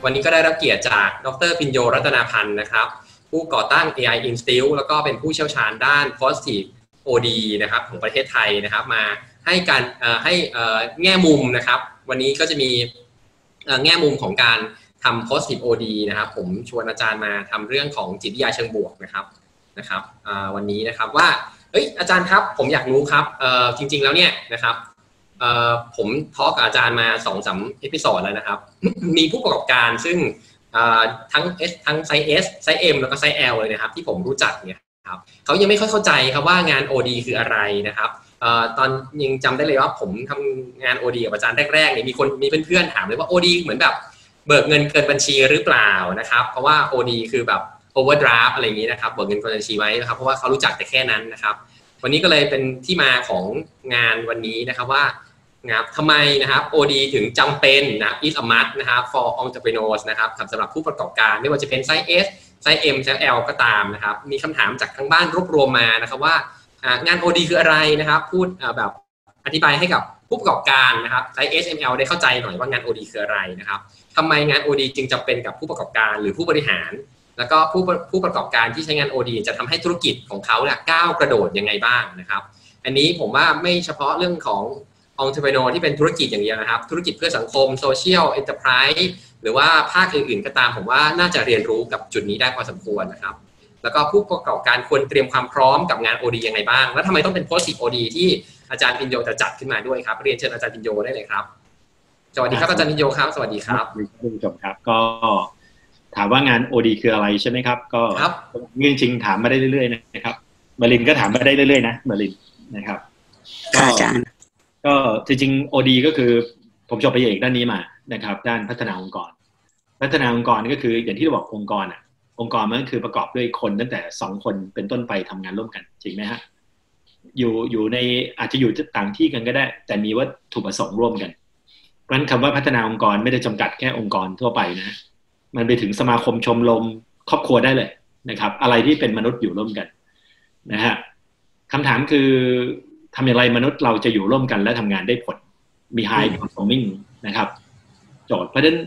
วันนี้ก็ได้รับเกียรติจากดร.พิญโยรัตนาพันธ์นะครับผู้ก่อตั้ง AI Institute แล้วก็เป็นผู้เชี่ยวชาญด้าน Positive OD นะครับของประเทศไทยนะครับมาให้การแง่มุมนะครับวันนี้ก็จะมีแง่มุมของการทำ Positive OD นะครับผมชวนอาจารย์มาทำเรื่องของจิตวิทยาเชิงบวกนะครับวันนี้นะครับว่าอาจารย์ครับผมอยากรู้ครับจริงๆแล้วเนี่ยนะครับผมทอล์กกับอาจารย์มา 2-3 เอพิโซดแล้วนะครับ มีผู้ประกอบการซึ่งทั้งไซส์ S ไซส์ M แล้วก็ไซส์ L เลยนะครับที่ผมรู้จักเนี่ยครับเขายังไม่ค่อยเข้าใจครับว่างาน OD คืออะไรนะครับตอนยังจำได้เลยว่าผมทำงาน OD กับอาจารย์แรกๆเนี่ยมีเพื่อนๆถามเลยว่า OD เหมือนแบบเบิกเงินเกินบัญชีหรือเปล่านะครับเพราะว่า OD คือแบบ overdraft อะไรอย่างนี้นะครับเบิกเงินเกินบัญชีไว้นะครับเพราะว่าเขารู้จักแต่แค่นั้นนะครับวันนี้ก็เลยเป็นที่มาของงานวันนี้นะครับว่าทำไมนะครับ OD ถึงจำเป็นนะ is a must นะครับ for entrepreneurs นะครับสำหรับผู้ประกอบการไม่ว่าจะเป็นไซส์ S ไซส์ M ไซส์ L ก็ตามนะครับมีคำถามจากทางบ้านรวบรวมมานะครับว่างาน OD คืออะไรนะครับพูดแบบอธิบายให้กับผู้ประกอบการนะครับไซส์ S M L ได้เข้าใจหน่อยว่างาน OD คืออะไรนะครับทำไมงาน OD จึงจำเป็นกับผู้ประกอบการหรือผู้บริหารแล้วก็ผู้ประกอบการที่ใช้งาน OD จะทำให้ธุรกิจของเขาเนี่ยก้าวกระโดดยังไงบ้างนะครับอันนี้ผมว่าไม่เฉพาะเรื่องของentrepreneur ที่เป็นธุรกิจอย่างเดียวนะครับธุรกิจเพื่อสังคม social enterprise หรือว่าภาคอื่นๆก็ตามผมว่าน่าจะเรียนรู้กับจุดนี้ได้พอสมควรนะครับแล้วก็ผู้ประกอบการควรเตรียมความพร้อมกับงาน OD ยังไงบ้างแล้วทำไมต้องเป็น positive OD ที่อาจารย์พิญโยจะจัดขึ้นมาด้วยครับเรียนเชิญอาจารย์พิญโยได้เลยครับสวัสดีครับอาจารย์พิญโยครับสวัสดีครับคุณผู้ชมครับก็ถามว่างาน OD คืออะไรใช่ไหมครับก็จริงๆถามมาได้เรื่อยๆนะครับมารินก็ถามมาได้เรื่อยๆนะมารินนะครับอาจารย์ก็จริงๆ OD ก็คือผมจบปริญญาเอกด้านนี้มานะครับด้านพัฒนาองค์กรก็คืออย่างที่เราบอกองค์กรมันก็คือประกอบด้วยคนตั้งแต่2 คนเป็นต้นไปทำงานร่วมกันจริงไหมฮะอยู่ในอาจจะอยู่ต่างที่กันก็ได้แต่มีวัตถุประสงค์ร่วมกันเพราะฉะนั้นคำว่าพัฒนาองค์กรไม่ได้จำกัดแค่องค์กรทั่วไปนะมันไปถึงสมาคมชมรมครอบครัวได้เลยนะครับอะไรที่เป็นมนุษย์อยู่ร่วมกันนะฮะคำถามคือทำอย่างไรมนุษย์เราจะอยู่ร่วมกันและทำงานได้ผลมี high performing นะครับโจทย์เพราะฉะนั้น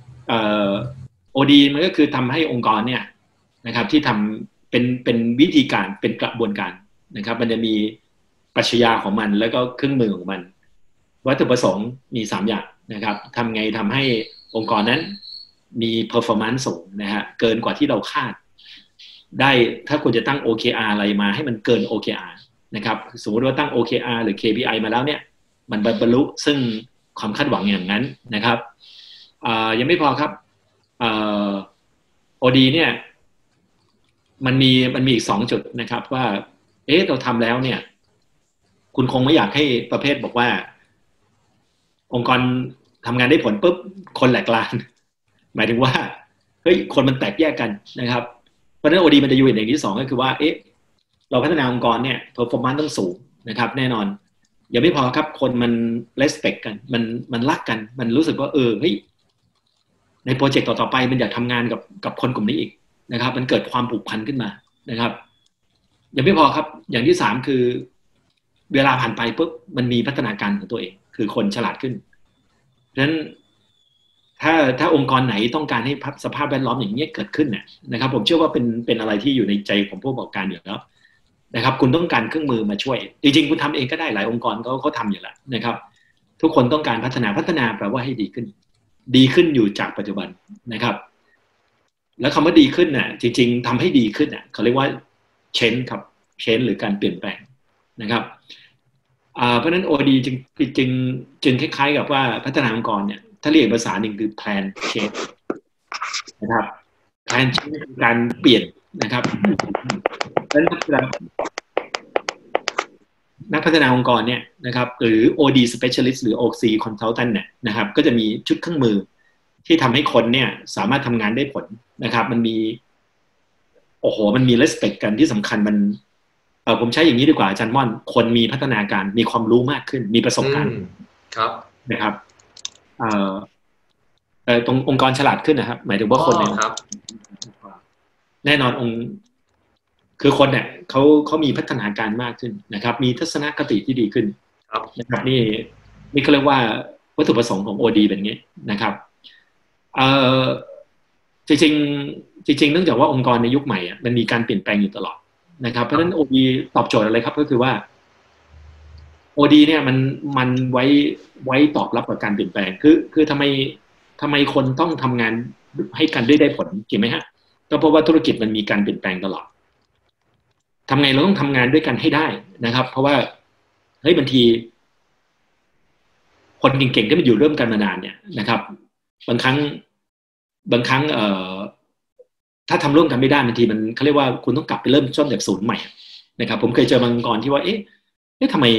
OD มันก็คือทำให้องค์กรเนี่ยนะครับที่ทำเป็นวิธีการเป็นกระบวนการนะครับมันจะมีปรัชญาของมันแล้วก็เครื่องมือของมันวัตถุประสงค์มี3อย่างนะครับทำไงทำให้องค์กรนั้นมี performance สูงนะฮะเกินกว่าที่เราคาดได้ถ้าคุณจะตั้ง OKR อะไรมาให้มันเกิน OKR นะครับสมมติว่าตั้ง OKR หรือ KPI มาแล้วเนี่ยมันบรรลุซึ่งความคาดหวังอย่างนั้นนะครับยังไม่พอครับOD เนี่ยมันมีอีก2 จุดนะครับว่าเราทำแล้วเนี่ยคุณคงไม่อยากให้ประเภทบอกว่าองค์กรทำงานได้ผลปุ๊บคนแหลกลานหมายถึงว่าคนมันแตกแยกกันนะครับเพราะฉะนั้น OD มันจะอยู่ในอย่างที่2ก็คือว่าเราพัฒนาองค์กรเนี่ย performance ต้องสูงนะครับแน่นอนอย่าไม่พอครับคนมัน respect กันมันรักกันมันรู้สึกว่าในโปรเจกต์ต่อๆไปมันอยากทำงานกับคนกลุ่มนี้อีกนะครับมันเกิดความผูกพันขึ้นมานะครับยังไม่พอครับอย่างที่3คือเวลาผ่านไปปุ๊บมันมีพัฒนาการของตัวเองคือคนฉลาดขึ้นเพราะฉะนั้นถ้าองค์กรไหนต้องการให้สภาพแวดล้อมอย่างนี้เกิดขึ้นเนี่ยนะครับผมเชื่อว่าเป็นอะไรที่อยู่ในใจของผู้ประกอบการอยู่แล้วนะครับคุณต้องการเครื่องมือมาช่วยจริงๆคุณทำเองก็ได้หลายองค์กรเขาทำอยู่แล้วนะครับทุกคนต้องการพัฒนาแปลว่าให้ดีขึ้นอยู่จากปัจจุบันนะครับแล้วคำว่าดีขึ้นน่ะจริงๆทำให้ดีขึ้นน่ะเขาเรียกว่า change ครับ change หรือการเปลี่ยนแปลงนะครับเพราะฉะนั้น OD จึงคล้ายๆกับว่าพัฒนาองค์กรเนี่ยถ้าเรียกภาษาหนึ่งคือ plan change นะครับ plan change คือการเปลี่ยนนะครับนักพัฒนาองค์กรเนี่ยนะครับหรือ OD specialist หรือ OC consultant เนี่ยนะครับก็จะมีชุดเครื่องมือที่ทำให้คนเนี่ยสามารถทำงานได้ผลนะครับมันมี respect กันที่สำคัญมันผมใช้อย่างนี้ดีกว่าอาจารย์ม่อนคนมีพัฒนาการมีความรู้มากขึ้นมีประสบการณ์ครับนะครับตรงองค์กรฉลาดขึ้นนะครับหมายถึงว่าคนเนี่ยแน่นอนคือคนเนี่ยเขามีพัฒนาการมากขึ้นนะครับมีทัศนคติที่ดีขึ้นนะครับนี่เขาเรียกว่าวัตถุประสงค์ของ OD แบบนี้นะครับเอ่อจริงๆจริงๆเนื่องจากว่าองค์กรในยุคใหม่มันมีการเปลี่ยนแปลงอยู่ตลอดนะครับเพราะฉะนั้น OD ตอบโจทย์อะไรครับก็คือว่า OD เนี่ยมันไว้ตอบรับกับการเปลี่ยนแปลงคือทำไมคนต้องทำงานให้กันได้ผลจริงไหมฮะก็เพราะว่าธุรกิจมันมีการเปลี่ยนแปลงตลอดทำไงเราต้องทำงานด้วยกันให้ได้นะครับเพราะว่าเฮ้ยบางทีคนเก่งๆก็มาอยู่ร่วมกันมานานเนี่ยนะครับบางครั้งถ้าทำร่วมกันไม่ได้บางทีมันเขาเรียกว่าคุณต้องกลับไปเริ่มต้นจากศูนย์ใหม่นะครับผมเคยเจอบางองค์กรที่ว่าเอ๊ะทำไม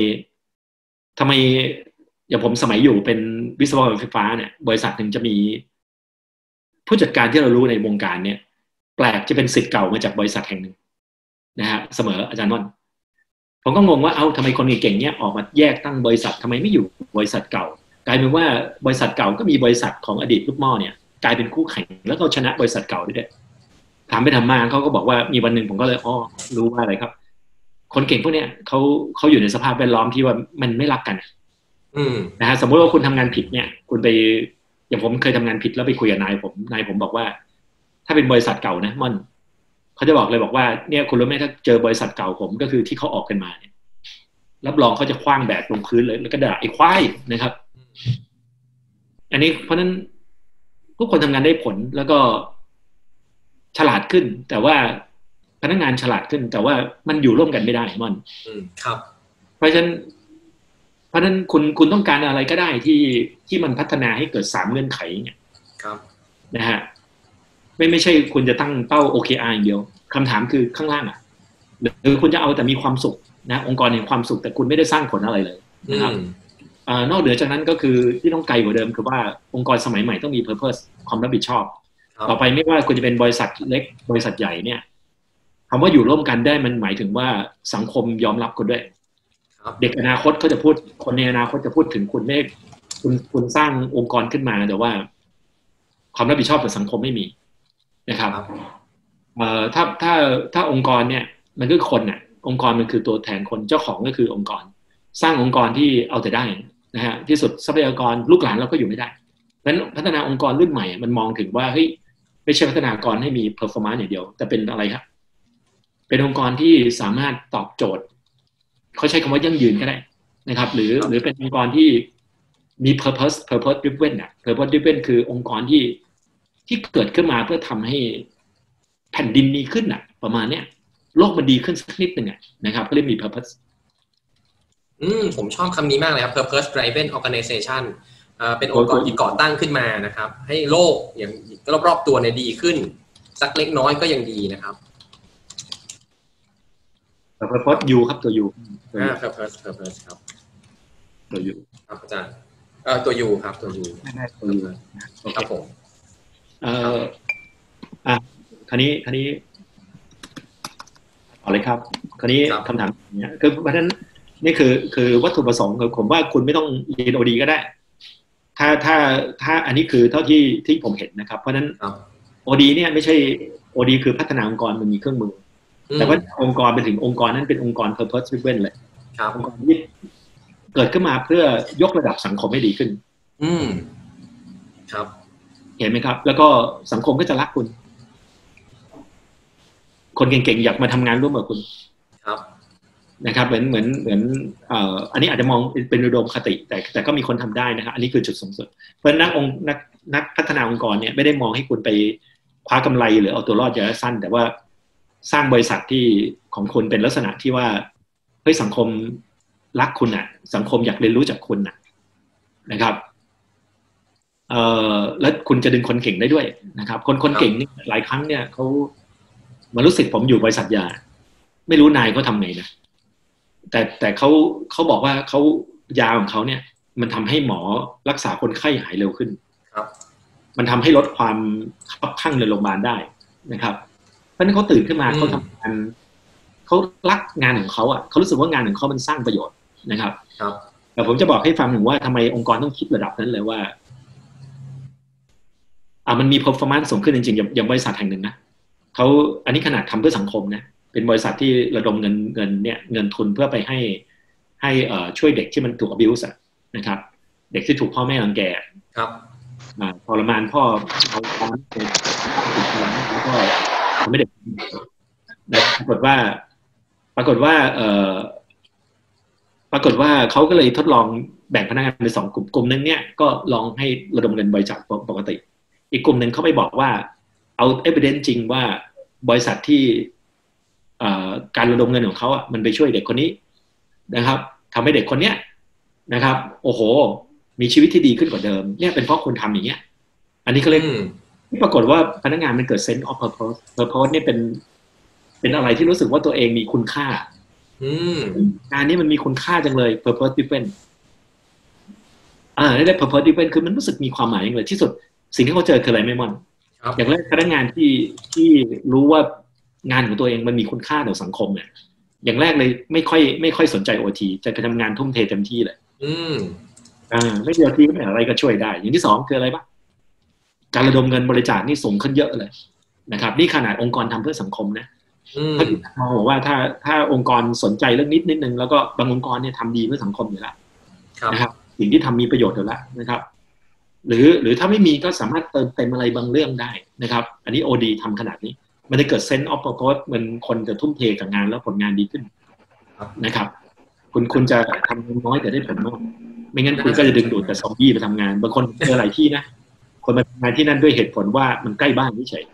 อย่างผมสมัยอยู่เป็นวิศวกรไฟฟ้าเนี่ยบริษัทหนึ่งจะมีผู้จัดการที่เรารู้ในวงการเนี่ยแปลกจะเป็นศิษย์เก่ามาจากบริษัทแห่งหนึ่งนะฮะเสมออาจารย์นนท์ผมก็งงว่าทำไมคนเก่งๆเนี่ยออกมาแยกตั้งบริษัททำไมไม่อยู่บริษัทเก่ากลายเป็นว่าบริษัทเก่าก็มีบริษัทของอดีตลูกหม้อเนี่ยกลายเป็นคู่แข่งแล้วก็ชนะบริษัทเก่าด้วยถามไปทำมาเขาก็บอกว่ามีวันหนึ่งผมก็เลยรู้ว่าอะไรครับคนเก่งพวกเนี้ยเขาอยู่ในสภาพแวดล้อมที่ว่ามันไม่รักกันนะฮะสมมติว่าคุณทำงานผิดเนี่ยคุณไปอย่างผมเคยทำงานผิดแล้วไปคุยกับนายผมบอกว่าถ้าเป็นบริษัทเก่านะม่อนเขาจะบอกเลยบอกว่าเนี่ยคุณรู้ไหมถ้าเจอบริษัทเก่าผมก็คือที่เขาออกกันมาเนี่ยรับรองเขาจะคว้างแบกลงพื้นเลยแล้วก็ด่าไอ้ควายนะครับอันนี้เพราะนั้นทุกคนทำงานได้ผลแล้วก็ฉลาดขึ้นแต่ว่าพนักงานฉลาดขึ้นแต่ว่ามันอยู่ร่วมกันไม่ได้ม่อนครับเพราะฉะนั้นคุณต้องการอะไรก็ได้ที่มันพัฒนาให้เกิด3เงื่อนไขเนี่ยครับนะฮะไม่ใช่คุณจะตั้งเป้า OKR อย่างเดียวคำถามคือข้างล่างหรือคุณจะเอาแต่มีความสุขนะองค์กรแห่งความสุขแต่คุณไม่ได้สร้างผลอะไรเลยนะครับนอกเหนือจากนั้นก็คือที่ต้องไกลกว่าเดิมคือว่าองค์กรสมัยใหม่ต้องมี purpose ความรับผิดชอบต่อไปไม่ว่าคุณจะเป็นบริษัทเล็กบริษัทใหญ่เนี่ยคำว่าอยู่ร่วมกันได้มันหมายถึงว่าสังคมยอมรับคุณด้วยเด็กอนาคตเขาจะพูดคนในอนาคตจะพูดถึงคุณคุณสร้างองค์กรขึ้นมาแต่ว่าความรับผิดชอบต่อสังคมไม่มีนะครับถ้าองค์กรเนี่ยมันคือคนน่ะองค์กรมันคือตัวแทนคนเจ้าของก็คือองค์กรสร้างองค์กรที่เอาแต่ได้นะฮะที่สุดทรัพยากรลูกหลานเราก็อยู่ไม่ได้เพราะฉะนั้นพัฒนาองค์กรรุ่นใหม่มันมองถึงว่าเฮ้ยไม่ใช่พัฒนากรให้มี performance อย่างเดียวแต่เป็นอะไรครับเป็นองค์กรที่สามารถตอบโจทย์เขาใช้คำว่ายั่งยืนก็ได้นะครับหรือเป็นองค์กรที่มี purpose driven น่ะ purpose driven คือองค์กรที่เกิดขึ้นมาเพื่อทำให้แผ่นดินดีขึ้นน่ะประมาณเนี้ยโลกมันดีขึ้นสักนิดนึงนะครับเขาเรียกมี purpose ผมชอบคำนี้มากเลยครับ purpose driven organization เป็นองค์กรที่ก่อตั้งขึ้นมานะครับให้โลกอย่างรอบๆตัวเนี่ยดีขึ้นสักเล็กน้อยก็ยังดีนะครับ purpose U ครับตัว U purpose ครับตัว U ครับอาจารย์ตัว U ครับตัว U ตัว U ครับผมคราวนี้ต่อเลยครับคราวนี้คำถามเนี่ยคือเพราะฉะนั้นนี่คือวัตถุประสงค์ผมว่าคุณไม่ต้องเรียน OD ก็ได้ถ้าอันนี้คือเท่าที่ผมเห็นนะครับเพราะฉะนั้น OD เนี่ยไม่ใช่ OD คือพัฒนาองค์กรมันมีเครื่องมือแต่ว่าองค์กรไปถึงองค์กรนั้นเป็นองค์กร purpose driven เลยองค์กรที่เกิดขึ้นมาเพื่อยกระดับสังคมให้ดีขึ้นครับเห็นไหมครับแล้วก็สังคมก็จะรักคุณคนเก่งๆอยากมาทำงานร่วมกับคุณครับนะครับเหมือนอันนี้อาจจะมองเป็นอุดมคติแต่ก็มีคนทำได้นะครับอันนี้คือจุดสูงสุดเพราะนักพัฒนาองค์กรเนี่ยไม่ได้มองให้คุณไปคว้ากำไรหรือเอาตัวรอดระยะสั้นแต่ว่าสร้างบริษัทที่ของคุณเป็นลักษณะที่ว่าเฮ้ยสังคมรักคุณสังคมอยากเรียนรู้จากคุณนะครับแล้วคุณจะดึงคนเก่งได้ด้วยนะครับคนเก่งนี่หลายครั้งเนี่ยเขามารู้สึกผมอยู่บริษัทยาไม่รู้นายเขาทำไงนะแต่เขาบอกว่าเขายาของเขาเนี่ยมันทำให้หมอรักษาคนไข้หายเร็วขึ้นครับมันทำให้ลดความคับคั่งในโรงพยาบาลได้นะครับเพราะนั้นเขาตื่นขึ้นมาเขาทำงานเขารักงานของเขาเขารู้สึกว่างานของเขามันสร้างประโยชน์นะครับแต่ผมจะบอกให้ฟังถึงว่าทำไมองค์กรต้องคิดระดับนั้นเลยว่ามันมี performance สูงขึ้นจริงๆอย่างบริษัทแห่งหนึ่งนะเขาอันนี้ขนาดทำเพื่อสังคมนะเป็นบริษัทที่ระดมเงินทุนเพื่อไปให้ช่วยเด็กที่มันถูก abuse นะครับเด็กที่ถูกพ่อแม่รังแกครับทรมานพ่อเอาตามเป็นติดตัวแล้วก็ทำให้เด็กนะปรากฏว่าปรากฏว่าปรากฏว่าเขาก็เลยทดลองแบ่งพนักงานเป็น2 กลุ่มนึงเนี่ยก็ลองให้ระดมเงินบริจาคปกติอีกกลุ่มหนึ่งเขาไปบอกว่าเอา evidence จริงว่าบริษัทที่การระดมเงินของเขาอ่ะมันไปช่วยเด็กคนนี้นะครับทำให้เด็กคนเนี้ยนะครับโอ้โหมีชีวิตที่ดีขึ้นกว่าเดิมเนี่ยเป็นเพราะคุณทำอย่างเงี้ยอันนี้ก็เลยปรากฏว่าพนักงานมันเกิด sense of purpose นี่เป็นอะไรที่รู้สึกว่าตัวเองมีคุณค่างานนี้มันมีคุณค่าจังเลย purpose driven นี่ได้ purpose driven คือมันรู้สึกมีความหมายอย่างเลยที่สุดสิ่งที่เขาเจอคืออะไรไม่มอนอย่างแรกพนักงานที่รู้ว่างานของตัวเองมันมีคุณค่าต่อสังคมเนี่ยอย่างแรกเลยไม่ค่อยสนใจโอทีจะทำงานทุ่มเทเต็มที่เลยไม่เดียวทีไม่อะไรก็ช่วยได้อย่างที่2คืออะไรบ้างการระดมเงินบริจาคนี่สูงขึ้นเยอะเลยนะครับนี่ขนาดองค์กรทำเพื่อสังคมนะถ้ามองว่าถ้าองค์กรสนใจเรื่องนิดนึงแล้วก็บางองค์กรเนี่ยทำดีเพื่อสังคมอยู่แล้วนะครับสิ่งที่ทำมีประโยชน์อยู่แล้วนะครับหรือถ้าไม่มีก็สามารถเติมเต็มอะไรบางเรื่องได้นะครับอันนี้ OD ทำขนาดนี้มันจะเกิด sense of purpose มันคนจะทุ่มเทกับงานแล้วผลงานดีขึ้นนะครับคุณจะทำน้อยแต่ได้ผลมากไม่งั้นคุณก็จะดึงดูดแต่ซอมบี้ไปทำงานบางคนเจอหลายที่นะคนมาทำงานที่นั่นด้วยเหตุผลว่ามันใกล้บ้านเฉย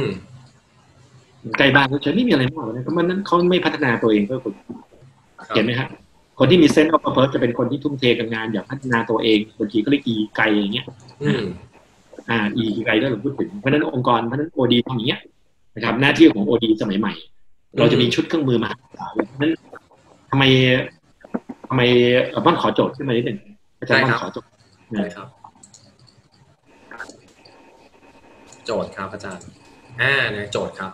ใกล้บ้านเฉยไม่มีอะไรมากนะมันนั้นเขาไม่พัฒนาตัวเองเพื่อคุณเห็นไหมครับคนที่มี sense of purpose จะเป็นคนที่ทุ่มเทกับงานอยากพัฒนาตัวเองบางทีก็เรียก E ไกลอย่างเงี้ยE ไกลถ้าเราพูดถึงเพราะนั้นองค์กรเพราะนั้น OD ทำอย่างเงี้ยนะครับหน้าที่ของ OD สมัยใหม่เราจะมีชุดเครื่องมือมานั้นทำไมบ้านขอโจทย์ขึ้นมานิดหนึ่งอาจารย์บ้านขอโจทย์นะครับโจทย์ครับอาจารย์โจทย์ครับ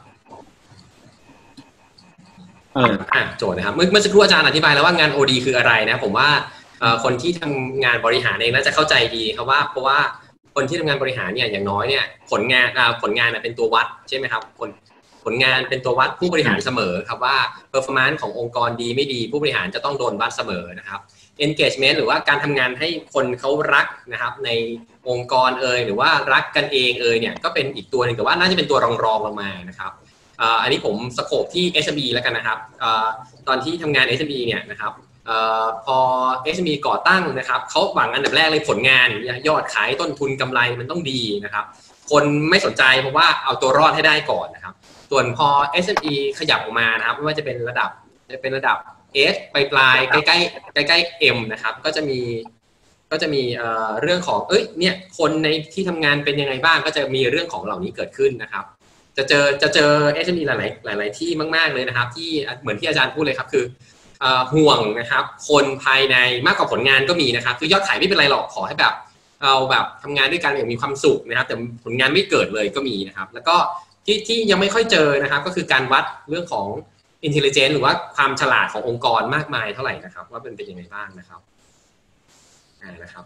โจทย์นะครับเมื่อสักครู่อาจารย์อธิบายแล้วว่างาน OD คืออะไรนะผมว่าคนที่ทำงานบริหารเองน่าจะเข้าใจดีครับว่าเพราะว่าคนที่ทำงานบริหารเนี่ยอย่างน้อยเนี่ยผลงานเป็นตัววัดใช่ไหมครับผลงานเป็นตัววัดผู้บริหารเสมอครับว่า performance ขององค์กรดีไม่ดีผู้บริหารจะต้องโดนวัดเสมอนะครับ engagement หรือว่าการทำงานให้คนเขารักนะครับในองค์กรหรือว่ารักกันเองเนี่ยก็เป็นอีกตัวหนึ่งแต่ว่าน่าจะเป็นตัวรองลงมานะครับอันนี้ผมสโคปที่ SME แล้วกันนะครับตอนที่ทำงาน SME เนี่ยนะครับพอ SME ก่อตั้งนะครับเขาหวังอันดับแรกเลยผลงานยอดขายต้นทุนกำไรมันต้องดีนะครับคนไม่สนใจเพราะว่าเอาตัวรอดให้ได้ก่อนนะครับส่วนพอ SME ขยับออกมานะครับไม่ว่าจะเป็นระดับS ปลายใกล้M นะครับก็จะมีเรื่องของเนี่ยคนในที่ทำงานเป็นยังไงบ้างก็จะมีเรื่องของเหล่านี้เกิดขึ้นนะครับจะเจอ SME หลายที่มากๆเลยนะครับที่เหมือนที่อาจารย์พูดเลยครับคือห่วงนะครับคนภายในมากกว่าผลงานก็มีนะครับคือยอดขายไม่เป็นไรหรอกขอให้แบบเอาแบบทำงานด้วยกันอย่างมีความสุขนะครับแต่ผลงานไม่เกิดเลยก็มีนะครับแล้วก็ที่ยังไม่ค่อยเจอนะครับก็คือการวัดเรื่องของ intelligence หรือว่าความฉลาดขององค์กรมากมายเท่าไหร่นะครับว่าเป็นยังไงบ้างนะครับนะครับ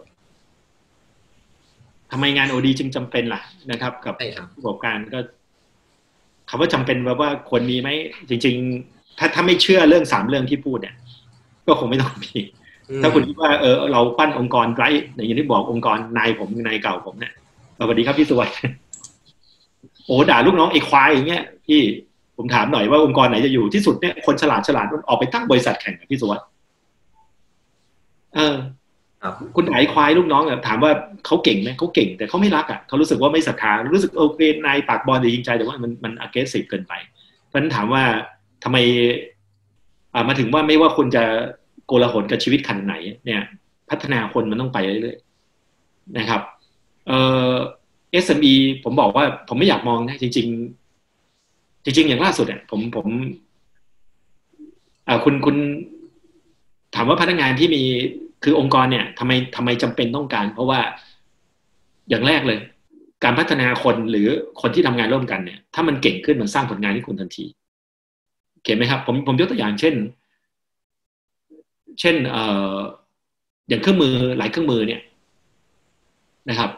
ทำไมงาน OD จึงจำเป็นล่ะนะครับกับผู้ประกอบการก็คำว่าจำเป็นว่าควรมีไหมจริงๆถ้าไม่เชื่อเรื่อง3เรื่องที่พูดเนี่ยก็คงไม่ต้องมีถ้าคุณคิดว่าเราปั้นองค์กรไร้อย่างที่บอกองค์กรนายผมนายเก่าผมเนี่ยสวัสดีครับพี่สวัสดิ์โอ้ด่าลูกน้องไอ้ควายอย่างเงี้ยพี่ผมถามหน่อยว่าองค์กรไหนจะอยู่ที่สุดเนี่ยคนฉลาดมันออกไปตั้งบริษัทแข่งกับพี่สวัสดิ์คุณไอ้ควายลูกน้องถามว่าเขาเก่งไหมเขาเก่งแต่เขาไม่รักเขารู้สึกว่าไม่ศรัทธารู้สึกโอเคนายปากบอลดีจริงใจแต่ว่ามัน aggressive เกินไปเพราะฉะนั้นถามว่าทำไมมาถึงว่าไม่ว่าคุณจะโกลาหลกับชีวิตขนาดไหนเนี่ยพัฒนาคนมันต้องไปเรื่อยๆนะครับSME ผมบอกว่าผมไม่อยากมองนะจริงอย่างล่าสุดเนี่ยผมคุณถามว่าพนักงานที่มีคือองค์กรเนี่ยทำไมจำเป็นต้องการเพราะว่าอย่างแรกเลยการพัฒนาคนหรือคนที่ทำงานร่วมกันเนี่ยถ้ามันเก่งขึ้นมันสร้างผลงานให้คุณทันทีเห็นไหมครับผมยกตัวอย่างเช่นอย่างเครื่องมือหลายเครื่องมือเนี่ยนะครับ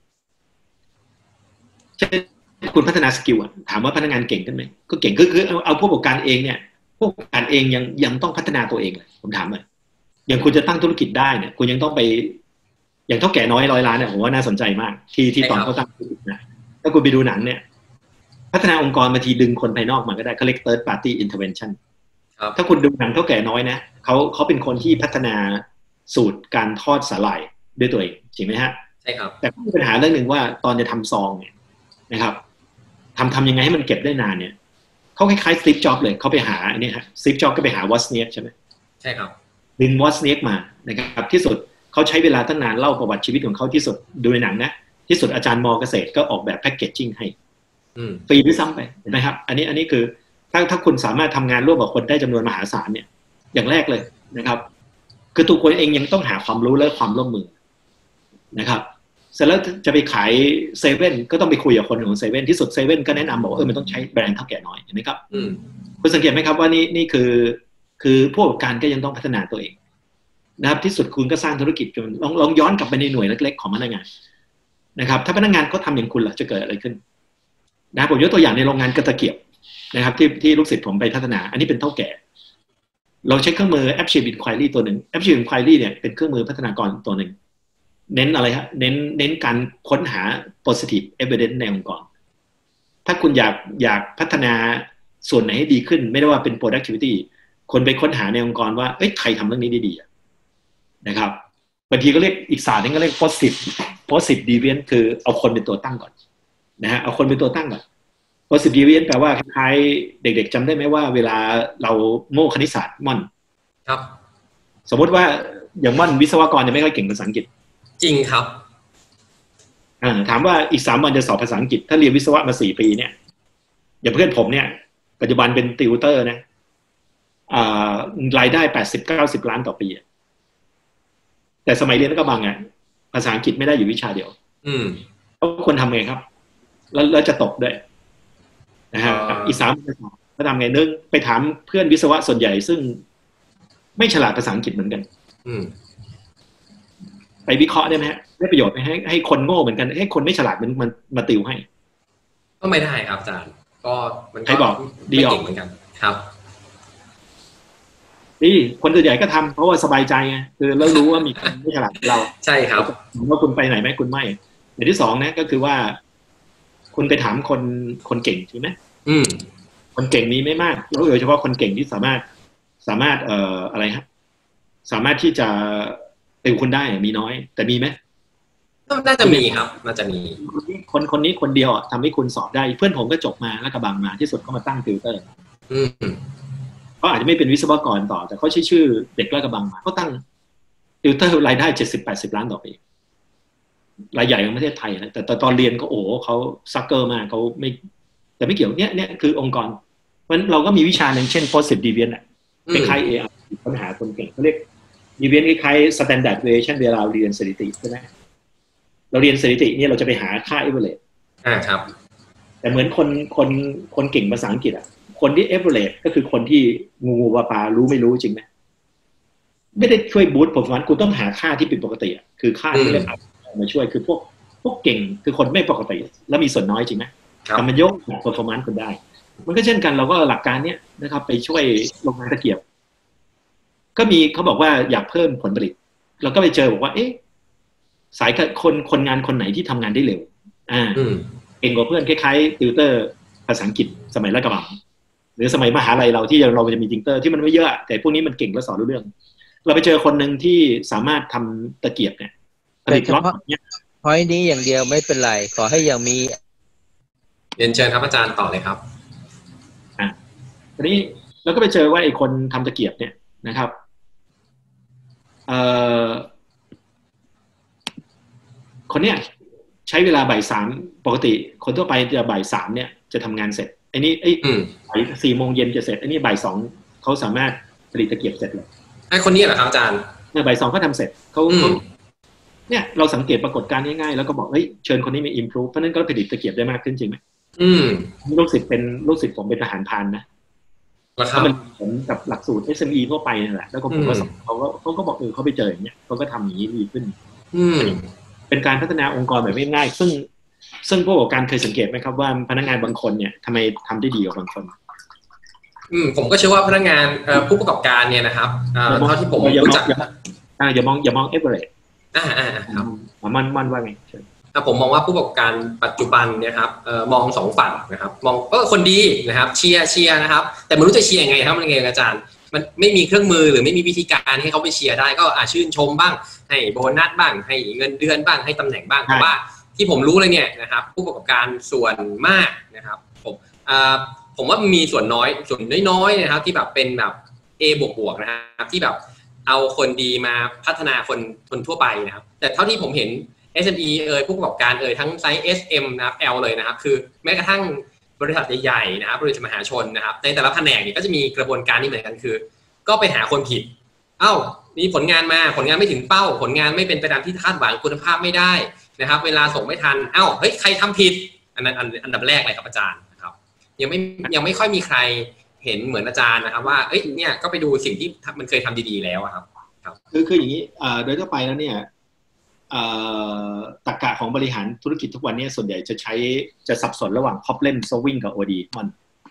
เช่นคุณพัฒนาสกิลถามว่าพนักงานเก่งขึ้นไหมก็เก่งคือเอาผู้ประกอบการเองเนี่ยผู้ประกอบการเองยังต้องพัฒนาตัวเองเลยผมถามเลยอย่างคุณจะตั้งธุรกิจได้เนี่ยคุณยังต้องไปอย่างเท่าแก่น้อย100 ล้านเนี่ยผมว่าน่าสนใจมากที่ตอนเขาตั้งนะถ้าคุณไปดูหนังเนี่ยพัฒนาองค์กรบางทีดึงคนภายนอกมาก็ได้เขาเรียก third party intervention ถ้าคุณดูหนังเท่าแก่น้อยนะเขาเป็นคนที่พัฒนาสูตรการทอดสาหร่ายด้วยตัวเองจริงไหมฮะใช่ครับแต่มีปัญหาเรื่องหนึ่งว่าตอนจะทำซองเนี่ยนะครับทำยังไงให้มันเก็บได้นานเนี่ยเขาคล้ายๆสตีฟจ็อบส์เลยเขาไปหาอันนี้ฮะสตีฟจ็อบส์ก็ไปหาวอสเนียกใช่ไหมใช่ครับดึงวอสเนียกมานะครับที่สุดเขาใช้เวลาตั้งนานเล่าประวัติชีวิตของเขาที่สุดดูในหนังนะที่สุดอาจารย์มอเกษตรก็ออกแบบแพ็กเกจจิ้งให้ฟรีด้วยซ้ำไปเห็นไหมครับอันนี้คือถ้าคุณสามารถทำงานร่วมกับคนได้จำนวนมหาศาลเนี่ยอย่างแรกเลยนะครับคือตัวคุณเองยังต้องหาความรู้และความร่วมมือนะครับเสร็จแล้วจะไปขายเซเว่นก็ต้องไปคุยกับคนของเซเว่นที่สุดเซเว่นก็แนะนำบอกว่ามันต้องใช้แบรนด์เท่าแก่น้อยเห็นไหมครับคุณสังเกตไหมครับว่านี่คือผู้ประกอบการก็ยังต้องพัฒนาตัวเองนะครับที่สุดคุณก็สร้างธุรกิจจนลองย้อนกลับไปในหน่วยเล็กๆของพนักงานนะครับถ้าพนักงานเขาทำอย่างคุณล่ะจะเกิดอะไรขึ้นนะผมยกตัวอย่างในโรงงานกระตะเกียบนะครับที่ลูกศิษย์ผมไปพัฒนาอันนี้เป็นเท่าแก่เราใช้เครื่องมือ Aptitude Inquiry ตัวหนึ่ง Aptitude Inquiry เนี่ยเป็นเครื่องมือพัฒนากรตัวหนึ่งเน้นอะไรฮะเน้นการค้นหา positive evidence ในองค์กรถ้าคุณอยากพัฒนาส่วนไหนให้ดีขึ้นไม่ได้ว่าเป็น productivity คนไปค้นหาในองค์กรว่าใครทำเรื่องนี้ดีๆนะครับบางทีก็เรียกอีกศาสตร์นึงก็เรียก positive deviance คือเอาคนเป็นตัวตั้งก่อนนะฮะเอาคนเป็นตัวตั้งก่อน positive deviance แปลว่าคล้ายๆเด็กๆจำได้ไหมว่าเวลาเราโง่คณิตศาสตร์ม่อนครับสมมติว่าอย่างม่อนวิศวกรจะไม่ค่อยเก่งภาษาอังกฤษจริงครับถามว่าอีก3 วันจะสอบภาษาอังกฤษถ้าเรียนวิศวะมา4 ปีเนี่ยอย่างเพื่อนผมเนี่ยปัจจุบันเป็นติวเตอร์นะรายได้80-90 ล้านต่อปีแต่สมัยเรียนก็บางภาษาอังกฤษไม่ได้อยู่วิชาเดียวเขาควรทำไงครับแล้วจะตกด้วยนะฮะอีก3 วันก็ทำไงนึงไปถามเพื่อนวิศวะส่วนใหญ่ซึ่งไม่ฉลาดภาษาอังกฤษเหมือนกันไปวิเคราะห์ได้ไหมฮะได้ประโยชน์ไหมให้คนโง่เหมือนกันให้คนไม่ฉลาดมันมาติวให้ก็ไม่ได้ครับอาจารย์ก็มันใครบอกดีออกเหมือนกันครับดีคนส่วนใหญ่ก็ทำเพราะว่าสบายใจไงคือเรารู้ว่ามีคนไม่ฉลาดเราใช่ครับว่าคุณไปไหนไหมคุณไม่อย่างที่2นะก็คือว่าคุณไปถามคนเก่งใช่ไหมคนเก่งมีไม่มากโดยเฉพาะคนเก่งที่สามารถอะไรฮะสามารถที่จะติวคุณได้มีน้อยแต่มีไหมน่าจะมีครับน่าจะมีคนนี้คนเดียวทำให้คุณสอบได้เพื่อนผมก็จบมาแล้วกระบังมาที่สุดก็มาตั้งติวเตอร์เขาอาจจะไม่เป็นวิศวกรต่อแต่เขาใช้ชื่อเด็กลาดกระบังมาเขาตั้งติวเตอร์รายได้70-80 ล้านต่อปีรายใหญ่ของประเทศไทยนะแต่ตอนเรียนก็เขาซักเกอร์มากเขาไม่แต่ไม่เกี่ยวเนี่ยคือองค์กรเพราะฉะนั้นเราก็มีวิชาหนึ่งเช่น positive deviance คล้ายๆ AI ค้นหาคนเก่งเขาเรียกdeviance คล้ายๆ standard deviation เวลาเราเรียนสถิติใช่ไหมเราเรียนสถิติเนี่ยเราจะไปหาค่า average ครับแต่เหมือนคนเก่งภาษาอังกฤษคนที่ average ก็คือคนที่งูปลารู้ไม่รู้จริงไหมไม่ได้ช่วยบูสต์ performance คุณต้องหาค่าที่ผิดปกติคือค่าที่เรียกมาช่วยคือพวกเก่งคือคนไม่ปกติแล้วมีส่วนน้อยจริงไหมแต่มันยก performance คุณได้มันก็เช่นกันเราก็หลักการเนี้ยนะครับไปช่วยโรงงานตะเกียบก็มีเขาบอกว่าอยากเพิ่มผลผลิตเราก็ไปเจอบอกว่าสายคนงานคนไหนที่ทำงานได้เร็วเก่งกว่าเพื่อนคล้ายๆติวเตอร์ภาษาอังกฤษสมัยรัฐกระบังหรือสมัยมหาลัยเราที่เราจะมีติวเตอร์ที่มันไม่เยอะแต่พวกนี้มันเก่งและสอนรู้เรื่องเราไปเจอคนหนึ่งที่สามารถทำตะเกียบเนี่ยผลิตล็อตเนี่ยพอยนี้อย่างเดียวไม่เป็นไรขอให้ยังมีเรียนเชิญครับอาจารย์ต่อเลยครับทีนี้เราก็ไปเจอว่าไอ้คนทำตะเกียบเนี่ยนะครับคนเนี้ยใช้เวลาบ่าย 3ปกติคนทั่วไปจะบ่าย 3เนี่ยจะทำงานเสร็จไอ้นี่บ่าย 4 โมงเย็นจะเสร็จไอ้นี่บ่าย 2เขาสามารถผลิตตะเกียบเสร็จเลยไอ้คนนี้เหรอครับอาจารย์บ่าย 2เขาทำเสร็จเขาเนี่ยเราสังเกตปรากฏการณ์ง่ายๆแล้วก็บอกเชิญคนนี้มา improve เพราะนั้นก็ผลิตตะเกียบได้มากขึ้นจริงไหมลูกศิษย์ผมเป็นทหารพรานนะแล้วมันเหมือนกับหลักสูตร SME ทั่วไปนั่นแหละแล้วก็ผมก็สอนเขาก็บอกเขาไปเจออย่างเงี้ยเขาก็ทำอย่างนี้ดีขึ้นเป็นการพัฒนาองค์กรแบบง่ายๆซึ่งผู้ประกอบการเคยสังเกตไหมครับว่าพนักงานบางคนเนี่ยทำไมทำได้ดีกว่าบางคนผมก็เชื่อว่าพนักงานผู้ประกอบการเนี่ยนะครับเท่าที่ผมรู้จักอย่ามอง average ครับมันว่าไงผมมองว่าผู้ประกอบการปัจจุบันเนี่ยครับมองสองฝั่งนะครับมองคนดีนะครับเชียร์นะครับแต่ไม่รู้จะเชียร์ยังไงครับมันไงอาจารย์มันไม่มีเครื่องมือหรือไม่มีวิธีการให้เขาไปเชียร์ได้ก็ชื่นชมบ้างให้โบนัสบ้างให้เงินเดือนบ้างให้ตำแหน่งบ้างแต่ว่าที่ผมรู้เลยเนี่ยนะครับผู้ประกอบการส่วนมากนะครับผมว่ามีส่วนน้อยนะครับที่แบบเป็นแบบ A บวกนะครับที่แบบเอาคนดีมาพัฒนาคนทั่วไปนะครับแต่เท่าที่ผมเห็น SME ผู้ประกอบการทั้งไซส์ SM นะครับ L เลยนะครับคือแม้กระทั่งบริษัทใหญ่ๆนะครับบริษัทมหาชนนะครับในแต่ละแผนกเนี่ยก็จะมีกระบวนการนี้เหมือนกันคือก็ไปหาคนผิดมีผลงานไม่ถึงเป้าผลงานไม่เป็นไปตามที่คาดหวังคุณภาพไม่ได้นะครับเวลาส่งไม่ทันเฮ้ยใครทำผิดอันนั้นอันดับแรกเลยครับอาจารย์นะครับยังไม่ค่อยมีใครเห็นเหมือนอาจารย์นะครับว่าเนี่ยก็ไปดูสิ่งที่มันเคยทำดีๆแล้วครับคืออย่างนี้โดยทั่วไปแล้วเนี่ยตรรกะของบริหารธุรกิจทุกวันนี้ส่วนใหญ่จะสับสนระหว่าง problem solving กับ OD มัน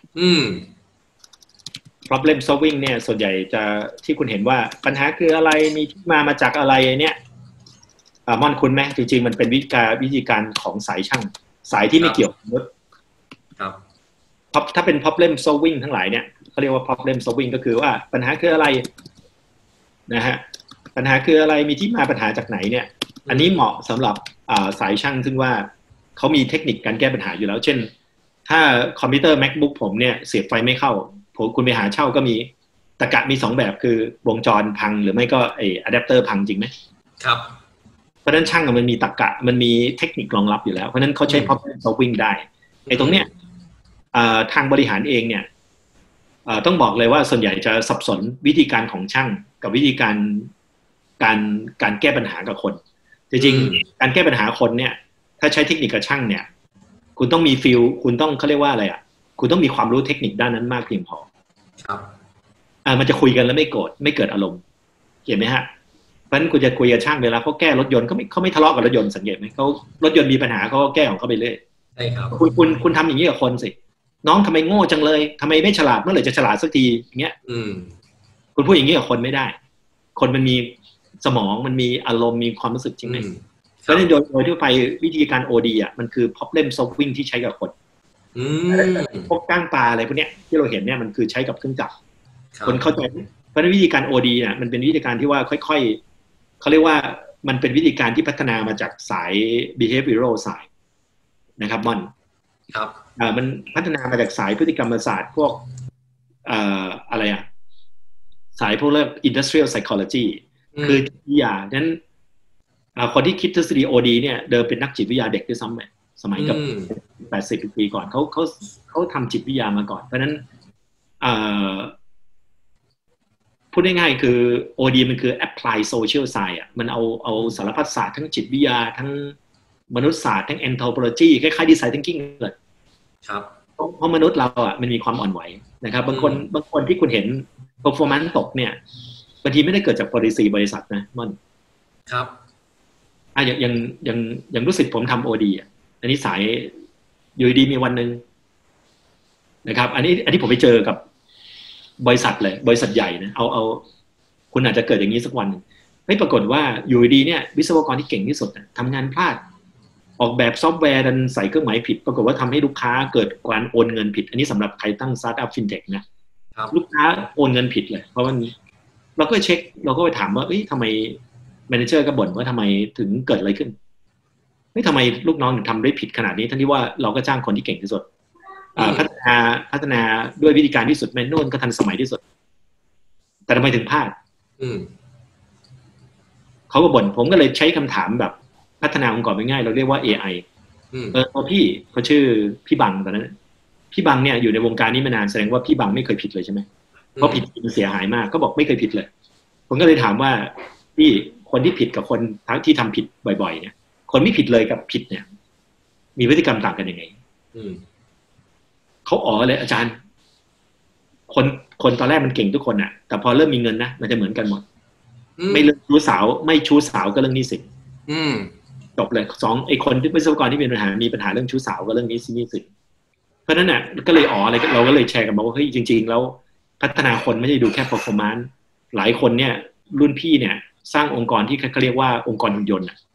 problem solving เนี่ยส่วนใหญ่จะที่คุณเห็นว่าปัญหาคืออะไรมีที่มาจากอะไรเนี่ยม่อนคุณไหมจริงๆมันเป็นวิธีการของสายช่างสายที่ไม่เกี่ยวกับมนุษย์ครับถ้าเป็น problem solving ทั้งหลายเนี่ยเขาเรียกว่า problem solving ก็คือว่าปัญหาคืออะไรนะฮะปัญหาคืออะไรมีที่มาปัญหาจากไหนเนี่ยอันนี้เหมาะสำหรับสายช่างซึ่งว่าเขามีเทคนิคการแก้ปัญหาอยู่แล้วเช่นถ้าคอมพิวเตอร์ MacBook ผมเนี่ยเสียบไฟไม่เข้าคุณไปหาเช่าก็มีตรรกะมี2แบบคือวงจรพังหรือไม่ก็อะแดปเตอร์พังจริงไหมครับเพราะฉะนั้นช่างมันมีตรรกะมันมีเทคนิครองรับอยู่แล้วเพราะฉะนั้นเขาใช้ problem solving ได้ตรงเนี้ยทางบริหารเองเนี่ยต้องบอกเลยว่าส่วนใหญ่จะสับสนวิธีการของช่างกับวิธีการแก้ปัญหากับคนจริงๆการแก้ปัญหาคนเนี่ยถ้าใช้เทคนิคกับช่างเนี่ยคุณต้องมีฟีลคุณต้องเขาเรียกว่าอะไรคุณต้องมีความรู้เทคนิคด้านนั้นมากเพียงพอครับมันจะคุยกันแล้วไม่โกรธไม่เกิดอารมณ์เห็นไหมฮะเพราะฉะนั้นคุณจะคุยกับช่างเวลาเขาแก้รถยนต์เขาไม่ทะเลาะกับรถยนต์สังเกตไหมเขารถยนต์มีปัญหาเขาก็แก้ของเขาไปเรื่อยใช่ครับคุณทำอย่างนี้กับคนสิน้องทำไมโง่จังเลยทำไมไม่ฉลาดเมื่อไหร่จะฉลาดสักทีอย่างเงี้ยคุณพูดอย่างนี้กับคนไม่ได้คนมันมีสมองมันมีอารมณ์มีความรู้สึกจริงไหมเพราะฉะนั้นโดยทั่วไปวิธีการ OD มันคือ problem solving ที่ใช้กับคนพวกก้างปลาอะไรพวกเนี้ยที่เราเห็นเนี่ยมันคือใช้กับเครื่องจักรคนเข้าใจเพราะฉะนั้นวิธีการ OD มันเป็นวิธีการที่ว่าค่อยๆเขาเรียกว่ามันเป็นวิธีการที่พัฒนามาจากสาย behavioral สายนะครับม่อนครับมันพัฒนามาจากสายพฤติกรรมศาสตร์พวกอะไรสายพวกเรื่อง industrial psychology คือจิตวิทยาดังนั้นคนที่คิดทฤษฎี OD เนี่ยเดิมเป็นนักจิตวิทยาเด็กด้วยซ้ำไปสมัยกับ80 ปีก่อนเขาทำจิตวิทยามาก่อนเพราะนั้นพูดง่ายๆคือ OD มันคือ apply social science มันเอาสารพัดศาสตร์ทั้งจิตวิทยาทั้งมนุษยศาสตร์ทั้ง anthropology คล้ายๆ design thinking เลยครับเพราะมนุษย์เรามันมีความอ่อนไหวนะครับบางคนที่คุณเห็น performance ตกเนี่ยบางทีไม่ได้เกิดจาก policy บริษัทนะมันครับอย่างรู้สึกผมทำ OD อันนี้สายอยู่ดีมีวันหนึ่งนะครับอันนี้ผมไปเจอกับบริษัทเลยบริษัทใหญ่นะเอาคุณอาจจะเกิดอย่างนี้สักวันไม่ปรากฏว่าอยู่ดีเนี่ยวิศวกรที่เก่งที่สุดทำงานพลาดออกแบบซอฟต์แวร์ดันใส่เครื่องหมายผิดปรากฏว่าทำให้ลูกค้าเกิดการโอนเงินผิดอันนี้สำหรับใครตั้งสตาร์ทอัพฟินเทคนะลูกค้าโอนเงินผิดเลยเพราะมันเราก็เช็คเราก็ไปถามว่าทำไมแมเนเจอร์ก็บ่นว่าทำไมถึงเกิดอะไรขึ้นทำไมลูกน้องถึงทำได้ผิดขนาดนี้ทั้งที่ว่าเราก็จ้างคนที่เก่งที่สุดพัฒนาด้วยวิธีการที่สุดแมนนวลก็ทันสมัยที่สุดแต่ทำไมถึงพลาดเขาก็บ่นผมก็เลยใช้คำถามแบบพัฒนาองค์กรง่ายๆเราเรียกว่า AI พี่เขาชื่อพี่บังตอนนั้นพี่บังเนี่ยอยู่ในวงการนี้มานานแสดงว่าพี่บังไม่เคยผิดเลยใช่ไหมเพราะผิดมันเสียหายมากก็บอกไม่เคยผิดเลยผมก็เลยถามว่าพี่คนที่ผิดกับคนที่ทำผิดบ่อยๆเนี่ยคนไม่ผิดเลยกับผิดเนี่ยมีพฤติกรรมต่างกันยังไงเขาเลยอาจารย์คนตอนแรกมันเก่งทุกคนแต่พอเริ่มมีเงินนะมันจะเหมือนกันหมดไม่เรื่องชู้สาวก็เรื่องหนี้สินจบเลย2ไอ้คนที่วิศวกรที่มีปัญหาเรื่องชู้สาวก็เรื่องหนี้สินเพราะนั้นน่ะก็เลยอะไรเราก็เลยแชร์กันมาว่าเฮ้ยจริงๆแล้วพัฒนาคนไม่ได้ดูแค่ performance หลายคนเนี่ยรุ่นพี่เนี่ยสร้างองค์กรที่เขาเรียกว่าองค์กรหุ่นยนต์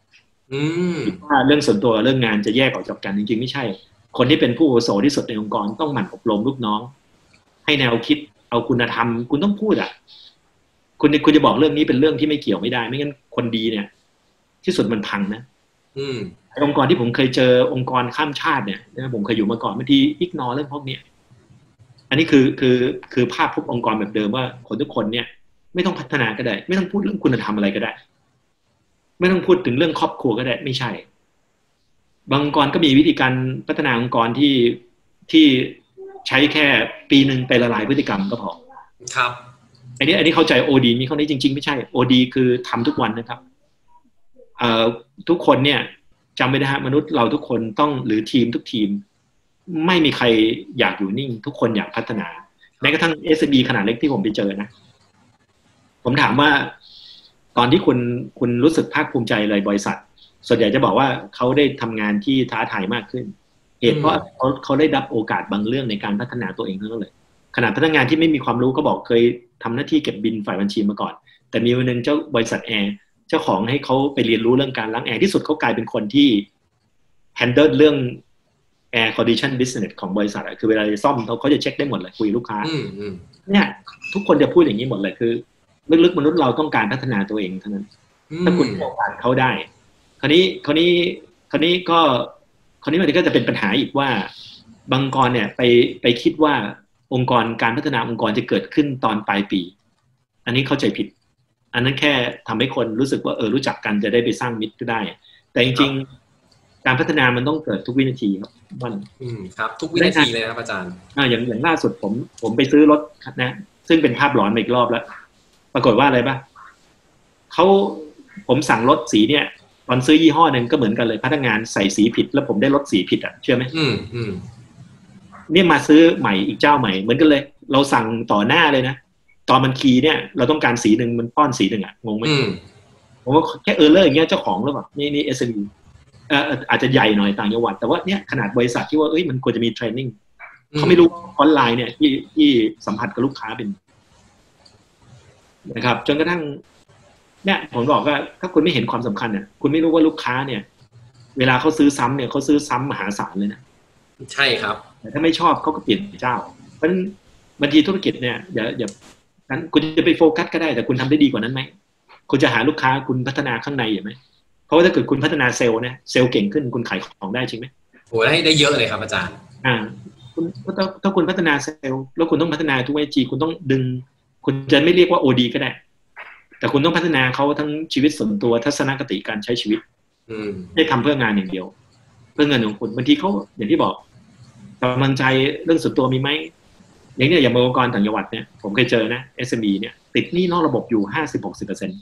ว่าเรื่องส่วนตัวเรื่องงานจะแยกออกจากกันจริงๆไม่ใช่คนที่เป็นผู้อาวุโสที่สุดในองค์กรต้องหมั่นอบรมลูกน้องให้แนวคิดเอาคุณธรรมคุณต้องพูดคุณจะบอกเรื่องนี้เป็นเรื่องที่ไม่เกี่ยวไม่ได้ไม่งั้นคนดีเนี่ยที่สุดมันพังนะองค์กรที่ผมเคยเจอองค์กรข้ามชาติเนี่ยผมเคยอยู่มาก่อนบางทีอิกนอเรื่องพวกนี้อันนี้คือภาพพวกองค์กรแบบเดิมว่าคนทุกคนเนี่ยไม่ต้องพัฒนาก็ได้ไม่ต้องพูดเรื่องคุณธรรมอะไรก็ได้ไม่ต้องพูดถึงเรื่องครอบครัวก็ได้ไม่ใช่บางองค์กรก็มีวิธีการพัฒนาองค์กรที่ใช้แค่ปีนึงไปละลายพฤติกรรมก็พอครับอันนี้เข้าใจโอดีมีข้อนี้จริงๆไม่ใช่โอดีคือทำทุกวันนะครับทุกคนเนี่ยจำไว้นะฮะมนุษย์เราทุกคนต้องหรือทีมทุกทีมไม่มีใครอยากอยู่นิ่งทุกคนอยากพัฒนาแม้กระทั่ง SME ขนาดเล็กที่ผมไปเจอนะผมถามว่าตอนที่คุณรู้สึกภาคภูมิใจเลยบริษัทส่วนใหญ่จะบอกว่าเขาได้ทำงานที่ท้าทายมากขึ้นเหตุเพราะเขาได้รับโอกาสบางเรื่องในการพัฒนาตัวเองทั้งนั้นเลยขนาดพนักงานที่ไม่มีความรู้ก็บอกเคยทำหน้าที่เก็บบินฝ่ายบัญชีมาก่อนแต่มีวันนึงเจ้าบริษัทแอร์เจ้าของให้เขาไปเรียนรู้เรื่องการล้างแอร์ที่สุดเขากลายเป็นคนที่ handle เรื่อง air condition business ของบริษัทคือเวลาจะซ่อมเขาจะเช็คได้หมดเลยคุยลูกค้าเนี่ยทุกคนจะพูดอย่างนี้หมดเลยคือลึกๆมนุษย์เราต้องการพัฒนาตัวเองเท่านั้นถ้าคุณต้องการเขาได้คราวนี้มันก็จะเป็นปัญหาอีกว่าบางองค์กรเนี่ยไปคิดว่าองค์กรการพัฒนาองค์กรจะเกิดขึ้นตอนปลายปีอันนี้เข้าใจผิดอันนั้นแค่ทำให้คนรู้สึกว่ารู้จักกันจะได้ไปสร้างมิตรก็ได้แต่จริงๆการพัฒนามันต้องเกิดทุกวินาทีครับมันครับทุกวินาทีเลยครับอาจารย์อย่างล่าสุดผมไปซื้อรถนะซึ่งเป็นภาพหลอนมาอีกรอบแล้วปรากฏว่าอะไรป่ะผมสั่งรถสีเนี่ยตอนซื้อยี่ห้อนึงก็เหมือนกันเลยพนักงานใส่สีผิดแล้วผมได้รถสีผิดเชื่อไหมเนี่ยมาซื้อใหม่อีกเจ้าใหม่เหมือนกันเลยเราสั่งต่อหน้าเลยนะตอนมันคีย์เนี่ยเราต้องการสีหนึ่งมันป้อนสีหนึ่งงงไหมผมว่าแค่เลอร์อย่างเงี้ยเจ้าของหรือเปล่านี่ SME อาจจะใหญ่หน่อยต่างจังหวัดแต่ว่าเนี่ยขนาดบริษัทที่ว่ามันควรจะมีเทรนนิ่งเขาไม่รู้ออนไลน์เนี่ยที่สัมผัสกับลูกค้าเป็นนะครับจนกระทั่งเนี่ยผมบอกว่าถ้าคุณไม่เห็นความสำคัญเนี่ยคุณไม่รู้ว่าลูกค้าเนี่ยเวลาเขาซื้อซ้ำเนี่ยเขาซื้อซ้ำมหาศาลเลยนะใช่ครับแต่ถ้าไม่ชอบเขาก็เปลี่ยนเจ้าเพราะฉะนั้นบางทีธุรกิจเนี่ยอย่าคุณจะไปโฟกัสก็ได้แต่คุณทำได้ดีกว่านั้นไหมคุณจะหาลูกค้าคุณพัฒนาข้างในอย่างไหมเพราะว่าถ้าเกิดคุณพัฒนาเซลล์เนี่ยเซลล์เก่งขึ้นคุณขายของได้จริงไหมโอ้ได้เยอะเลยครับอาจารย์คุณถ้าคุณพัฒนาเซลล์แล้วคุณต้องพัฒนาทุกจีคุณต้องดึงคุณจะไม่เรียกว่า OD ก็ได้แต่คุณต้องพัฒนาเขาทั้งชีวิตส่วนตัวทัศนคติการใช้ชีวิตได้ทำเพื่องานอย่างเดียวเพื่อเงินของคุณบางทีเขาอย่างที่บอกกำลังใจเรื่องส่วนตัวมีไหมอย่างนี้อย่างองค์กรต่างจังหวัดเนี่ยผมเคยเจอนะ SME เนี่ยติดหนี้นอกระบบอยู่ 50-60%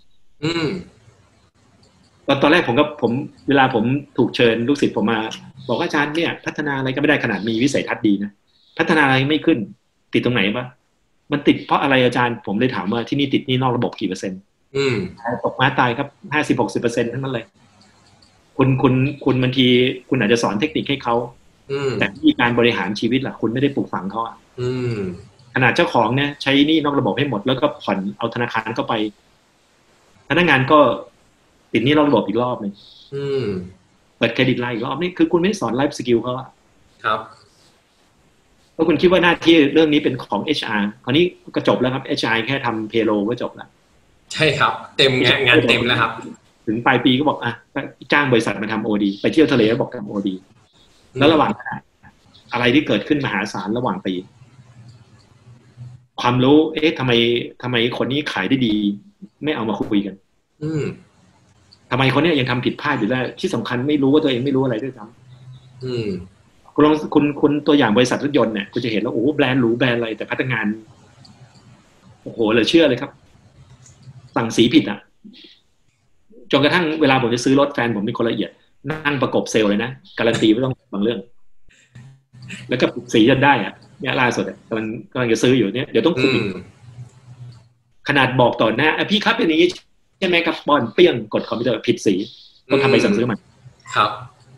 ตอนแรกผมเวลาผมถูกเชิญลูกศิษย์ผมมาบอกว่าอาจารย์เนี่ยพัฒนาอะไรก็ไม่ได้ขนาดมีวิสัยทัศน์ดีนะพัฒนาอะไรไม่ขึ้นติดตรงไหนปะมันติดเพราะอะไรอาจารย์ผมเลยถามว่าที่นี่ติดหนี้นอกระบบกี่เปอร์เซ็นต์ตกม้าตายครับ 50-60% ทั้งนั้นเลยคุณบางทีคุณอาจจะสอนเทคนิคให้เขาแต่วิธีการบริหารชีวิตล่ะคุณไม่ได้ปลูกฝังเขาขนาดเจ้าของเนี่ยใช้หนี้นอกระบบให้หมดแล้วก็ผ่อนเอาธนาคารเข้าไปพนักงานก็ติดหนี้นอกระบบอีกรอบนึงเปิดเครดิตไลน์อีกรอบนี่คือคุณไม่ได้สอนไลฟ์สกิลเขาครับเพราะคุณคิดว่าหน้าที่เรื่องนี้เป็นของ HR คราวนี้ก็จบแล้วครับ HR แค่ทำ payroll ก็จบแล้วใช่ครับเต็มงานเต็มแล้วครับถึงปลายปีก็บอกจ้างบริษัทมาทำ OD ไปเที่ยวทะเลแล้วบอกทำ OD แล้วระหว่างอะไรที่เกิดขึ้นมหาศาลระหว่างปีความรู้ทำไมคนนี้ขายได้ดีไม่เอามาคุยกันทำไมคนนี้ยังทำผิดพลาดอยู่ได้ที่สำคัญไม่รู้ว่าตัวเองไม่รู้อะไรด้วยซ้ำคุณลองคุณตัวอย่างบริษัทรถยนต์เนี่ยคุณจะเห็นแล้วโอ้แบรนด์หรูแบรนด์อะไรแต่พนักงานโอ้โหเหลือเชื่อเลยครับสั่งสีผิดจนกระทั่งเวลาผมจะซื้อรถแฟนผมเป็นคนละเอียดนั่งประกบเซลล์เลยนะการันตีไม่ต้องบางเรื่องแล้วก็สีจนได้เนี่ยล่าสุดกำลังจะซื้ออยู่เนี่ยเดี๋ยวต้องคุยขนาดบอกต่อหน้าพี่ครับเป็นอย่างนี้ใช่ไหมครับบอลเปี้ยงกดคอมพิวเตอร์ผิดสีต้องทำใบสั่งซื้อมันครับ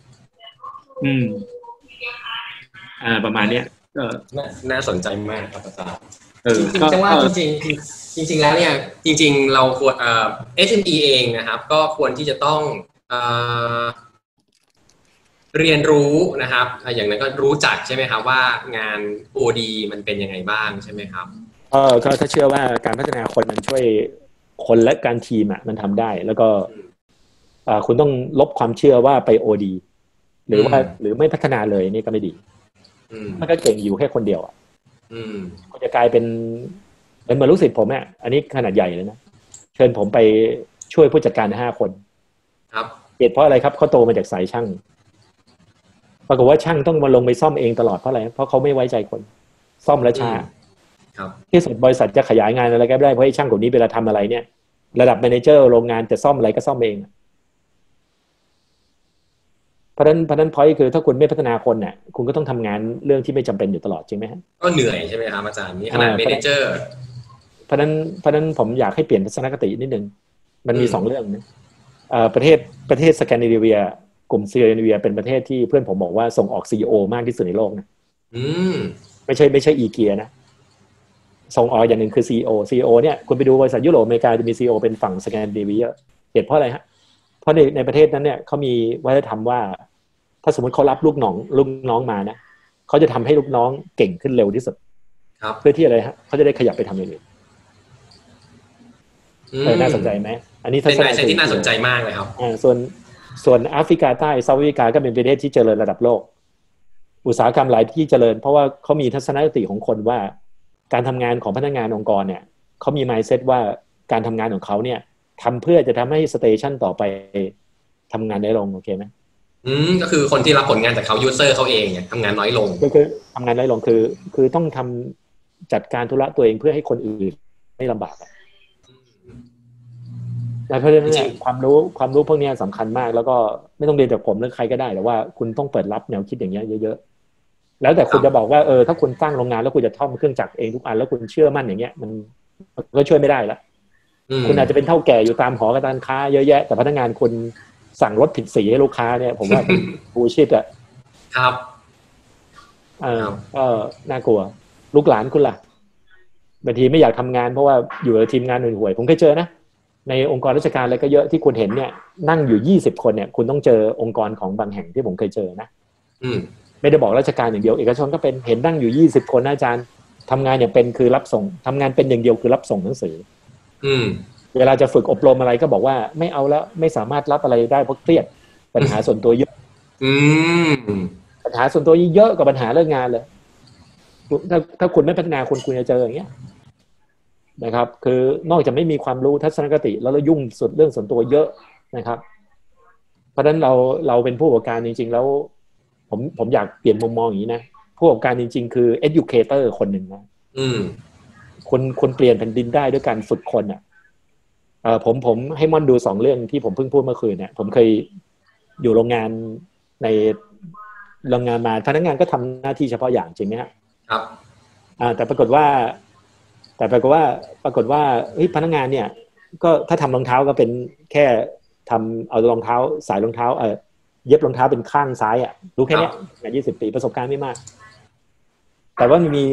ประมาณเนี้ยน่าสนใจมากครับอาจารย์จริงๆว่าจริงแล้วเนี่ยจริงๆเราควรSME เองนะครับก็ควรที่จะต้องเอ่อเรียนรู้นะครับอย่างนั้นก็รู้จักใช่ไหมครับว่างาน OD มันเป็นยังไงบ้างใช่ไหมครับก็ถ้าเชื่อว่าการพัฒนาคนมันช่วยคนและการทีมมันทำได้แล้วก็คุณต้องลบความเชื่อว่าไป OD หรือไม่พัฒนาเลยนี่ก็ไม่ดีมันก็เก่งอยู่แค่คนเดียวก็จะกลายเป็นเหมือนลูกศิษย์ผมอันนี้ขนาดใหญ่เลยนะเชิญผมไปช่วยผู้จัดการ5 คนครับเหตุเพราะอะไรครับเขาโตมาจากสายช่างปรากฏว่าช่างต้องมาลงไปซ่อมเองตลอดเพราะอะไรเพราะเขาไม่ไว้ใจคนซ่อมและช้าที่สุดบริษัทจะขยายงานอะไรก็ได้เพราะไอ้ช่างคนนี้เวลาทำอะไรเนี่ยระดับแมเนเจอร์โรงงานจะซ่อมอะไรก็ซ่อมเองเพราะฉะนั้นพอยต์คือถ้าคุณไม่พัฒนาคนเนี่ยคุณก็ต้องทำงานเรื่องที่ไม่จำเป็นอยู่ตลอดจริงไหมฮะก็เหนื่อยใช่ไหมครับอาจารย์นี่ขนาดแมเนเจอร์เพราะฉะนั้นผมอยากให้เปลี่ยนทัศนคตินิดนึงมันมี2 เรื่องนะประเทศสแกนดิเนเวียกลุ่มสแกนดิเนเวียเป็นประเทศที่เพื่อนผมบอกว่าส่งออก CEO มากที่สุดในโลกนะไม่ใช่อีเกียนะส่งออกอย่างหนึ่งคือ CEO เนี่ยคุณไปดูบริษัทยุโรปอเมริกาจะมี CEO เป็นฝั่งสแกนดิเนเวียเหตุเพราะอะไรฮะเพราะในประเทศนั้นเนี่ยเขามีวัฒนธรรมว่าถ้าสมมติเขารับลูกน้องมานะเขาจะทำให้ลูกน้องเก่งขึ้นเร็วที่สุดเพื่อที่อะไรฮะเขาจะได้ขยับไปทำอย่างอื่นน่าสนใจไหมอันนี้เป็นอะไรที่น่าสนใจมากเลยครับส่วนแอฟริกาใต้เซาท์แอฟริกาก็เป็นประเทศที่เจริญระดับโลกอุตสาหกรรมหลายที่เจริญเพราะว่าเขามีทัศนคติของคนว่าการทำงานของพนักงานองค์กรเนี่ยเขามี mindset ว่าการทำงานของเขาเนี่ยทำเพื่อจะทำให้สเตชันต่อไปทำงานได้ลงโอเคไหมก็คือคนที่รับผลงานจากเขายูเซอร์เขาเองเนี่ยทำงานน้อยลงก็คือทำงานน้อยลงคือต้องทำจัดการธุระตัวเองเพื่อให้คนอื่นไม่ลำบากเพราะฉะนั้นความรู้พวกนี้สำคัญมากแล้วก็ไม่ต้องเรียนจากผมหรือใครก็ได้แต่ว่าคุณต้องเปิดรับแนวคิดอย่างเงี้ยเยอะๆแล้วแต่คุณจะบอกว่าถ้าคุณสร้างโรงงานแล้วคุณจะท่อมเครื่องจักรเองทุกอันแล้วคุณเชื่อมั่นอย่างเงี้ยมันก็ช่วยไม่ได้ละคุณอาจจะเป็นเท่าแก่อยู่ตามหอการค้าเยอะแยะแต่พนักงานคุณสั่งรถผิดสีให้ลูกค้าเนี่ยผมว่าบูชิตอ่ะครับก็น่ากลัวลูกหลานคุณล่ะบางทีไม่อยากทำงานเพราะว่าอยู่กับทีมงานห่วยๆผมเคยเจอนะในองค์กรราชการอะไรก็เยอะที่คุณเห็นเนี่ยนั่งอยู่20 คนเนี่ยคุณต้องเจอองค์กรของบางแห่งที่ผมเคยเจอนะไม่ได้บอกราชการอย่างเดียวเอกชนก็เป็นเห็นนั่งอยู่20 คนอาจารย์ทำงานอย่างเป็นคือรับส่งทำงานเป็นอย่างเดียวคือรับส่งหนังสือเวลาจะฝึกอบรมอะไรก็บอกว่าไม่เอาแล้วไม่สามารถรับอะไรได้เพราะเครียดปัญหาส่วนตัวเยอะปัญหาส่วนตัวเยอะกว่าปัญหาเรื่องงานเลยถ้าคุณไม่พัฒนาคุณจะเจออย่างเงี้ยนะครับคือนอกจากไม่มีความรู้ทัศนคติแล้วยุ่งสุดเรื่องส่วนตัวเยอะนะครับเพราะฉะนั้นเราเป็นผู้ประกอบการจริงๆแล้วผมอยากเปลี่ยนมุมมองอย่างนี้นะผู้ประกอบการจริงๆคือ educator คนหนึ่งนะคุณเปลี่ยนแผ่นดินได้ด้วยการฝึกคนผมให้ม่อนดู2 เรื่องที่ผมเพิ่งพูดเมื่อคืนเนี่ยผมเคยอยู่โรงงานในโรงงานมาพนักงานก็ทำหน้าที่เฉพาะอย่างจริงไหมครับแต่ปรากฏว่าพนักงานเนี่ยก็ถ้าทำรองเท้าก็เป็นแค่ทำเอารองเท้าสายรองเท้าเย็บรองเท้าเป็นข้างซ้ายรู้แค่นี้งาน20 ปีประสบการณ์ไม่มากแต่ว่ามี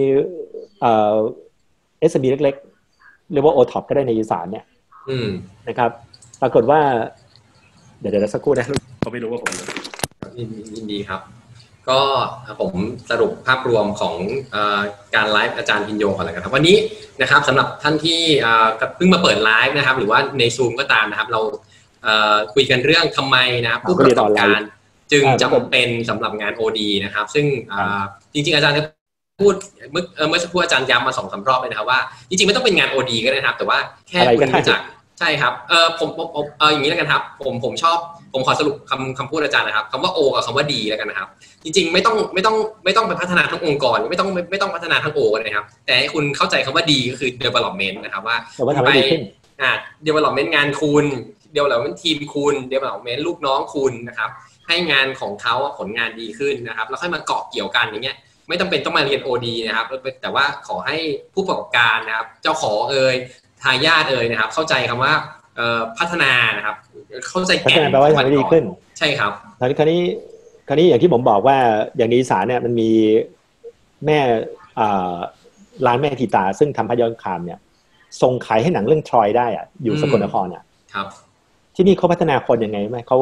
SME เล็กๆเรียกว่า OTOP ก็ได้ในอีสานเนี่ยนะครับปรากฏว่าเดี๋ยวสักครู่นะเขาไม่รู้ว่าผมยินดีครับก็ผมสรุปภาพรวมของการไลฟ์อาจารย์พิญโยก่อนเลยครับวันนี้นะครับสำหรับท่านที่เพิ่งมาเปิดไลฟ์นะครับหรือว่าใน Zoom ก็ตามนะครับเราคุยกันเรื่องทำไมนะครับผู้ประกอบการจึงจำเป็นสำหรับงาน OD นะครับซึ่งจริงๆอาจารย์พูดเมื่อสักครู่อาจารย์ย้ำมา2-3 รอบเลยนะครับว่าจริงๆไม่ต้องเป็นงาน OD ก็ได้นะครับแต่ว่าแค่คุณรู้จักใช่ครับผมอย่างนี้แล้วกันครับผมชอบผมขอสรุปคำพูดอาจารย์นะครับคำว่า O กับคำว่า D แล้วกันนะครับจริงๆไม่ต้องไปพัฒนาทั้งองค์กรไม่ต้องพัฒนาทั้ง O กันนะครับแต่ให้คุณเข้าใจคำว่า D ก็คือ development นะครับว่าไปdevelopment งานคุณ development ทีมคุณ development ลูกน้องคุณนะครับให้งานของเขาผลงานดีขึ้นนะครับแล้วค่อยมาเกาะเกี่ยวกันอย่างเงี้ยไม่จำเป็นต้องมาเรียน OD นะครับแต่ว่าขอให้ผู้ประกอบการนะครับเจ้าของทายาทนะครับเข้าใจคำว่าพัฒนานะครับเข้าใจแก่นแปลว่าทำให้ดีขึ้นใช่ครับคราวนี้อย่างที่ผมบอกว่าอย่างในอีสานเนี่ยมันมีแม่ร้านแม่ทีตาซึ่งทำพยนตร์คามเนี่ยส่งขายให้หนังเรื่องทรอยได้อยู่สกลนครครับที่นี่เขาพัฒนาคนยังไงไหมเขา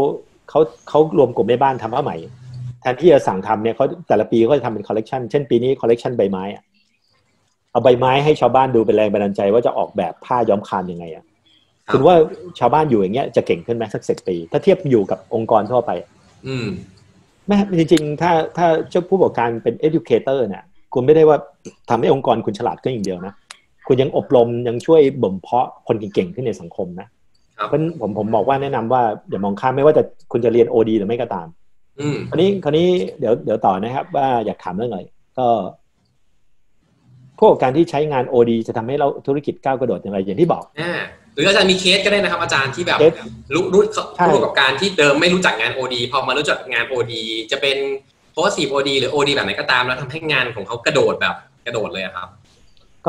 เขารวมกลุ่มแม่บ้านทำผ้าไหมแทนที่จะสั่งทำเนี่ยเขาแต่ละปีเขาจะทำเป็นคอลเลกชันเช่นปีนี้คอลเลกชันใบไม้อะเอาใบไม้ให้ชาวบ้านดูเป็นแรงบันดาลใจว่าจะออกแบบผ้าย้อมคานยังไงอะคุณว่าชาวบ้านอยู่อย่างเงี้ยจะเก่งขึ้นไหมสัก10 ปีถ้าเทียบอยู่กับองค์กรทั่วไปแม่จริงๆถ้าเจ้าผู้ประกอบการเป็น educator เนี่ยคุณไม่ได้ว่าทำให้องค์กรคุณฉลาดขึ้นอย่างเดียวนะคุณยังอบรมยังช่วยบ่มเพาะคนเก่งๆขึ้นในสังคมนะเพราะผมบอกว่าแนะนำว่าอย่ามองข้ามไม่ว่าจะคุณจะเรียน OD หรือไม่ก็ตามคราวนี้เดี๋ยวต่อนะครับว่าอยากถามเรื่องอะไรก็ผู้ประกอบการที่ใช้งาน OD จะทำให้เราธุรกิจก้าวกระโดดอย่างไรอย่างที่บอกหรืออาจารย์มีเคสก็ได้นะครับอาจารย์ที่แบบรู้ผู้ประกอบการที่เดิมไม่รู้จักงาน OD พอมารู้จักงาน OD จะเป็น positive OD หรือ OD แบบไหนก็ตามแล้วทำให้งานของเขากระโดดเลยครับก็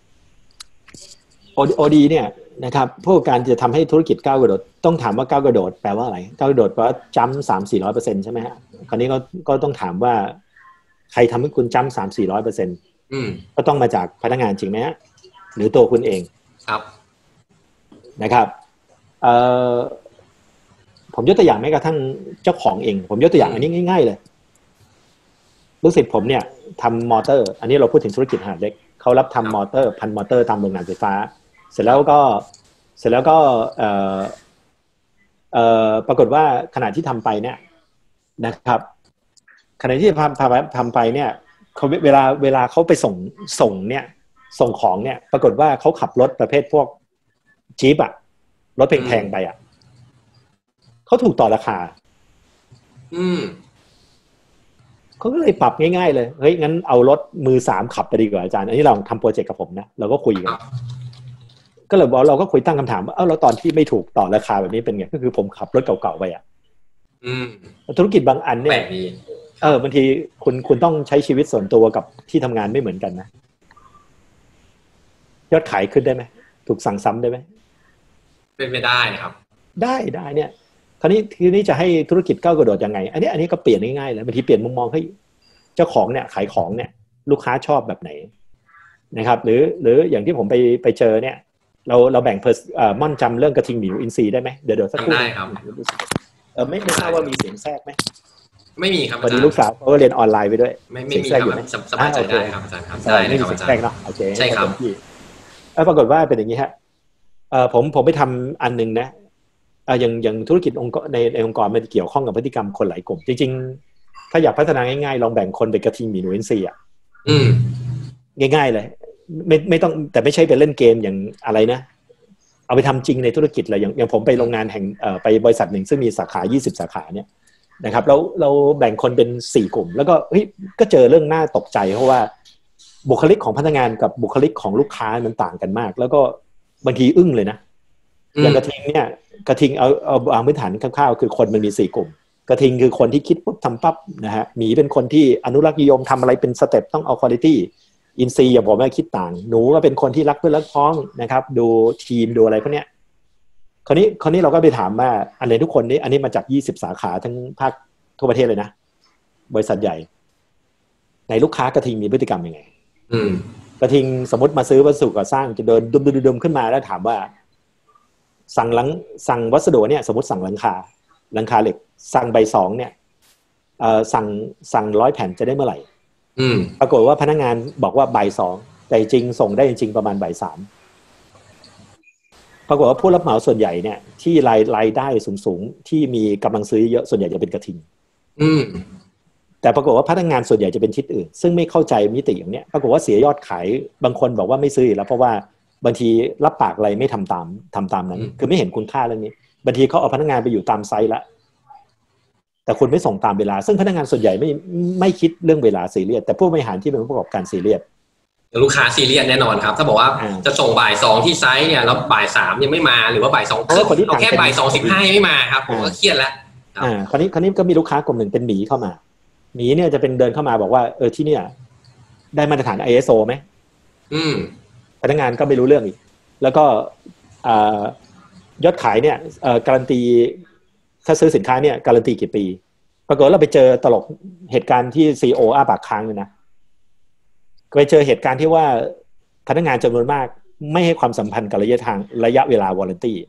OD เนี่ยนะครับผู้ประกอบการจะทำให้ธุรกิจก้าวกระโดดต้องถามว่าก้าวกระโดดแปลว่าอะไรก้าวกระโดดแปลว่าจัมป์ 300-400% ใช่ไหมฮะคราวนี้ก็ต้องถามว่าใครทำให้คุณจัมป์ 300-400%ก็ต้องมาจากพนักงานจริงไหมฮะหรือตัวคุณเองครับนะครับผมยกตัวอย่างแม้กระทั่งเจ้าของเองผมยกตัวอย่างอันนี้ง่ายๆเลยลูกศิษย์ผมเนี่ยทำมอเตอร์อันนี้เราพูดถึงธุรกิจขนาดเล็กเขารับทำมอเตอร์พันมอเตอร์ตามโรงงานไฟฟ้าเสร็จแล้วก็ปรากฏว่าขณะที่ทำไปเนี่ยนะครับขณะที่ทำไปเนี่ยเขาเวลาเขาไปส่งเนี่ยส่งของเนี่ยปรากฏว่าเขาขับรถประเภทพวกจี๊ปอะรถแพงๆไปอะเขาถูกต่อราคาเขาก็เลยปรับง่ายๆเลยเฮ้ยงั้นเอารถมือ3ขับไปดีกว่าอาจารย์อันนี้เราทำโปรเจกต์กับผมนะเราก็คุยกันก็เลยบอกเราก็คุยตั้งคำถามว่าแล้วตอนที่ไม่ถูกต่อราคาแบบนี้เป็นไงก็คือผมขับรถเก่าๆไปอ่ะธุรกิจบางอันเนี่ยบางทีคุณต้องใช้ชีวิตส่วนตัวกับที่ทำงานไม่เหมือนกันนะยอดขายขึ้นได้ไหมถูกสั่งซ้ำได้ไหมเป็นไม่ได้ครับได้เนี่ยทีนี้จะให้ธุรกิจก้าวกระโดดยังไงอันนี้ก็เปลี่ยนง่ายๆเลยบางทีเปลี่ยนมุมมองให้เจ้าของเนี่ยขายของเนี่ยลูกค้าชอบแบบไหนนะครับหรืออย่างที่ผมไปเจอเนี่ยเราแบ่งม่อนจำเรื่องกระทิงหมิวอินทรีได้ไหมเดี๋ยวสักครู่ได้ครับไม่ทราบว่ามีเสียงแทรกไหมไม่มีครับพอดีลูกสาวเขาเรียนออนไลน์ไปด้วยไม่มีครับสบายใจได้ครับอาจารย์ครับได้ไม่มีเสียงแทรกเนาะโอเคใช่ครับปรากฏว่าเป็นอย่างนี้ฮะผมไปทำอันนึงนะอย่างธุรกิจในองค์กรมันเกี่ยวข้องกับพฤติกรรมคนหลายกลุ่มจริงๆถ้าอยากพัฒนาง่ายๆลองแบ่งคนเป็นกระทิงหมีหนูอินทรีอ่ะง่ายๆเลยไม่ต้องแต่ไม่ใช่ไปเล่นเกมอย่างอะไรนะเอาไปทำจริงในธุรกิจเลยอย่างผมไปโรงงานแห่งไปบริษัทหนึ่งซึ่งมีสาขา20 สาขาเนี่ยนะครับเราแบ่งคนเป็น4 กลุ่มแล้วก็เจอเรื่องน่าตกใจเพราะว่าบุคลิกของพนักงานกับบุคลิกของลูกค้ามันต่างกันมากแล้วก็บางทีอึ้งเลยนะอย่างกระทิงเนี่ยกระทิงเอาพื้นฐานคร่าวๆคือคนมันมี4 กลุ่มกระทิงคือคนที่คิดปุ๊บทำปั๊บนะฮะหมีเป็นคนที่อนุรักษ์นิยมทำอะไรเป็นสเต็ปต้องเอาควอลิตี้อินซีอย่างผมคิดต่างหนูก็เป็นคนที่รักเพื่อนรักพ้องนะครับดูทีมดูอะไรพวกเนี้ยคราวนี้เราก็ไปถามว่าอันไหนทุกคนนี้อันนี้มาจาก20 สาขาทั้งภาคทั่วประเทศเลยนะบริษัทใหญ่ในลูกค้ากระทิงมีพฤติกรรมยังไงกระทิงสมมติมาซื้อวัสดุก่อสร้างจะเดินดุมขึ้นมาแล้วถามว่าสั่งวัสดุเนี่ยสมมติสั่งหลังคาเหล็กสั่งใบ2เนี่ยสั่ง100 แผ่นจะได้เมื่อไหร่ปรากฏว่าพนักงานบอกว่าบ่าย 2แต่จริงส่งได้จริงประมาณบ่าย 3ปรากฏว่าผู้รับเหมาส่วนใหญ่เนี่ยที่รายได้สูงที่มีกำลังซื้อเยอะส่วนใหญ่จะเป็นกระทิงแต่ปรากฏว่าพนักงานส่วนใหญ่จะเป็นทิศอื่นซึ่งไม่เข้าใจมิติอย่างเนี้ยปรากฏว่าเสียยอดขายบางคนบอกว่าไม่ซื้อแล้วเพราะว่าบางทีรับปากอะไรไม่ทำตามนั้นคือไม่เห็นคุณค่าเรื่องนี้บางทีเขาเอาพนักงานไปอยู่ตามไซต์ละแต่คุณไม่ส่งตามเวลาซึ่งพนักงานส่วนใหญ่ไม่คิดเรื่องเวลาซีเรียสแต่ผู้บริหารที่เป็นผู้ประกอบการซีเรียสลูกค้าซีเรียสแน่นอนครับถ้าบอกว่าจะส่งบ่าย 2ที่ไซต์เนี่ยแล้วบ่าย 3ยังไม่มาหรือว่าบ่าย 2เอาแค่บ่าย 2:15ไม่มาครับผมก็เครียดแล้วคราวนี้ก็มีลูกค้ากลุ่มหนึ่งเป็นหมีเข้ามาหมีเนี่ยจะเป็นเดินเข้ามาบอกว่าที่เนี่ยได้มาตรฐาน ISO ไหมพนักงานก็ไม่รู้เรื่องอีกแล้วก็ยอดขายเนี่ยการันตีถ้าซื้อสินค้าเนี่ยการันตีกี่ปีปรากฏเราไปเจอตลกเหตุการณ์ที่ CEO อ้าปากค้างเลยนะไปเจอเหตุการณ์ที่ว่าพนักงานจำนวนมากไม่ให้ความสัมพันธ์กับระยะเวลาวารันตี้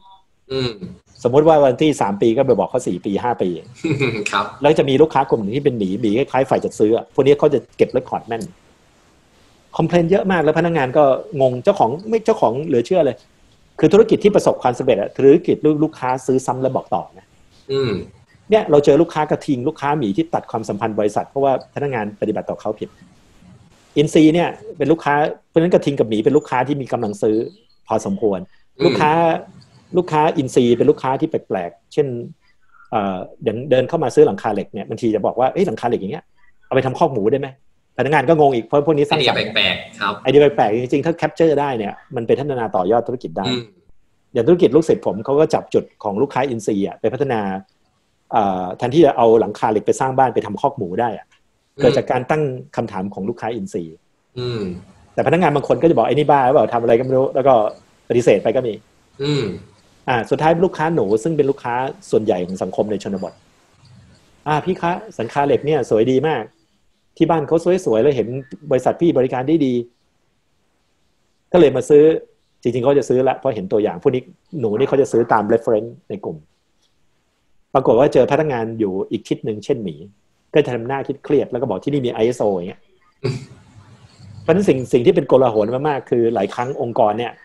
อืมสมมติว่าวันที่3 ปีก็ไปบอกเขา4 ปี 5 ปีครับแล้วจะมีลูกค้ากลุ่มหนึ่งที่เป็นหมีคล้ายๆฝ่ายจัดซื้อพวกนี้เขาจะเก็บเรคคอร์ดแม่นคอมเพลนเยอะมากแล้วพนักงานก็งงเจ้าของเหลือเชื่อเลยคือธุรกิจที่ประสบความสำเร็จธุรกิจลูกค้าซื้อซ้ำแล้วบอกต่อนะเนี่ยเราเจอลูกค้ากระทิงลูกค้าหมีที่ตัดความสัมพันธ์บริษัทเพราะว่าพนักงานปฏิบัติต่อเขาผิดอินซีเนี่ยเป็นลูกค้าเพราะฉะนั้นกระทิงกับหมีเป็นลูกค้าที่มีกำลังซื้อพอสมควรลูกค้าอินซีเป็นลูกค้าที่แปลกๆเช่นอย่างเดินเข้ามาซื้อหลังคาเหล็กเนี่ยบางทีจะบอกว่าหลังคาเหล็กอย่างเงี้ยเอาไปทำคอกหมูได้ไหมพนักงานก็งงอีกเพราะพวกนี้สร้างสรรค์แปลกๆครับไอเดียแปลกๆจริงๆถ้าแคปเจอร์ได้เนี่ยมันเป็นพัฒนาต่อยอดธุรกิจได้อย่างธุรกิจลูกศิษย์ผมเขาก็จับจุดของลูกค้าอินซีไปพัฒนาแทนที่จะเอาหลังคาเหล็กไปสร้างบ้านไปทำคอกหมูได้เกิดจากการตั้งคำถามของลูกค้าอินซีแต่พนักงานบางคนก็จะบอกไอ้นี่บ้าหรือเปล่าทำอะไรก็ไม่รู้แล้วก็ปฏิเสธไปก็มีสุดท้ายลูกค้าหนูซึ่งเป็นลูกค้าส่วนใหญ่ของสังคมในชนบทพี่คะสังคาเหล็กเนี่ยสวยดีมากที่บ้านเขาสวยๆแล้วเห็นบริษัทพี่บริการได้ดีก็เลยมาซื้อจริงๆเขาจะซื้อละเพราะเห็นตัวอย่างพวกนี้หนูนี่เขาจะซื้อตาม reference ในกลุ่มปรากฏว่าเจอพนักงานอยู่อีกทิศหนึ่งเช่นหมีก็จะทำหน้าคิดเครียดแล้วก็บอกที่นี่มี ISO อย่างเงี้ยเพราะฉะนั้นสิ่งที่เป็นโกลาหลมากๆคือหลายครั้งองค์กรเนี่ย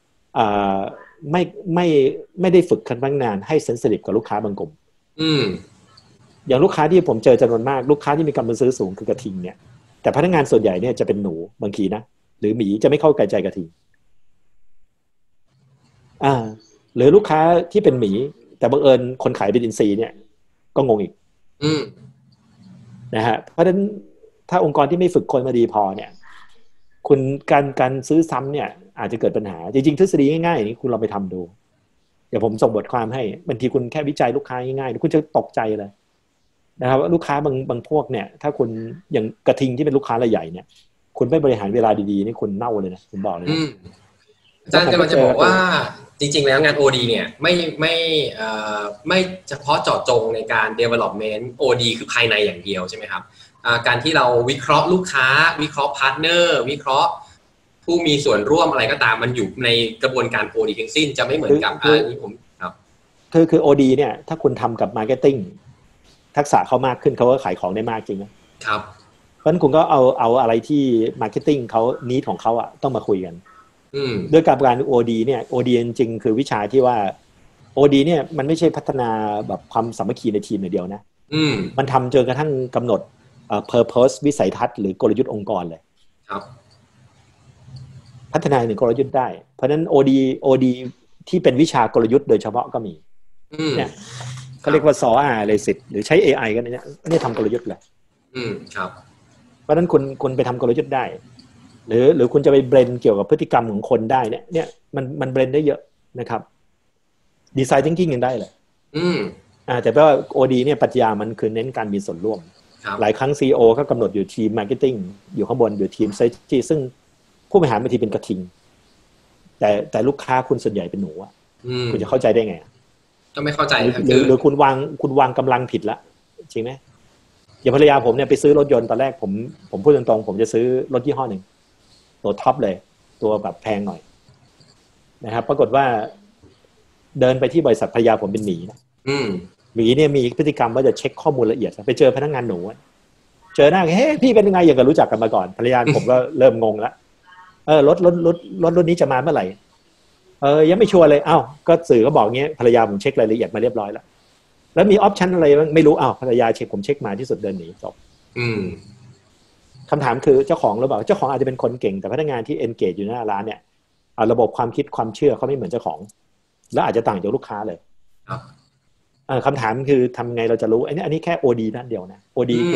ไม่ได้ฝึกพนักงานให้เซนซิทีฟกับลูกค้าบางกลุ่มอย่างลูกค้าที่ผมเจอจำนวนมากลูกค้าที่มีกำลังซื้อสูงคือกระทิงเนี่ยแต่พนักงานส่วนใหญ่เนี่ยจะเป็นหนูบางทีนะหรือหมีจะไม่เข้าใจกระทิงหรือลูกค้าที่เป็นหมีแต่บังเอิญคนขายเป็นอินซีเนี่ยก็งงอีกนะฮะเพราะฉะนั้นถ้าองค์กรที่ไม่ฝึกคนมาดีพอเนี่ยคุณการซื้อซ้ำเนี่ยอาจจะเกิดปัญหาจริงๆทฤษฎีง่ายๆนี่คุณลองไปทำดูเดี๋ยวผมส่งบทความให้บางทีคุณแค่วิจัยลูกค้าง่ายๆคุณจะตกใจเลยนะครับลูกค้าบางพวกเนี่ยถ้าคุณอย่างกระทิงที่เป็นลูกค้ารายใหญ่เนี่ยคุณไม่บริหารเวลาดีๆนี่คุณเน่าเลยนะผมบอกเลยนะอาจารย์กำลังจะบอกว่าจริงๆแล้วงาน OD เนี่ยไม่เฉพาะเจาะจงในการ development OD คือภายในอย่างเดียวใช่ไหมครับการที่เราวิเคราะห์ลูกค้าวิเคราะห์พาร์ทเนอร์วิเคราะห์ผู้มีส่วนร่วมอะไรก็ตามมันอยู่ในกระบวนการ OD ทั้งสิ้นจะไม่เหมือนกับนี่ผมครับคือ OD เนี่ยถ้าคุณทำกับ marketing ทักษะเขามากขึ้นเขาก็ขายของได้มากจริงนะครับเพราะฉะนั้นคุณก็เอาอะไรที่ marketing เขานี้ของเขาต้องมาคุยกันด้วยการ OD เนี่ย OD จริงๆคือวิชาที่ว่า OD เนี่ยมันไม่ใช่พัฒนาแบบความสามัคคีในทีมอย่างเดียวนะมันทำจนกระทั่งกำหนดpurpose วิสัยทัศน์หรือกลยุทธ์องค์กรเลยครับพัฒนาหนึ่งกลยุทธ์ได้เพราะฉะนั้น OD ที่เป็นวิชากลยุทธ์โดยเฉพาะก็มีเนี่ยเขาเรียกว่าซออะไรสิหรือใช้ AI กันเนี่ยนี่ทำกลยุทธ์เลยครับเพราะฉะนั้นคุณไปทำกลยุทธ์ได้หรือคุณจะไปเบรนเกี่ยวกับพฤติกรรมของคนได้เนี่ยมันเบรนได้เยอะนะครับดีไซน์ thinking ยังได้เลยแต่ว่า OD เนี่ยปรัชญามันคือเน้นการมีส่วนร่วมหลายครั้ง CEO ก็กำหนดอยู่ทีม marketing อยู่ข้างบนอยู่ทีม strategy ซึ่งผู้บริหารบางทีเป็นกระทิงแต่ลูกค้าคุณส่วนใหญ่เป็นหนูคุณจะเข้าใจได้ไงก็ไม่เข้าใจหรือคุณวางกำลังผิดละจริงไหมอย่างภรรยาผมเนี่ยไปซื้อรถยนต์ตอนแรกผมพูดตรงๆผมจะซื้อรถยี่ห้อหนึ่งตัวท็อปเลยตัวแบบแพงหน่อยนะครับปรากฏว่าเดินไปที่บริษัทภรรยาผมเป็นหมีนะหมีเนี่ยมีพฤติกรรมว่าจะเช็คข้อมูลละเอียดไปเจอพนักงานหนูเจอหน้าเฮ้ยพี่เป็นยังไงอย่างกับรู้จักกันมาก่อนภรรยาผมก็เริ่มงงแล้วรถนี้จะมาเมื่อไหร่ยังไม่ชัวร์เลยก็สื่อก็บอกเงี้ยภรรยาผมเช็ครายละเอียดมาเรียบร้อยแล้วมีออปชันอะไรไม่รู้ภรรยาเช็คผมเช็คมาที่สุดเดินหนีจบคำถามคือเจ้าของหรือเปล่าเจ้าของอาจจะเป็นคนเก่งแต่พนักงานที่ engage อยู่หน้าร้านเนี่ยระบบความคิดความเชื่อเขาไม่เหมือนเจ้าของแล้วอาจจะต่างจากลูกค้าเลยคำถามคือทำไงเราจะรู้อันนี้แค่ OD นั่นเดียวนะ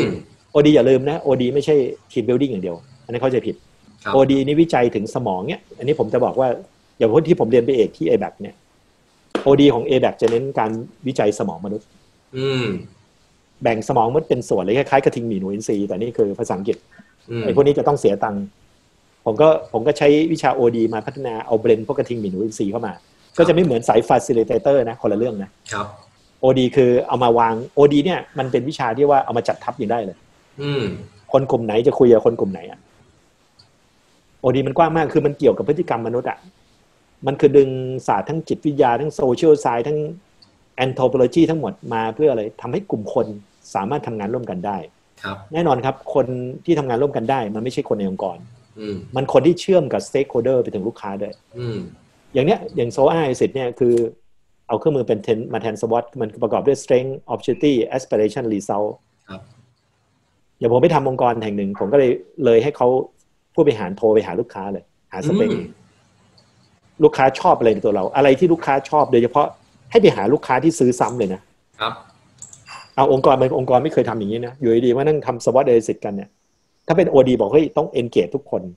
OD อย่าลืมนะ OD ไม่ใช่ team building อย่างเดียวอันนี้เข้าใจผิด OD นี่วิจัยถึงสมองเนี่ยอันนี้ผมจะบอกว่าอย่างคนที่ผมเรียนไปเอกที่ ABAC เนี่ย OD ของ ABAC จะเน้นการวิจัยสมองมนุษย์แบ่งสมองมันเป็นส่วนเลยคล้ายๆกระทิงหมีหนูอินทรีแต่นี่คือภาษาอังกฤษไอ้พวกนี้จะต้องเสียตังค์ผมก็ใช้วิชา OD มาพัฒนาเอาเบรนพวกกระทิงหมีหนูอินทรีเข้ามาก็จะไม่เหมือนสาย facilitator นะคนละเรื่องนะครับ OD คือเอามาวาง OD เนี่ยมันเป็นวิชาที่ว่าเอามาจัดทับอย่างได้เลยคนกลุ่มไหนจะคุยกับคนกลุ่มไหนOD มันกว้างมากคือมันเกี่ยวกับพฤติกรรมมนุษย์มันคือดึงศาสตร์ทั้งจิตวิทยาทั้งโซเชียลไซน์ทั้งแอนโทรโพโลจีทั้งหมดมาเพื่ออะไรทำให้กลุ่มคนสามารถทำงานร่วมกันได้แน่นอนครับคนที่ทำงานร่วมกันได้มันไม่ใช่คนในองค์กรมันคนที่เชื่อมกับสเต็กโฮลเดอร์ไปถึงลูกค้าด้วยอย่างเนี้ยอย่างโซอาสิทธิ์เนี่ยคือเอาเครื่องมือเป็นมาแทน SWOT มันประกอบด้วย strength opportunity aspiration result อย่างผมไปทำองค์กรแห่งหนึ่งผมก็เลยให้เขาผู้บริหารโทรไปหาลูกค้าเลยหาสเปคลูกค้าชอบอะไรในตัวเราอะไรที่ลูกค้าชอบโดยเฉพาะให้ไปหาลูกค้าที่ซื้อซ้ำเลยนะครับเอาองค์กรไม่เคยทำอย่างนี้นะอยู่ดีๆว่านั่งทำ SWOT analysis กันเนี่ยถ้าเป็น OD บอกเฮ้ยต้อง engage ทุกคน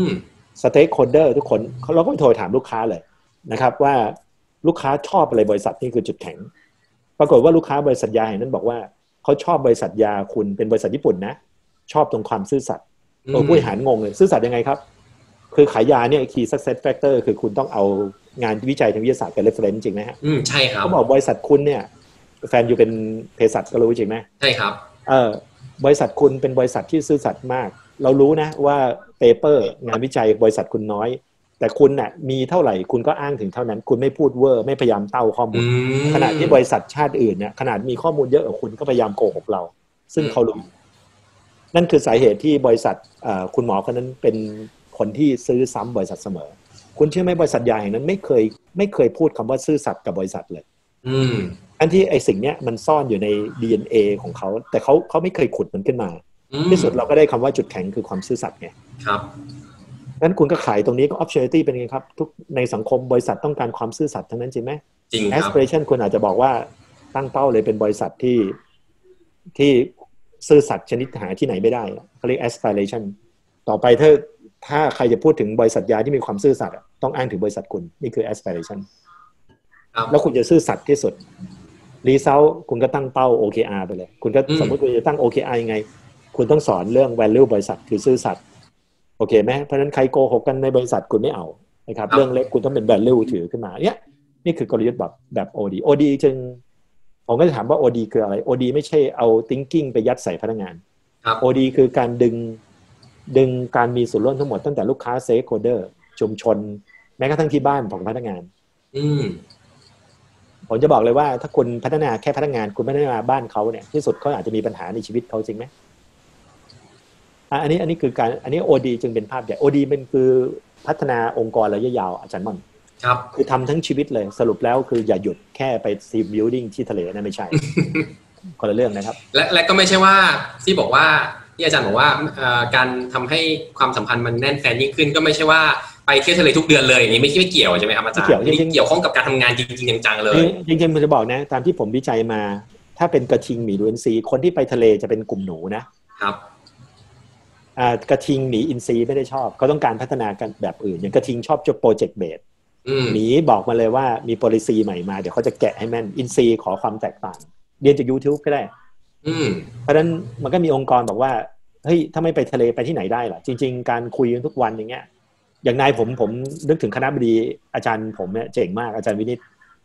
stakeholder ทุกคนเราก็ไปโทรถามลูกค้าเลยนะครับว่าลูกค้าชอบอะไรบริษัทนี่คือจุดแข็งปรากฏว่าลูกค้าบริษัทยาแห่งนั้นบอกว่าเขาชอบบริษัทยาคุณเป็นบริษัทญี่ปุ่นนะชอบตรงความซื่อสัตย์ผู้บริหารงงเลยซื่อสัตย์ยังไงครับคือขายยาเนี่ย key success factor คือคุณต้องเอางานวิจัยทางวิทยาศาสตร์เป็น reference จริงไหมฮะใช่ครับเขาบอกบริษัทคุณเนี่ยแฟนอยู่เป็นเภสัชก็รู้จริงไหมใช่ครับบริษัทคุณเป็นบริษัทที่ซื่อสัตย์มากเรารู้นะว่าเปเปอร์งานวิจัยบริษัทคุณน้อยแต่คุณน่ะมีเท่าไหร่คุณก็อ้างถึงเท่านั้นคุณไม่พูดเวอร์ไม่พยายามเต้าข้อมูลขณะที่บริษัทชาติอื่นเนี่ยขนาดมีข้อมูลเยอะกว่าคุณก็พยายามโกหกเราซึ่งเขารู้นั่นคือสาเหตุที่บริษัทคุณหมอคนนั้นเป็นคนที่ซื้อซ้ำบริษัทเสมอคุณเชื่อไหมบริษัทยาแห่งนั้นไม่เคยพูดคำว่าซื่อสัตย์กับบริษัทเลยอันที่ไอสิ่งเนี้ยมันซ่อนอยู่ใน DNA ของเขาแต่เขาไม่เคยขุดมันขึ้นมาที่สุดเราก็ได้คำว่าจุดแข็งคือความซื่อสัตย์ไงครับงั้นคุณก็ขายตรงนี้ก็ opportunity เป็นไงครับทุกในสังคมบริษัทต้องการความซื่อสัตย์ทั้งนั้นจริงไหมจริงครับ aspiration คุณอาจจะบอกว่าตั้งเป้าเลยเป็นบริษัทที่ซื่อสัตย์ชนิดหาที่ไหนไม่ได้เขาเรียก aspiration ต่อไปถ้าใครจะพูดถึงบริษัทยาที่มีความซื่อสัตย์ต้องอ้างถึงบริษัทคุณนี่คือ aspiration แล้วคุณจะซื่อสัตย์ที่สุด result คุณก็ตั้งเป้า OKR ไปเลยคุณก็สมมติคุณจะตั้ง OKR ยังไงคุณต้องสอนเรื่อง value บริษัทคือซื่อสัตย์โอเคไหมเพราะฉะนั้นใครโกหกกันในบริษัทคุณไม่เอานะครับเรื่องเล็กคุณต้องเป็น value ถือขึ้นมาเนี่ยนี่คือกลยุทธ์แบบ OD จึงผมก็จะถามว่า OD คืออะไร OD ไม่ใช่เอา thinking ไปยัดใส่พนักงาน OD คือการดึงการมีส่วนร่วมทั้งหมดตั้งแต่ลูกค้า stakeholder ชุมชนแม้กระทั่งที่บ้านของพนักงานผมจะบอกเลยว่าถ้าคุณพัฒนาแค่พนักงานคุณไม่ได้มาบ้านเขาเนี่ยที่สุดเขาอาจจะมีปัญหาในชีวิตเขาจริงไหมอันนี้คือการอันนี้ OD จึงเป็นภาพใหญ่ OD เป็นคือพัฒนาองค์กรระยะยาวอาจารย์ม่อนครับคือทำทั้งชีวิตเลยสรุปแล้วคืออย่าหยุดแค่ไปทีมบิลดิ้งที่ทะเลนะไม่ใช่ คนละเรื่องนะครับและก็ไม่ใช่ว่าที่บอกว่าที่อาจารย์บอกว่าการทำให้ความสัมพันธ์มันแน่นแฟนยิ่งขึ้นก็ไม่ใช่ว่าไปเที่ยวทะเลทุกเดือนเลยอย่างนี้ไม่เกี่ยวใช่ไหมครับอาจารย์เกี่ยวข้องกับการทำงานจริงๆจังๆเลยจริงๆผมจะบอกนะตามที่ผมวิจัยมาถ้าเป็นกระทิงหมีดูอินทรีคนที่ไปทะเลจะเป็นกลุ่มหนูนะครับกระทิงหมีอินทรีไม่ได้ชอบเขาต้องการพัฒนากันแบบอื่นอย่างกระทิงชอบจุดโปรเจกต์เบสหมีบอกมาเลยว่ามี policy ใหม่มาเดี๋ยวเขาจะแกะให้แม่นอินทรีขอความแตกต่างเรียนจาก YouTube ก็ได้เพราะฉะนั้นมันก็มีองค์กรบอกว่าเฮ้ยถ้าไม่ไปทะเลไปที่ไหนได้ล่ะจริงๆการคุยกันทุกวันอย่างเงี้ยอย่างนายผมนึกถึงคณบดีอาจารย์ผมเนี่ยเจ๋งมากอาจารย์วินิต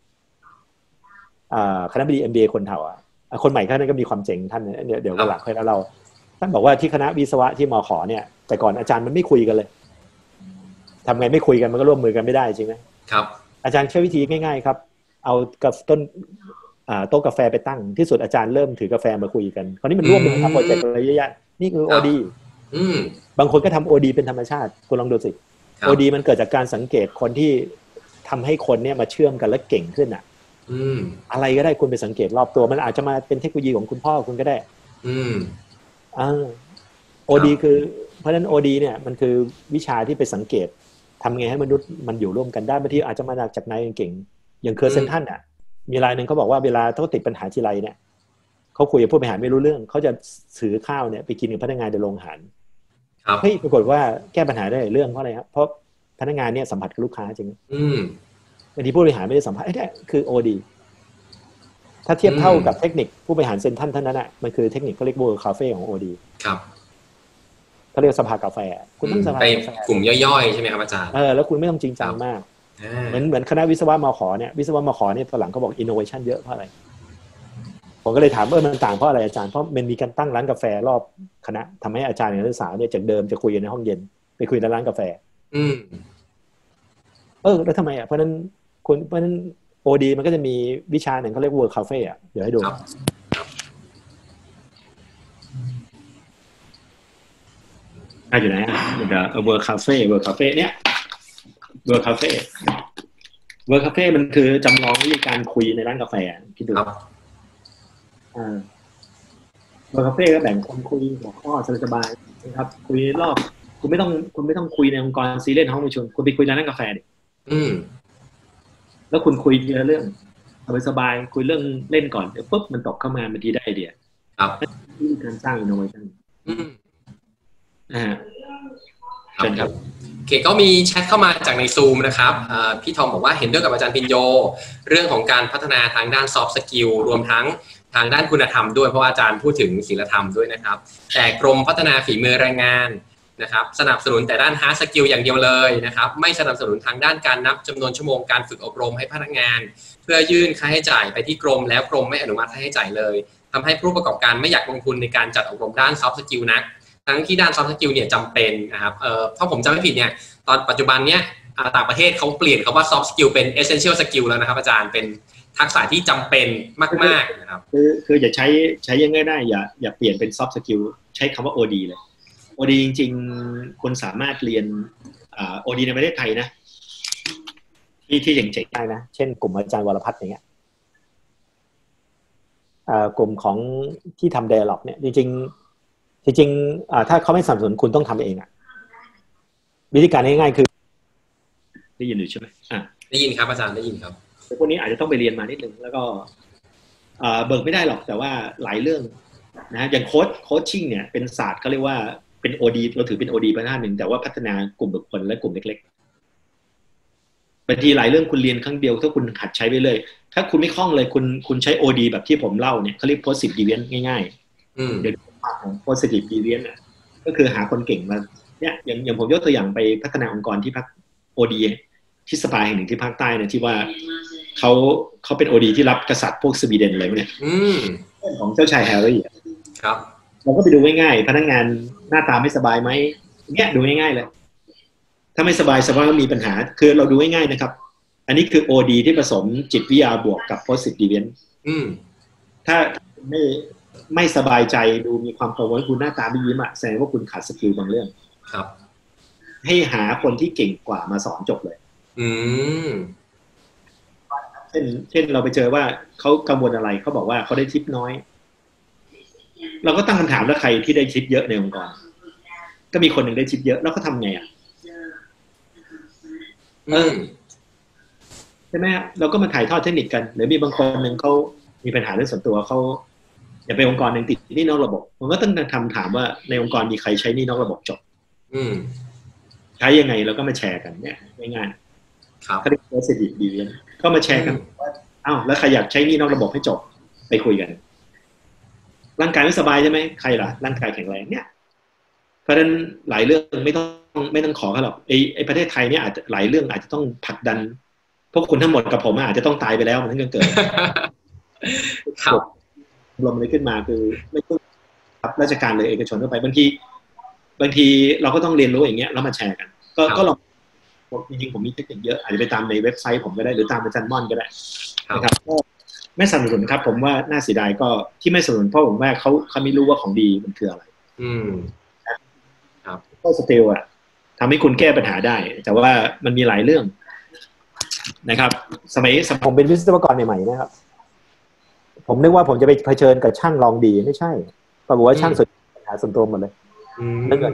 คณบดี MBA คนเฒ่าคนใหม่ท่านนั้นก็มีความเจ๋งท่านเดี๋ยววันหลังค่อยแล้วเราท่านบอกว่าที่คณะวิศวะที่มข.เนี่ยแต่ก่อนอาจารย์มันไม่คุยกันเลยทำไงไม่คุยกันมันก็ร่วมมือกันไม่ได้จริงไหมครับอาจารย์ใช้วิธีง่ายๆครับเอากับต้นโต๊ะกาแฟไปตั้งที่สุดอาจารย์เริ่มถือกาแฟมาคุยกันคราวนี้มันร่วมมือทำโปรเจกต์อะไรเยอะแยะนี่คือ OD บางคนก็ทำ OD เป็นธรรมชาติคุณลองดูสิ OD มันเกิดจากการสังเกตคนที่ทำให้คนเนี่ยมาเชื่อมกันและเก่งขึ้นอะไรก็ได้คุณไปสังเกตรอบตัวมันอาจจะมาเป็นเทคโนโลยีของคุณพ่อคุณก็ได้OD คือเพราะฉะนั้น OD เนี่ยมันคือวิชาที่ไปสังเกตทำไงให้มนุษย์มันอยู่ร่วมกันได้บางทีอาจจะมาจากนายเก่งอย่างเคอร์เซนทันมีรายหนึ่งเขาบอกว่าเวลาเขาติดปัญหาทีไรเนี่ยเขาคุยกับผู้บริหารไม่รู้เรื่องเขาจะถือข้าวเนี่ยไปกินกับพนักงานในโรงอาหารเฮ้ยปรากฏว่าแก้ปัญหาได้เรื่องเพราะอะไรครับเพราะพนักงานเนี่ยสัมผัสกับลูกค้าจริงบางทีผู้บริหารไม่ได้สัมผัสนี่คือ OD ถ้าเทียบเท่ากับเทคนิคผู้บริหารเซนทันเท่านั้นมันคือเทคนิคเขาเรียกว่าคาเฟ่ของ OD ครับเขาเรียกสภากาแฟคุณต้องสภากาแฟกลุ่มย่อยๆใช่ไหมครับอาจารย์แล้วคุณไม่ต้องจริงจังมากเหมือนคณะวิศวะมข.เนี่ยวิศวะมข.เนี่ยตอนหลังเขาบอก innovation เยอะเพราะอะไรผมก็เลยถามมันต่างเพราะอะไรอาจารย์เพราะมันมีการตั้งร้านกาแฟรอบคณะทำให้อาจารย์นักศึกษาเนี่ยจากเดิมจะคุยกันในห้องเย็นไปคุยในร้านกาแฟแล้วทำไมเพราะนั้นโอดีมันก็จะมีวิชาหนึ่งเขาเรียก Work Cafe เดี๋ยวให้ดูอยู่ไหนเดี๋ยวWork Cafe เนี่ยWork Cafe มันคือจำลองวิธีการคุยในร้านกาแฟคิดดูWork Cafe ก็แบ่งคนคุยหัวข้อสบายๆนะครับคุยรอบคุณไม่ต้องคุยในองค์กรซีเรียสห้องประชุมคุณไปคุยในร้านกาแฟดิแล้วคุณคุยทีละเรื่องสบายๆคุยเรื่องเล่นก่อนเดี๋ยวปุ๊บมันตกเข้ามาบางทีได้ไอเดียครับวิธีการสร้าง innovation เชิญครับโอเคก็มีแชทเข้ามาจากใน Zoom นะครับพี่ทอมบอกว่าเห็นด้วยกับอาจารย์พิญโยเรื่องของการพัฒนาทางด้าน soft skill รวมทั้งทางด้านคุณธรรมด้วยเพราะว่าอาจารย์พูดถึงศีลธรรมด้วยนะครับแต่กรมพัฒนาฝีมือแรงงานนะครับสนับสนุนแต่ด้าน hard skill อย่างเดียวเลยนะครับไม่สนับสนุนทางด้านการนับจำนวนชั่วโมงการฝึกอบรมให้พนักงานเพื่อยื่นค่าใช้จ่ายไปที่กรมแล้วกรมไม่อนุมัติค่าใช้จ่ายเลยทำให้ผู้ประกอบการไม่อยากลงทุนในการจัดอบรมด้าน soft skill นะทั้งที่ด้าน soft skill เนี่ยจำเป็นนะครับถ้าผมจำไม่ผิดเนี่ยตอนปัจจุบันเนี่ยต่างประเทศเขาเปลี่ยนคำว่า soft skill เป็น essential skill แล้วนะครับอาจารย์เป็นทักษะที่จำเป็นมากๆนะครับคืออย่าใช้ยังไงได้อย่าเปลี่ยนเป็น soft skill ใช้คำว่า OD เลย OD จริงๆคนสามารถเรียนOD ในประเทศไทยนะที่เจ๋งๆได้นะเช่นกลุ่มอาจารย์วรพัฒน์อย่างเงี้ยกลุ่มของที่ทำ dialog เนี่ยจริงถ้าเขาไม่สนับสนุนคุณต้องทำเองวิธีการง่ายๆคือได้ยินอยู่ใช่ไหมได้ยินครับอาจารย์ได้ยินครับพวกนี้อาจจะต้องไปเรียนมานิดนึงแล้วก็เบิกไม่ได้หรอกแต่ว่าหลายเรื่องนะอย่างโคชชิ่งเนี่ยเป็นศาสตร์เขาเรียกว่าเป็น OD เราถือเป็น OD ประเภทหนึ่งแต่ว่าพัฒนากลุ่มบุคคลและกลุ่มเล็กๆบางทีหลายเรื่องคุณเรียนครั้งเดียวถ้าคุณหัดใช้ไปเลยถ้าคุณไม่คล่องเลยคุณใช้ OD แบบที่ผมเล่าเนี่ยเขาเรียก positive deviance ง่ายๆเดี๋ยวของ positive deviance ก็คือหาคนเก่งมาเนี่ยอย่างผมยกตัวอย่างไปพัฒนาองค์กรที่พัก OD ที่สปายแห่งหนึ่งที่ภาคใต้เนี่ยที่ว่าเขาเป็น OD ที่รับกษัตริย์พวกสวีเดนอะไรเนี่ยของเจ้าชายแฮร์รี่ครับเราก็ไปดูง่ายๆพนักงานหน้าตาไม่สบายไหมเนี่ยดูง่ายๆเลยถ้าไม่สบายก็มีปัญหาคือเราดูง่ายๆนะครับอันนี้คือ OD ที่ผสมจิตวิทยาบวกกับ positive deviance ถ้าไม่สบายใจดูมีความกังวลคุณหน้าตาไม่ยิ้มแสดงว่าคุณขาดสกิลบางเรื่องครับให้หาคนที่เก่งกว่ามาสอนจบเลยเช่นเราไปเจอว่าเขากังวลอะไรเขาบอกว่าเขาได้ทิปน้อยเราก็ตั้งคำถามแล้วใครที่ได้ทิปเยอะในองค์กรก็มีคนหนึ่งได้ทิปเยอะแล้วก็ทำไงใช่ไหมเราก็มาถ่ายทอดเทคนิคกันหรือมีบางคนหนึ่งเขามีปัญหาเรื่องส่วนตัวเขาอย่าไปองค์กรหนึ่งติดหนี้นอกระบบผมก็ต้องถามว่าในองค์กรมีใครใช้หนี้นอกระบบจบใช้ยังไงเราก็มาแชร์กันเนี่ยง่ายๆเขาเรียก positive deviance ก็มาแชร์กันว่าแล้วใครอยากใช้หนี้นอกระบบให้จบไปคุยกันร่างกายไม่สบายใช่ไหมใครล่ะร่างกายแข็งแรงเนี่ยเพราะฉะนั้นหลายเรื่องไม่ต้องขอเขาหรอกไอ้ประเทศไทยเนี่ยอาจจะหลายเรื่องอาจจะต้องผลักดันพวกคุณทั้งหมดกับผมอาจจะต้องตายไปแล้วมันถึงจะเกิดครับรวมอะไรขึ้นมาคือไม่ต้องรับราชการเลยเอกชนทั่วไปบางทีเราก็ต้องเรียนรู้อย่างเงี้ยแล้วมาแชร์กันก็ลองจริงๆผมมีเทคนิคเยอะอาจจะไปตามในเว็บไซต์ผมก็ได้หรือตามอาจารย์ม่อนก็ได้นะครับก็ไม่สนับสนุนครับผมว่าน่าเสียดายก็ที่ไม่สนับสนุนเพราะผมว่าเขาไม่รู้ว่าของดีมันคืออะไรครับก็สเตลทำให้คุณแก้ปัญหาได้แต่ว่ามันมีหลายเรื่องนะครับสมัยผมเป็นวิศวกรใหม่ๆนะครับผมนึกว่าผมจะไปเผชิญกับช่างลองดีไม่ใช่ปรากฏว่าช่างสุดหาส่วนตัวหมดเลยเรื่องเงิน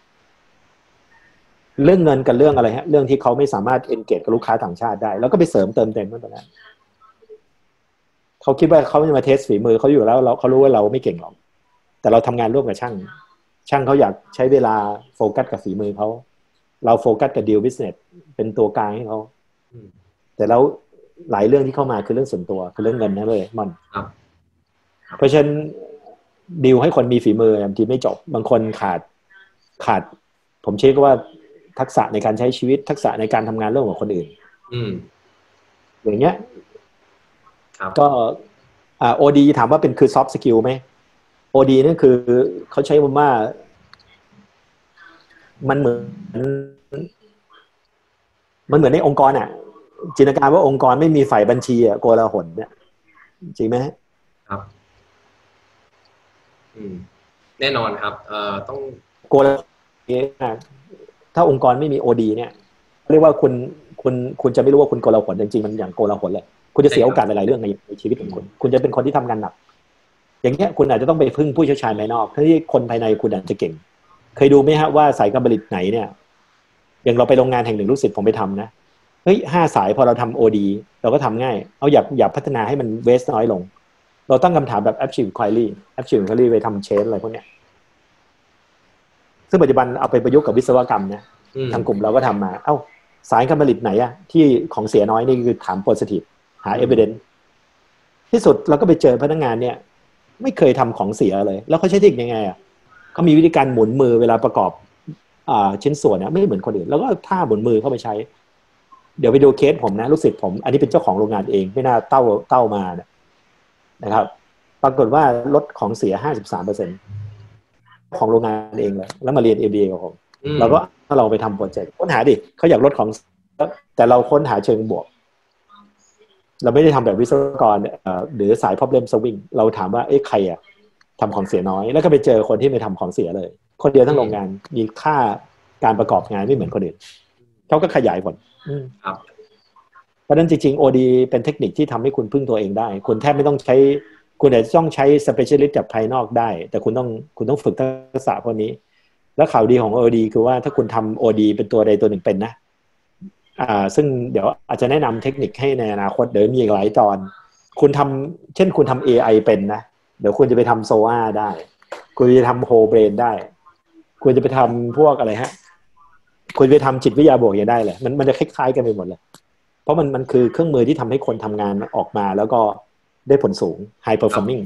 กับเรื่องอะไรฮะเรื่องที่เขาไม่สามารถเอนเกจกับลูกค้าต่างชาติได้แล้วก็ไปเสริมเติมเต็มมันตรงนั้นเขาคิดว่าเขาจะมาเทสฝีมือเขาอยู่แล้วเขารู้ว่าเราไม่เก่งหรอกแต่เราทำงานร่วมกับช่างเขาอยากใช้เวลาโฟกัสกับฝีมือเขาเราโฟกัสกับดีลบิสเนสเป็นตัวกลางให้เขาแต่แล้วหลายเรื่องที่เข้ามาคือเรื่องส่วนตัวคือเรื่องเงินนั่นเลยมันเพราะฉะนั้นดีลให้คนมีฝีมือบางทีไม่จบบางคนขาดผมเชื่อว่าทักษะในการใช้ชีวิตทักษะในการทำงานร่วมกับคนอื่นอย่างเงี้ยก็OD ถามว่าเป็นคือ soft skill ไหม OD นั่นคือเขาใช้คำว่ามันเหมือนมันเหมือนในองค์กรอ่ะจินตนาการว่าองค์กรไม่มีฝ่ายบัญชีอ่ะโกลาหลเนี่ยจริงไหมครับแน่นอนครับต้องโกลาหลถ้าองค์กรไม่มี OD เนี่ยเรียกว่าคุณจะไม่รู้ว่าคุณโกลาหลจริงๆมันอย่างโกลาหลเลยคุณจะเสียโอกาสหลายๆเรื่องในชีวิตของคุณจะเป็นคนที่ทำงานหนักอย่างเงี้ยคุณอาจจะต้องไปพึ่งผู้เชี่ยวชาญภายนอกที่คนภายในคุณอาจจะเก่งเคยดูไหมฮะว่าสายการผลิตไหนเนี่ยอย่างเราไปโรงงานแห่งหนึ่งลูกศิษย์ผมไปทำนะเฮ้ย5 สายพอเราทำ OD เราก็ทำง่ายเอาอย่าพัฒนาให้มันเวสน้อยลงเราตั้งคำถามแบบ Active Inquiry ไปทำเชนอะไรพวกเนี้ยซึ่งปัจจุบันเอาไปประยุกต์กับวิศวกรรมนะทางกลุ่มเราก็ทำมาสายการผลิตไหนอะที่ของเสียน้อยนี่คือถาม positive หา evidence ที่สุดเราก็ไปเจอพนักงานเนี่ยไม่เคยทำของเสียเลยแล้วเขาใช้เทคนิคยังไงอะเขามีวิธีการหมุนมือเวลาประกอบชิ้นส่วนเนี่ยไม่เหมือนคนอื่นแล้วก็ท่าหมุนมือเข้าไปใช้เดี๋ยวไปดูเคสผมนะลูกศิษย์ผมอันนี้เป็นเจ้าของโรงงานเองไม่น่าเต้ามานะครับปรากฏว่าลดของเสีย 53% ของโรงงานเองเลยแล้วมาเรียน MBA กับผมเราก็เราไปทำโปรเจกต์ค้นหาดิเขาอยากลดของแต่เราค้นหาเชิงบวกเราไม่ได้ทำแบบวิศวกรหรือสาย problem solving เราถามว่าใครอะทำของเสียน้อยแล้วก็ไปเจอคนที่ไม่ทำของเสียเลยคนเดียวทั้งโรงงานมีค่าการประกอบงานไม่เหมือนคนอื่นเขาก็ขยายผลเพราะฉะนั้นจริงๆ OD เป็นเทคนิคที่ทำให้คุณพึ่งตัวเองได้คุณแทบไม่ต้องใช้คุณอาจจะต้องใช้ specialist จากภายนอกได้แต่คุณต้องฝึกทักษะพวกนี้แล้วข่าวดีของ OD คือว่าถ้าคุณทำ OD เป็นตัวใดตัวหนึ่งเป็นนะซึ่งเดี๋ยวอาจจะแนะนำเทคนิคให้ในอนาคตเดี๋ยวมีอีกหลายตอนคุณทำเช่นคุณทำ AI เป็นนะเดี๋ยวคุณจะไปทำ SOA ได้คุณจะทำ Whole Brain ได้คุณจะไปทำพวกอะไรฮะคุณไปทำจิตวิทยาบวกยังได้เลยมันจะคล้ายๆกันไปหมดเลยเพราะมันคือเครื่องมือที่ทำให้คนทำงานออกมาแล้วก็ได้ผลสูง High Performing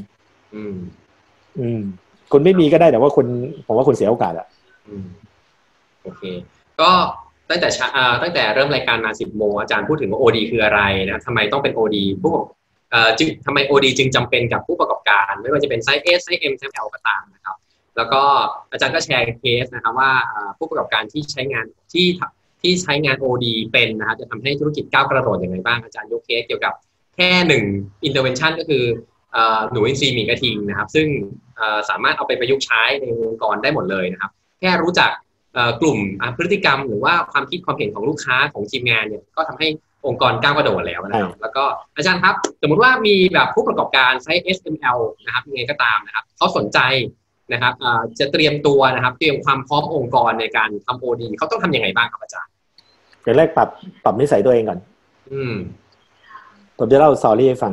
คุณไม่มีก็ได้แต่ว่าผมว่าคุณเสียโอกาสอะโอเคก็ตั้งแต่เริ่มรายการมา10 โมงอาจารย์พูดถึงว่า OD คืออะไรนะทำไมต้องเป็น OD ทำไม OD จึงจำเป็นกับผู้ประกอบการไม่ว่าจะเป็นไซส์ S ไซส์ M ไซส์ L ก็ตามนะครับแล้วก็อาจารย์ก็แชร์เคสนะครับว่าผู้ประกอบการที่ใช้งานที่ใช้งาน OD เป็นนะครับจะทำให้ธุรกิจก้าวกระโดดอย่างไรบ้างอาจารย์ยกเคสเกี่ยวกับแค่1 intervention ก็คือหนูอินทรีย์หมีกระทิงนะครับซึ่งสามารถเอาไปประยุกต์ใช้ในองค์กรได้หมดเลยนะครับแค่รู้จักกลุ่มพฤติกรรมหรือว่าความคิดความเห็นของลูกค้าของทีมงานเนี่ยก็ทำให้องค์กรก้าวกระโดดแล้วนะครับแล้วก็อาจารย์ครับสมมติว่ามีแบบผู้ประกอบการไซส์ SML นะครับยังไงก็ตามนะครับเขาสนใจนะครับจะเตรียมตัวนะครับเตรียมความพร้อมองค์กรในการทำ OD เขาต้องทำยังไงบ้างครับอาจารย์อย่างแรกปรับนิสัยตัวเองก่อนผมจะเล่าสตอรี่ให้ฟัง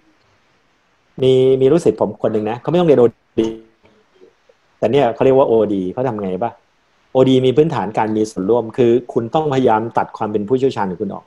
มีลูกศิษย์ผมคนหนึ่งนะเขาไม่ต้องเรียน OD แต่เนี่ยเขาเรียกว่า OD เขาทำไงป่ะ OD มีพื้นฐานการมีส่วนร่วมคือคุณต้องพยายามตัดความเป็นผู้เชี่ยวชาญของคุณออก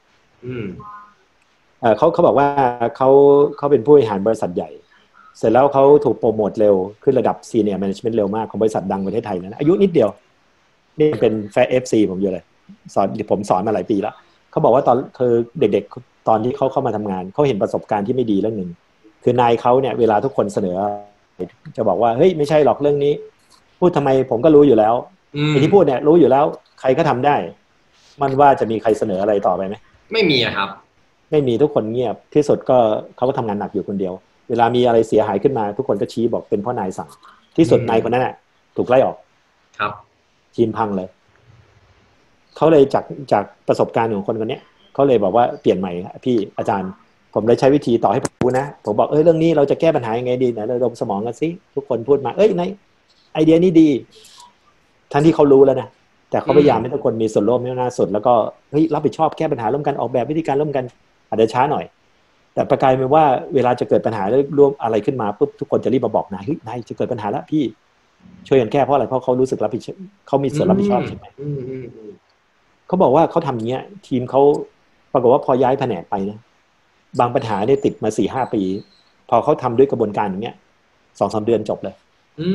เขาบอกว่าเขาเป็นผู้บริหารบริษัทใหญ่เสร็จแล้วเขาถูกโปรโมทเร็วขึ้นระดับ Senior Management เร็วมากของบริษัทดังประเทศไทยนะอายุนิดเดียวนี่เป็นแฟร์ FC ผมอยู่เลยผมสอนมาหลายปีแล้วเขาบอกว่าตอนเด็กๆตอนที่เขาเข้ามาทำงานเขาเห็นประสบการณ์ที่ไม่ดีเรื่องหนึ่งคือนายเขาเนี่ยเวลาทุกคนเสนอจะบอกว่าเฮ้ยไม่ใช่หรอกเรื่องนี้พูดทำไมผมก็รู้อยู่แล้วไอ้ที่พูดเนี่ยรู้อยู่แล้วใครก็ทำได้มันว่าจะมีใครเสนออะไรต่อไปไหมไม่มีครับไม่มีทุกคนเงียบที่สุดก็เขาก็ทำงานหนักอยู่คนเดียวเวลามีอะไรเสียหายขึ้นมาทุกคนก็ชี้บอกเป็นเพราะนายสั่งที่สุดนายคนนั้นน่ะถูกไล่ออกครับทีมพังเลยเขาเลยจากประสบการณ์ของคนนี้เขาเลยบอกว่าเปลี่ยนใหม่พี่อาจารย์ผมเลยใช้วิธีต่อให้ผมรู้นะผมบอกเรื่องนี้เราจะแก้ปัญหายังไงดีนะระดมสมองกันสิทุกคนพูดมาในไอเดียนี้ดีทั้งที่เขารู้แล้วนะแต่เขาพยายามให้ทุกคนมีส่วนร่วมให้น่าสนแล้วก็รับผิดชอบแก้ปัญหาร่วมกันออกแบบวิธีการร่วมกันอาจจะช้าหน่อยแต่ประกายเป็นว่าเวลาจะเกิดปัญหาร่วมอะไรขึ้นมาปุ๊บทุกคนจะรีบมาบอกนายจะเกิดปัญหาแล้วพี่ช่วยกันแก้เพราะอะไรเพราะเขารู้สึกรับผิดชอบเขามีส่วนรับผิดชอบใช่ไหมเขาบอกว่าเขาทำอย่างเงี้ยทีมเขาปรากฏว่าพอย้ายแผนกไปนะบางปัญหาเนี่ยติดมา 4-5 ปีพอเขาทำด้วยกระบวนการอย่างเงี้ย 2-3 เดือนจบเลย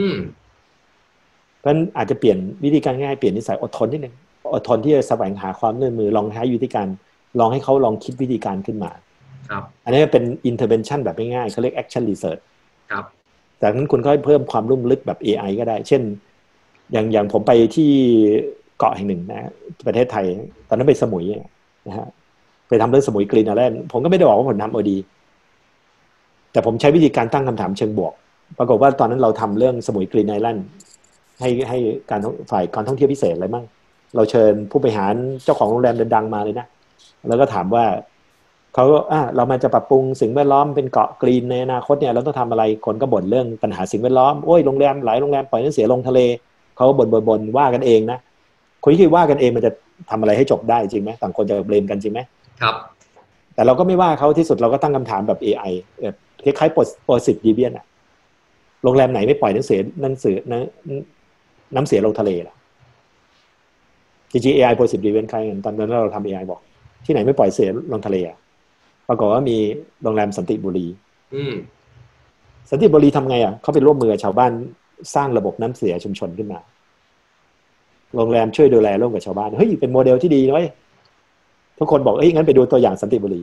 เพราะฉะนั้นอาจจะเปลี่ยนวิธีการง่ายเปลี่ยนนิสัยอดทนนิดนึงอดทนที่จะแสวงหาความร่วมมือลองใช้วิธีการลองให้เขาลองคิดวิธีการขึ้นมาครับอันนี้เป็น intervention แบบง่ายๆเขาเรียก action research ครับจากนั้นคุณก็เพิ่มความลุ่มลึกแบบ AI ก็ได้เช่นอย่างผมไปที่เกาะแห่งหนึ่งนะประเทศไทยตอนนั้นไปสมุยนะฮะไปทำเรื่องสมุยกรีนไอแลนด์ผมก็ไม่ได้บอกว่าผมทำODแต่ผมใช้วิธีการตั้งคำถามเชิงบวกปรากฏว่าตอนนั้นเราทำเรื่องสมุยกรีนไอแลนด์ให้การฝ่ายการท่องเที่ยวพิเศษอะไรมั่งเราเชิญผู้บริหารเจ้าของโรงแรมดังๆมาเลยนะแล้วก็ถามว่าเขาเรามาจะปรับปรุงสิ่งแวดล้อมเป็นเกาะกรีนในอนาคตเนี่ยเราต้องทำอะไรคนก็บ่นเรื่องปัญหาสิ่งแวดล้อมโอ้ยโรงแรมหลายโรงแรมปล่อยน้ำเสียลงทะเลเขาบ่นว่ากันเองนะคนที่ว่ากันเองมันจะทำอะไรให้จบได้จริงไหมต่างคนจะเบลมกันจริงไหมครับแต่เราก็ไม่ว่าเขาที่สุดเราก็ตั้งคำถามแบบ AI คล้ายๆ positive deviant อะโรงแรมไหนไม่ปล่อยน้ำเสียลงทะเลล่ะจริงๆ AI positive deviant ใครกันตอนนั้นเราทำ AI บอกที่ไหนไม่ปล่อยเสียลงทะเลอะปรากฏว่ามีโรงแรมสันติบุรีสันติบุรีทำไงอ่ะเขาไปร่วมมือชาวบ้านสร้างระบบน้ำเสียชุมชนขึ้นมาโรงแรมช่วยดูแลร่วมกับชาวบ้านเฮ้ยเป็นโมเดลที่ดีเลยทุกคนบอกงั้นไปดูตัวอย่างสันติบุรี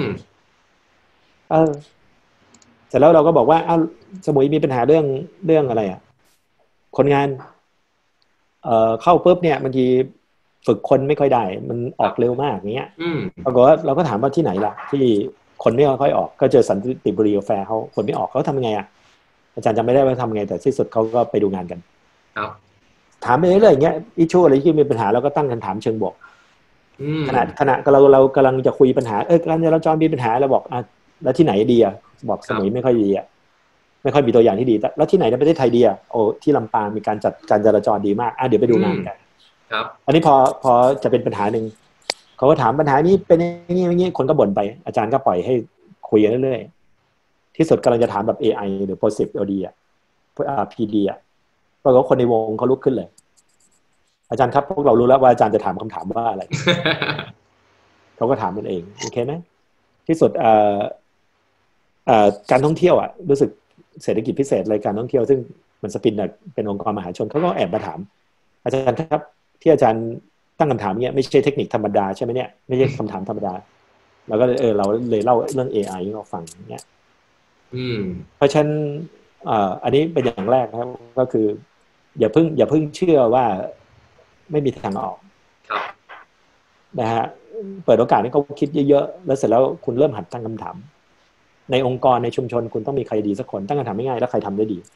เสร็จแล้วเราก็บอกว่าสมุยมีปัญหาเรื่องอะไรอ่ะคนงานเข้าปุ๊บเนี่ยบางทีฝึกคนไม่ค่อยได้มันออกเร็วมากอย่างเงี้ยปรากฏว่าเราก็ถามว่าที่ไหนล่ะที่คนไม่ค่อยออกก็เจอสันติบุรีแฟร์เขาคนไม่ออกเขาทำยังไงอ่ะอาจารย์จำไม่ได้ว่าทำไงแต่ที่สุดเขาก็ไปดูงานกันถามไปเรื่อยๆอย่างเงี้ยอิชชูอะไรที่มีปัญหาเราก็ตั้งคำถามเชิงบวกขณะเรากำลังจะคุยปัญหาการจราจรมีปัญหาเราบอกแล้วที่ไหนดีอ่ะบอกสมุยไม่ค่อยดีอ่ะไม่ค่อยมีตัวอย่างที่ดีแล้วที่ไหนในประเทศไทยดีอ่ะโอ้ที่ลำปางมีการจัดการจราจรดีมากเดี๋ยวไปดูงานกันครับอันนี้พอจะเป็นปัญหาหนึ่งเขาก็ถามปัญหานี้เป็นอย่างนี้คนก็บ่นไปอาจารย์ก็ปล่อยให้คุยเรื่อยๆที่สุดกำลังจะถามแบบ AI หรือ positive OD อ่ะPD อ่ะปรากฏว่าคนในวงเขาลุกขึ้นเลยอาจารย์ครับพวกเรารู้แล้วว่าอาจารย์จะถามคำถามว่าอะไร เขาก็ถามมันเองโอเคไหมที่สุดการท่องเที่ยวอ่ะรู้สึกเศรษฐกิจพิเศษรายการท่องเที่ยวซึ่งมันสปินเป็นองค์กรมหาชนเขาก็แอบมาถามอาจารย์ครับที่อาจารย์ตั้งคำถามเนี้ยไม่ใช่เทคนิคธรรมดาใช่ไหมเนี่ยไม่ใช่คำถามธรรมดาเราก็เราเลยเล่าเรื่อง AI ให้เราฟังเนี้ยเพราะฉะนั้นอันนี้เป็นอย่างแรกนะครับก็คืออย่าเพิ่งเชื่อว่าไม่มีทางออกนะฮะเปิดโอกาสให้เขาคิดเยอะๆแล้วเสร็จแล้วคุณเริ่มหัดตั้งคำถามในองค์กรในชุมชนคุณต้องมีใครดีสักคนตั้งคำถามง่ายๆแล้วใครทำได้ดี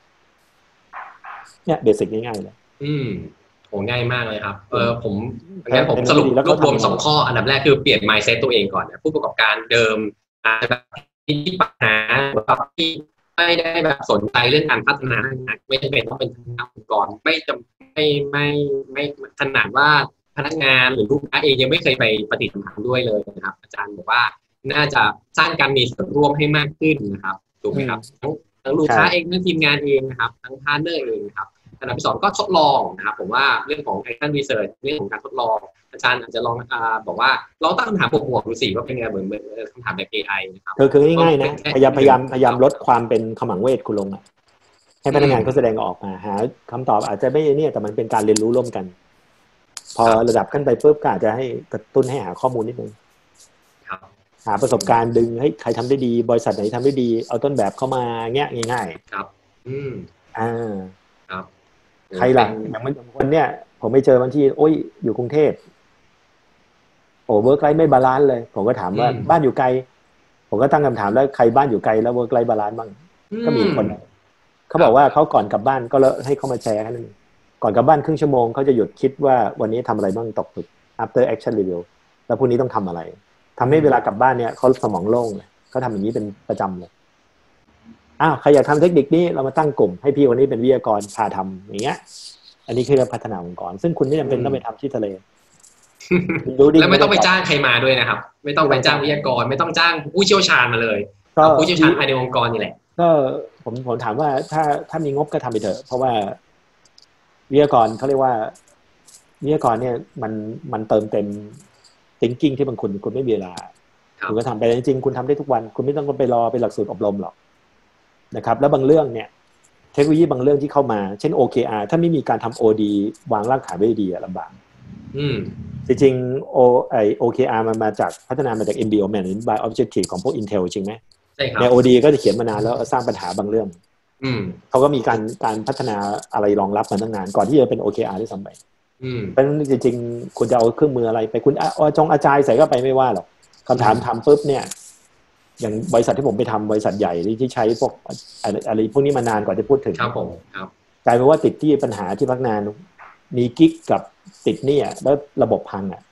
เนี่ยเบสิกง่ายๆเลยโหง่ายมากเลยครับผมงั้นผมสรุปรวบรวม2ข้ออันดับแรกคือเปลี่ยน mindset ตัวเองก่อนผู้ประกอบการเดิมอาจจะมีปัญหาที่ไม่ได้แบบสนใจเรื่องการพัฒนาไม่จำเป็นต้องเป็นองค์กรไม่ขนาดว่าพนักงานหรือลูกค้าเองยังไม่เคยไปปฏิสัมพันธ์ด้วยเลยนะครับอาจารย์บอกว่าน่าจะสร้างการมีส่วนร่วมให้มากขึ้นนะครับถูกไหมครับทั้งลูกค้าเองทั้งทีมงานเองนะครับทั้งพาร์ทเนอร์เองครับอันดับที่ 2ก็ทดลองนะครับผมว่าเรื่องของ action research เรื่องของการทดลองอาจารย์อาจจะลองบอกว่าลองตั้งคำถามบวกๆดูสิว่าเป็นไงเหมือนคำถามแบบ AI นะครับคือง่ายๆนะพยายามลดความเป็นขมังเวทคุณลงให้พนักงานเขาแสดงออกมาหาคำตอบอาจจะไม่เนี่ยแต่มันเป็นการเรียนรู้ร่วมกันพอระดับขึ้นไปปุ๊บก็อาจจะให้กระตุ้นให้หาข้อมูลนิดนึงหาประสบการณ์ดึงให้ใครทำได้ดีบริษัทไหนทำได้ดีเอาต้นแบบเข้ามาเงี้ยง่ายๆครับครับใครล่ะอย่างคนเนี้ยผมไปเจอบางทีโอ้ยอยู่กรุงเทพโอ้เวิร์กไลฟ์ไม่บาลานซ์เลยผมก็ถามว่าบ้านอยู่ไกลผมก็ตั้งคำถามแล้วใครบ้านอยู่ไกลแล้วเวิร์กไลฟ์บาลานซ์บ้างก็มีคนเขาบอกว่าเขาก่อนกลับบ้านก็ให้เขามาแชร์กันนึงก่อนกลับบ้านครึ่งชั่วโมงเขาจะหยุดคิดว่าวันนี้ทำอะไรบ้างตกผลึก after action review แล้วพรุ่งนี้ต้องทำอะไรทำให้เวลากลับบ้านเนี่ยเขาสมองโล่งเลยเขาทำอย่างนี้เป็นประจำเลยใครอยากทำเทคนิคนี้เรามาตั้งกลุ่มให้พี่คนนี้เป็นวิทยากรพาทำอย่างเงี้ยอันนี้คือพัฒนาองค์กรซึ่งคุณไม่จำเป็นต้องไปทำที่ทะเลแล้วไม่ต้องไปจ้างใครมาด้วยนะครับไม่ต้องไปจ้างวิทยากรไม่ต้องจ้างผู้เชี่ยวชาญมาเลยผู้เชี่ยวชาญภายในองค์กรนี่แหละก็ผมถามว่าถ้ามีงบก็ทำไปเถอะเพราะว่าวิทยากรเขาเรียกว่าวิทยากรเนี่ยมันเติมเต็ม thinking ที่บางคุณไม่มีเวลาคุณก็ทำไปจริงๆคุณทำได้ทุกวันคุณไม่ต้องไปรอไปหลักสูตรอบรมหรอกนะครับแล้วบางเรื่องเนี่ยเทคโนโลยีบางเรื่องที่เข้ามาเช่น OKR ถ้าไม่มีการทำ OD วางรากฐานไว้ดีลำบากจริงๆOKR มันมาจากพัฒนามาจาก MBO Management by Objective ของพวก Intel จริงไหมใช่ครับใน OD ก็จะเขียนมานานแล้วสร้างปัญหาบางเรื่องเขาก็มีการพัฒนาอะไรรองรับมาตั้งนานก่อนที่จะเป็น OKR ที่ซ้ำไปเพราะฉะนั้นจริงๆคุณจะเอาเครื่องมืออะไรไปคุณอาจารย์ใส่ก็ไปไม่ว่าหรอกคำถามทำปุ๊บเนี่ยอย่างบริษัทที่ผมไปทำบริษัทใหญ่ที่ใช้พวกอะไรพวกนี้มานานกว่าจะพูดถึงครับผมครับกลายเป็นว่าติดที่ปัญหาที่พักนานมีกิ๊กกับติดเนี่ยแล้วระบบพังอ่ะ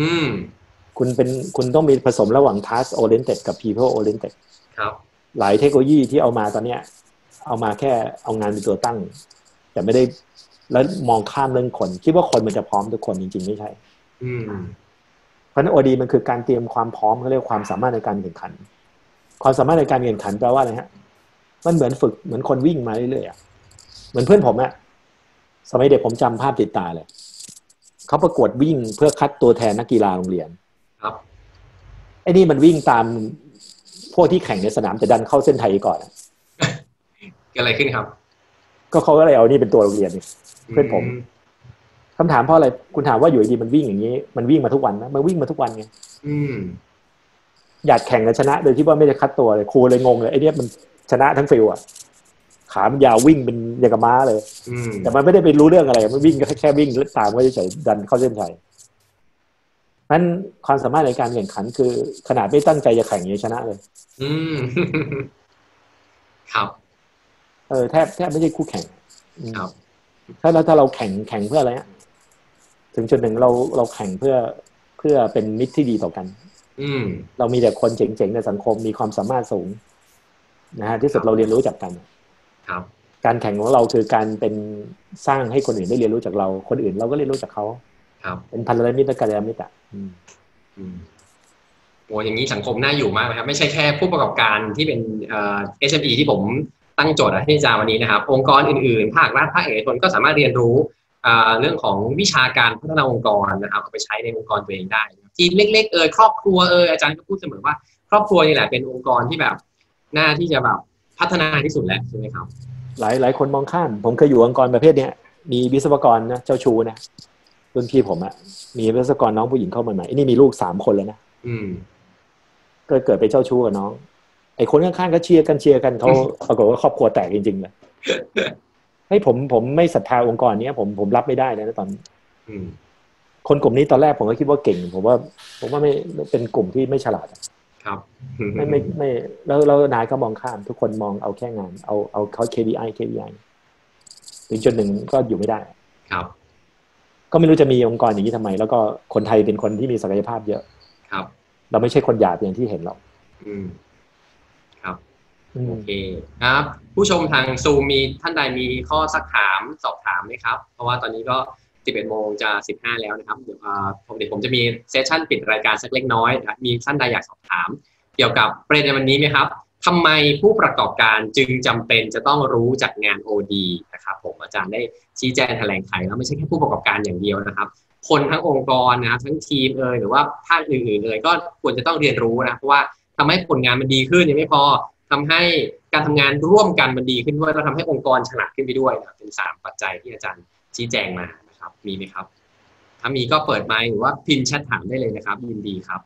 คุณต้องมีผสมระหว่าง task oriented กับ people oriented ครับหลายเทคโนโลยีที่เอามาตอนเนี้ยเอามาแค่เอางานเป็นตัวตั้งแต่ไม่ได้แล้วมองข้ามเรื่องคนคิดว่าคนมันจะพร้อมทุกคนจริงๆไม่ใช่เพราะนั้น OD มันคือการเตรียมความพร้อมเขาเรียกความสามารถในการแข่งขันความสามารถในการแข่งขันแปลว่าอะไรฮะมันเหมือนฝึกเหมือนคนวิ่งมาเรื่อยๆเหมือนเพื่อนผมอะสมัยเด็กผมจำภาพติดตาเลยเขาประกวดวิ่งเพื่อคัดตัวแทนนักกีฬาโรงเรียนครับไอ้นี่มันวิ่งตามพวกที่แข่งในสนามจะดันเข้าเส้นชัยก่อนเกิดอะไรขึ้นครับก็เขาก็เลยเอานี่เป็นตัวโรงเรียนเพื่อนผมคำถามเพราะอะไรคุณถามว่าอยู่ดีมันวิ่งอย่างนี้มันวิ่งมาทุกวันนะมันวิ่งมาทุกวันไงอยากแข่งกันชนะโดยที่ว่าไม่ได้คัดตัวเลยครูเลยงงเลยไอ้นี่มันชนะทั้งฟิลอ่ะขามันยาววิ่งเป็นอย่างกับม้าเลยแต่มันไม่ได้ไปรู้เรื่องอะไรมันวิ่งแค่วิ่งตามก็เฉยๆดันเข้าเส้นชัยนั้นความสามารถในการแข่งขันคือขนาดไม่ตั้งใจจะแข่งยังชนะเลยครับแทบไม่ใช่คู่แข่งครับถ้าเราแข่งเพื่ออะไรฮะถึงจุดหนึ่งเราแข่งเพื่อเป็นมิตรที่ดีต่อกันเรามีแต่คนเจ๋งๆในสังคมมีความสามารถสูงนะฮะที่สุดเราเรียนรู้จากกันครับการแข่งของเราคือการเป็นสร้างให้คนอื่นได้เรียนรู้จากเราคนอื่นเราก็เรียนรู้จากเขาครับเป็นพันธมิตรและกัลยาณมิตรโอ้อย่างนี้สังคมน่าอยู่มากนะครับไม่ใช่แค่ผู้ประกอบการที่เป็นSME ที่ผมตั้งโจทย์ให้อาจารย์วันนี้นะครับองค์กรอื่นๆภาครัฐภาคเอกชนก็สามารถเรียนรู้เรื่องของวิชาการพัฒนาองค์กรนะครับเอาไปใช้ในองค์กรตัวเองได้ทีมเล็กๆครอบครัวอาจารย์ก็พูดเสมอว่าครอบครัวนี่แหละเป็นองค์กรที่แบบน่าที่จะแบบพัฒนาที่สุดแล้วใช่ไหมครับหลายคนมองข้ามผมเคยอยู่องค์กรประเภทเนี้ยมีวิศวกรนะเจ้าชู้นะรุ่นพี่ผมอะมีวิศวกรน้องผู้หญิงเข้ามาใหม่นี่มีลูก3 คนแล้วนะก็เกิดไปเจ้าชู้กับน้องไอ้คนข้างๆก็เชียร์กันเขาปรากฏว่าครอบครัวแตกจริงๆเลยให้ผมไม่ศรัทธาองค์กรนี้ผมรับไม่ได้นะตอนคนกลุ่มนี้ตอนแรกผมก็คิดว่าเก่งผมว่าไม่เป็นกลุ่มที่ไม่ฉลาดครับไม่แล้วนายก็มองข้ามทุกคนมองเอาแค่งานเอาเขา KPI ถึงจุดหนึ่งก็อยู่ไม่ได้ครับก็ไม่รู้จะมีองค์กรอย่างนี้ทำไมแล้วก็คนไทยเป็นคนที่มีศักยภาพเยอะครับเราไม่ใช่คนหยาบอย่างที่เห็นหรอกครับโอเคครับผู้ชมทางซูมมีท่านใดมีข้อสักถามสอบถามไหมครับเพราะว่าตอนนี้ก็11:15แล้วนะครับเดี๋ยวผมจะมีเซสชั่นปิดรายการสักเล็กน้อยนะมีท่านใดอยากสอบถามเกี่ยวกับประเด็นวันนี้ไหมครับทำไมผู้ประกอบการจึงจำเป็นจะต้องรู้จักงาน OD นะครับผมอาจารย์ได้ชี้แจงแถลงไขแล้วไม่ใช่แค่ผู้ประกอบการอย่างเดียวนะครับคนทั้งองค์กรนะครับทั้งทีมหรือว่าภาคอื่นๆก็ควรจะต้องเรียนรู้นะเพราะว่าทำให้ผลงานมันดีขึ้นยังไม่พอทำให้การทำงานร่วมกันมันดีขึ้นด้วยแล้วทำให้องค์กรฉลาดขึ้นไปด้วยนะเป็น3ปัจจัยที่อาจารย์ชี้แจงมานะครับมีไหมครับถ้ามีก็เปิดไมค์หรือว่าพิมพ์แชทถามได้เลยนะครับยินดีครับ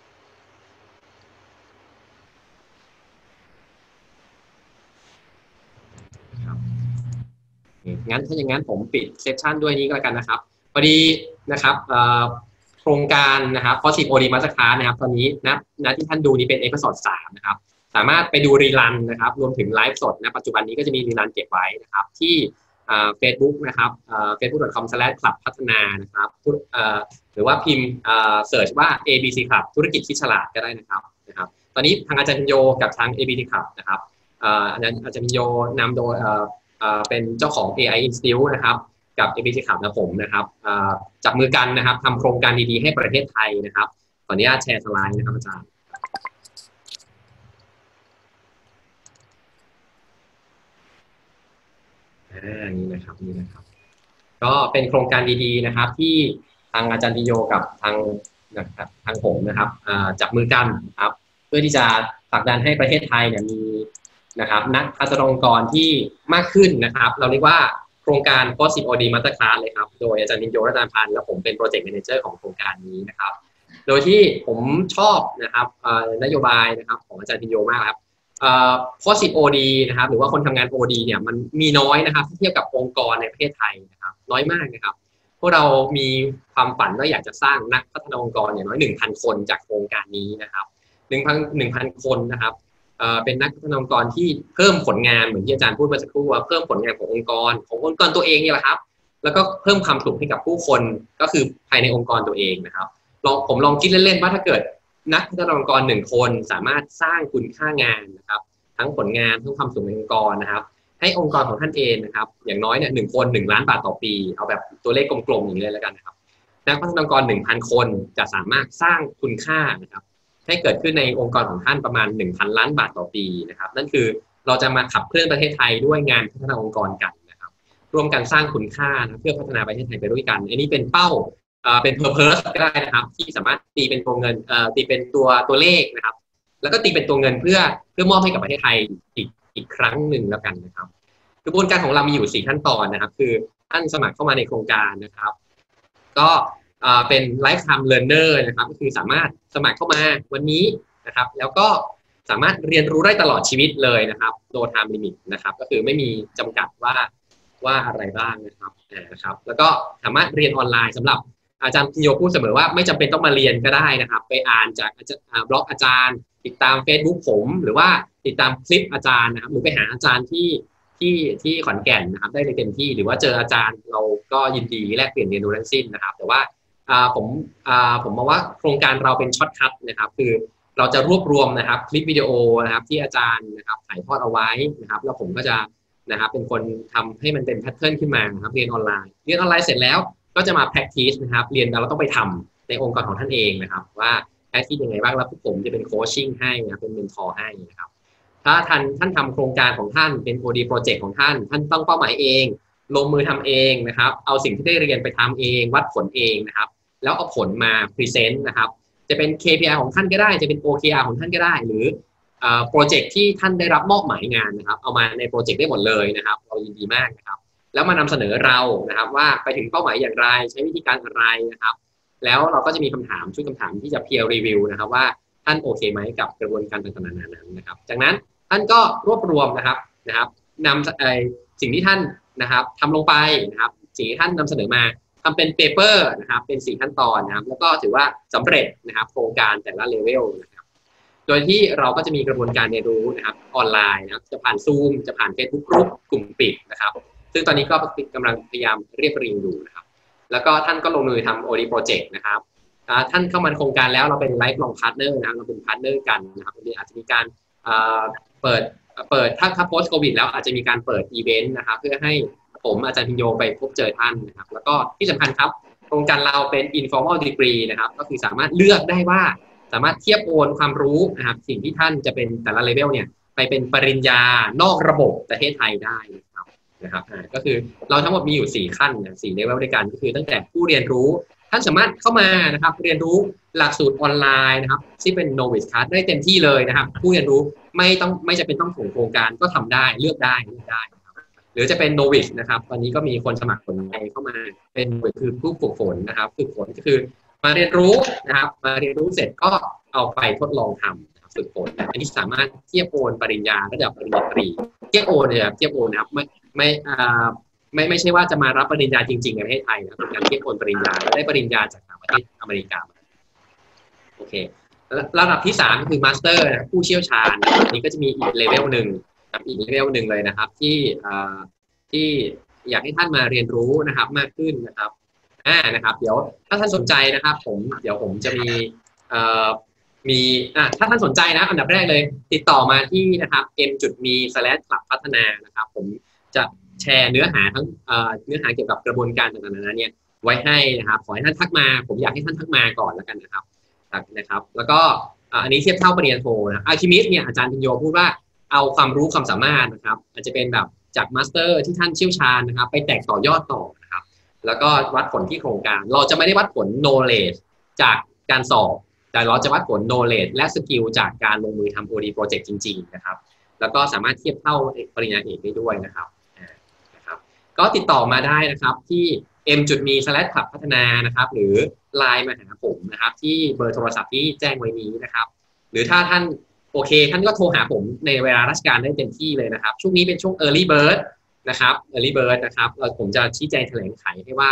งั้นถ้าอย่างนั้นผมปิดเซสชันด้วยนี้ก็แล้วกันนะครับพอดีนะครับโครงการนะครับ Positive OD Masterclass นะครับตอนนี้นะที่ท่านดูนี้เป็นเอพิโซด3นะครับสามารถไปดูรีรันนะครับรวมถึงไลฟ์สดนะปัจจุบันนี้ก็จะมีรีรันเก็บไว้นะครับที่Facebook นะครับfacebook.com/club พัฒนานะครับหรือว่าพิมพ์เสิร์ชว่า ABC Club ธุรกิจที่ฉลาดก็ได้นะครับตอนนี้ทางอาจารย์พิญโยกับทาง ABC Club นะครับอาจารย์พิญโยนำโดยเป็นเจ้าของ AI Institute นะครับกับ ABC Club นะผมนะครับจับมือกันนะครับทำโครงการดีๆให้ประเทศไทยนะครับขออนุญาตแชร์สไลด์นะครับอาจารย์นี่นะครับก็เป็นโครงการดีๆนะครับที่ทางอาจารย์พิโยกับทางผมนะครับจับมือกันครับเพื่อที่จะผลักดันให้ประเทศไทยเนี่ยมีนะครับนักพัฒนองค์กรที่มากขึ้นนะครับเราเรียกว่าโครงการ Positive OD Masterclass เลยครับโดยอาจารย์พิญโยรัตนพันธ์และผมเป็นโปรเจกต์แมเนเจอร์ของโครงการนี้นะครับโดยที่ผมชอบนะครับนโยบายนะครับของอาจารย์พิญโยมากครับPositive OD นะครับหรือว่าคนทำงาน OD เนี่ยมันมีน้อยนะครับเทียบกับองค์กรในประเทศไทยนะครับน้อยมากนะครับพวกเรามีความฝันว่าอยากจะสร้างนักพัฒนาองค์กรอย่างน้อย 1,000 คนจากโครงการนี้นะครับ 1,000 คนนะครับเป็นนักพัฒนาองค์กรที่เพิ่มผลงานเหมือนที่อาจารย์พูดเมื่อสักครู่ว่าเพิ่มผลงานขององค์กรตัวเองนี่แหละครับแล้วก็เพิ่มความสุขให้กับผู้คนก็คือภายในองค์กรตัวเองนะครับผมลองคิดเล่นๆว่าถ้าเกิดนักพัฒนาองค์กร1 คนสามารถสร้างคุณค่างานนะครับทั้งผลงานทั้งความสุขในองค์กรนะครับให้องค์กรของท่านเองนะครับอย่างน้อยเนี่ย1 คน1 ล้านบาทต่อปีเอาแบบตัวเลขกลมๆอย่างนี้เลยแล้วกันนะครับนักพัฒนาองค์กร 1,000 คนจะสามารถสร้างคุณค่านะครับให้เกิดขึ้นในองค์กรของท่านประมาณ 1,000 ล้านบาทต่อปีนะครับนั่นคือเราจะมาขับเคลื่อนประเทศไทยด้วยงานพัฒนาองค์กรกันนะครับร่วมกันสร้างคุณค่านะเพื่อพัฒนาประเทศไทยไปด้วยกันอันนี้เป็นเป้าเป็น purpose ก็ได้นะครับที่สามารถตีเป็นตัวเงินตีเป็นตัวเลขนะครับแล้วก็ตีเป็นตัวเงินเพื่อมอบให้กับประเทศไทยอีกครั้งหนึ่งแล้วกันนะครับกระบวนการของเรามีอยู่4 ขั้นตอนนะครับคือท่านสมัครเข้ามาในโครงการนะครับก็เป็น lifetime learner นะครับก็คือสามารถสมัครเข้ามาวันนี้นะครับแล้วก็สามารถเรียนรู้ได้ตลอดชีวิตเลยนะครับ no time limit นะครับก็คือไม่มีจำกัดว่าอะไรบ้างนะครับแล้วก็สามารถเรียนออนไลน์สำหรับอาจารย์พิโยพูดเสมอว่าไม่จำเป็นต้องมาเรียนก็ได้นะครับไปอ่านจากบล็อกอาจารย์ติดตาม Facebook ผมหรือว่าติดตามคลิปอาจารย์นะครับหรือไปหาอาจารย์ที่ขอนแก่นนะครับได้เต็มที่หรือว่าเจออาจารย์เราก็ยินดีแลกเปลี่ยนเรียนรู้ทั้งสิ้นนะครับแต่ว่าผมมองว่าโครงการเราเป็นช็อตคัทนะครับคือเราจะรวบรวมนะครับคลิปวิดีโอนะครับที่อาจารย์นะครับถ่ายทอดเอาไว้นะครับแล้วผมก็จะนะครับเป็นคนทำให้มันเป็นแพทเทิร์นขึ้นมานะครับเรียนออนไลน์เสร็จแล้วก็จะมา practice นะครับเรียนแล้วเราต้องไปทำในองค์กรของท่านเองนะครับว่าpracticeยังไงบ้างแล้วผมจะเป็นโคชชิ่งให้นะเป็นเมนทอร์ให้นะครับถ้าท่านทำโครงการของท่านเป็น OD project ของท่านต้องเป้าหมายเองลงมือทำเองนะครับเอาสิ่งที่ได้เรียนไปทำเองวัดผลเองนะครับแล้วเอาผลมาพรีเซนต์นะครับจะเป็น KPI ของท่านก็ได้จะเป็น OKR ของท่านก็ได้หรือโปรเจกต์ที่ท่านได้รับมอบหมายงานนะครับเอามาในโปรเจกต์ได้หมดเลยนะครับเรายินดีมากนะครับแล้วมานำเสนอเรานะครับว่าไปถึงเป้าหมายอย่างไรใช้วิธีการอะไรนะครับแล้วเราก็จะมีคำถามชุดคำถามที่จะ peer review นะครับว่าท่านโอเคไหมกับกระบวนการต่างๆนั้นนะครับจากนั้นท่านก็รวบรวมนะครับนำสิ่งที่ท่านนะครับทำลงไปนะครับสิ่งที่ท่านนำเสนอมาทำเป็นเปเปอร์นะครับเป็น4 ขั้นตอนนะครับแล้วก็ถือว่าสำเร็จนะครับโครงการแต่ละเลเวลนะครับโดยที่เราก็จะมีกระบวนการเรียนรู้นะครับออนไลน์นะครับจะผ่าน Zoom จะผ่าน Facebook Group กลุ่มปิดนะครับซึ่งตอนนี้ก็กำลังพยายามเรียบเรียงอยู่นะครับแล้วก็ท่านก็ลงมือทำ OD Project นะครับท่านเข้ามาโครงการแล้วเราเป็น Lifelong Partner นะเราเป็นพาร์ทเนอร์กันนะครับอาจจะมีการเปิดถ้า post covid แล้วอาจจะมีการเปิดอีเวนต์นะครับเพื่อให้ผมอาจารย์พิญโยไปพบเจอท่านนะครับแล้วก็ที่สำคัญครับโครงการเราเป็น informal degree นะครับก็คือสามารถเลือกได้ว่าสามารถเทียบโอนความรู้นะครับสิ่งที่ท่านจะเป็นแต่ละเลเวลเนี่ยไปเป็นปริญญานอกระบบประเทศไทยได้นะครับก็คือเราทั้งหมดมีอยู่4 ขั้น4เลเวลด้วยกันก็คือตั้งแต่ผู้เรียนรู้ท่านสามารถเข้ามานะครับเรียนรู้หลักสูตรออนไลน์นะครับที่เป็น novice class ได้เต็มที่เลยนะครับผู้เรียนรู้ไม่จำเป็นต้องส่งโครงการก็ทำได้เลือกได้นะครับหรือจะเป็น novice นะครับตอนนี้ก็มีคนสมัครคนใหม่เข้ามาเป็นคือผู้ฝึกฝนนะครับฝึกฝนก็คือมาเรียนรู้นะครับมาเรียนรู้เสร็จก็เอาไปทดลองทำฝึกฝนอันนี้สามารถเทียบโอนปริญญาระดับปริญญาตรีเทียบโอนนะครับไม่ใช่ว่าจะมารับปริญญาจริงๆในประเทศไทยนะเป็นการเทียบโอนปริญญาและได้ปริญญาจากต่างประเทศอเมริกาโอเคระดับที่3ก็คือมาสเตอร์ผู้เชี่ยวชาญอันนี้ก็จะมีอีกเลเวลหนึ่งเลยนะครับที่อยากให้ท่านมาเรียนรู้นะครับมากขึ้นนะครับนะครับเดี๋ยวถ้าท่านสนใจนะครับเดี๋ยวผมจะมีถ้าท่านสนใจนะอันดับแรกเลยติดต่อมาที่นะครับ m.me/club พัฒนานะครับผมจะแชร์เนื้อหาทั้งเนื้อหาเกี่ยวกับกระบวนการต่างๆนั้นเนี่ยไว้ให้นะครับขอให้ท่านทักมาผมอยากให้ท่านทักมาก่อนแล้วกันนะครับแล้วก็อันนี้เทียบเท่าปริญญาโทนะอาร์คิมิสเนี่ยอาจารย์พิญโยพูดว่าเอาความรู้ความสามารถนะครับอาจจะเป็นแบบจากมาสเตอร์ที่ท่านเชี่ยวชาญนะครับไปแตกต่อยอดต่อนะครับแล้วก็วัดผลที่โครงการเราจะไม่ได้วัดผล knowledge จากการสอบแต่เราจะวัดผล knowledge และสกิลจากการลงมือทำ OD project จริงๆนะครับแล้วก็สามารถเทียบเท่าปริญญาเอกได้ด้วยนะครับก็ติดต่อมาได้นะครับที่ m.me/club พัฒนานะครับหรือ LINE มาหาผมนะครับที่เบอร์โทรศัพท์ที่แจ้งไว้นี้นะครับหรือถ้าท่านโอเคท่านก็โทรหาผมในเวลาราชการได้เต็มที่เลยนะครับช่วงนี้เป็นช่วง early bird นะครับ early bird นะครับผมจะชี้แจงแถลงไขให้ว่า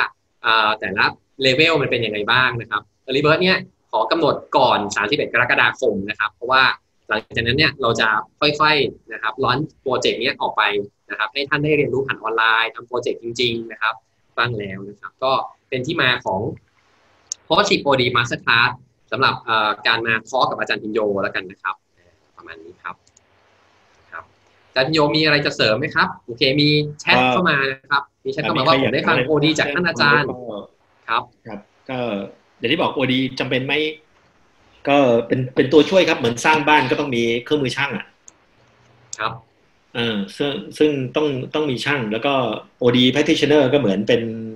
แต่ละเลเวลมันเป็นยังไงบ้างนะครับ Early Bird เนี่ยขอกำหนดก่อน31 กรกฎาคมนะครับเพราะว่าหลังจากนั้นเนี่ยเราจะค่อยๆนะครับลอนโปรเจกต์นี้ออกไปนะครับให้ท่านได้เรียนรู้ผ่านออนไลน์ทำโปรเจกต์จริงๆนะครับบ้างแล้วนะครับก็เป็นที่มาของ Positive OD Masterclass สำหรับการมาทอล์กกับอาจารย์พิญโยแล้วกันนะครับประมาณนี้ครับอาจารย์พิญโยมีอะไรจะเสริมไหมครับโอเคมีแชทเข้ามานะครับมีแชทเข้ามาว่าผมได้ฟัง OD จากท่านอาจารย์ครับก็อย่างที่บอก OD จำเป็นไหมก็เป็นตัวช่วยครับเหมือนสร้างบ้านก็ต้องมีเครื่องมือช่างอ่ะครับซึ่งต้องมีช่างแล้วก็ OD practitioner ก็เหมือน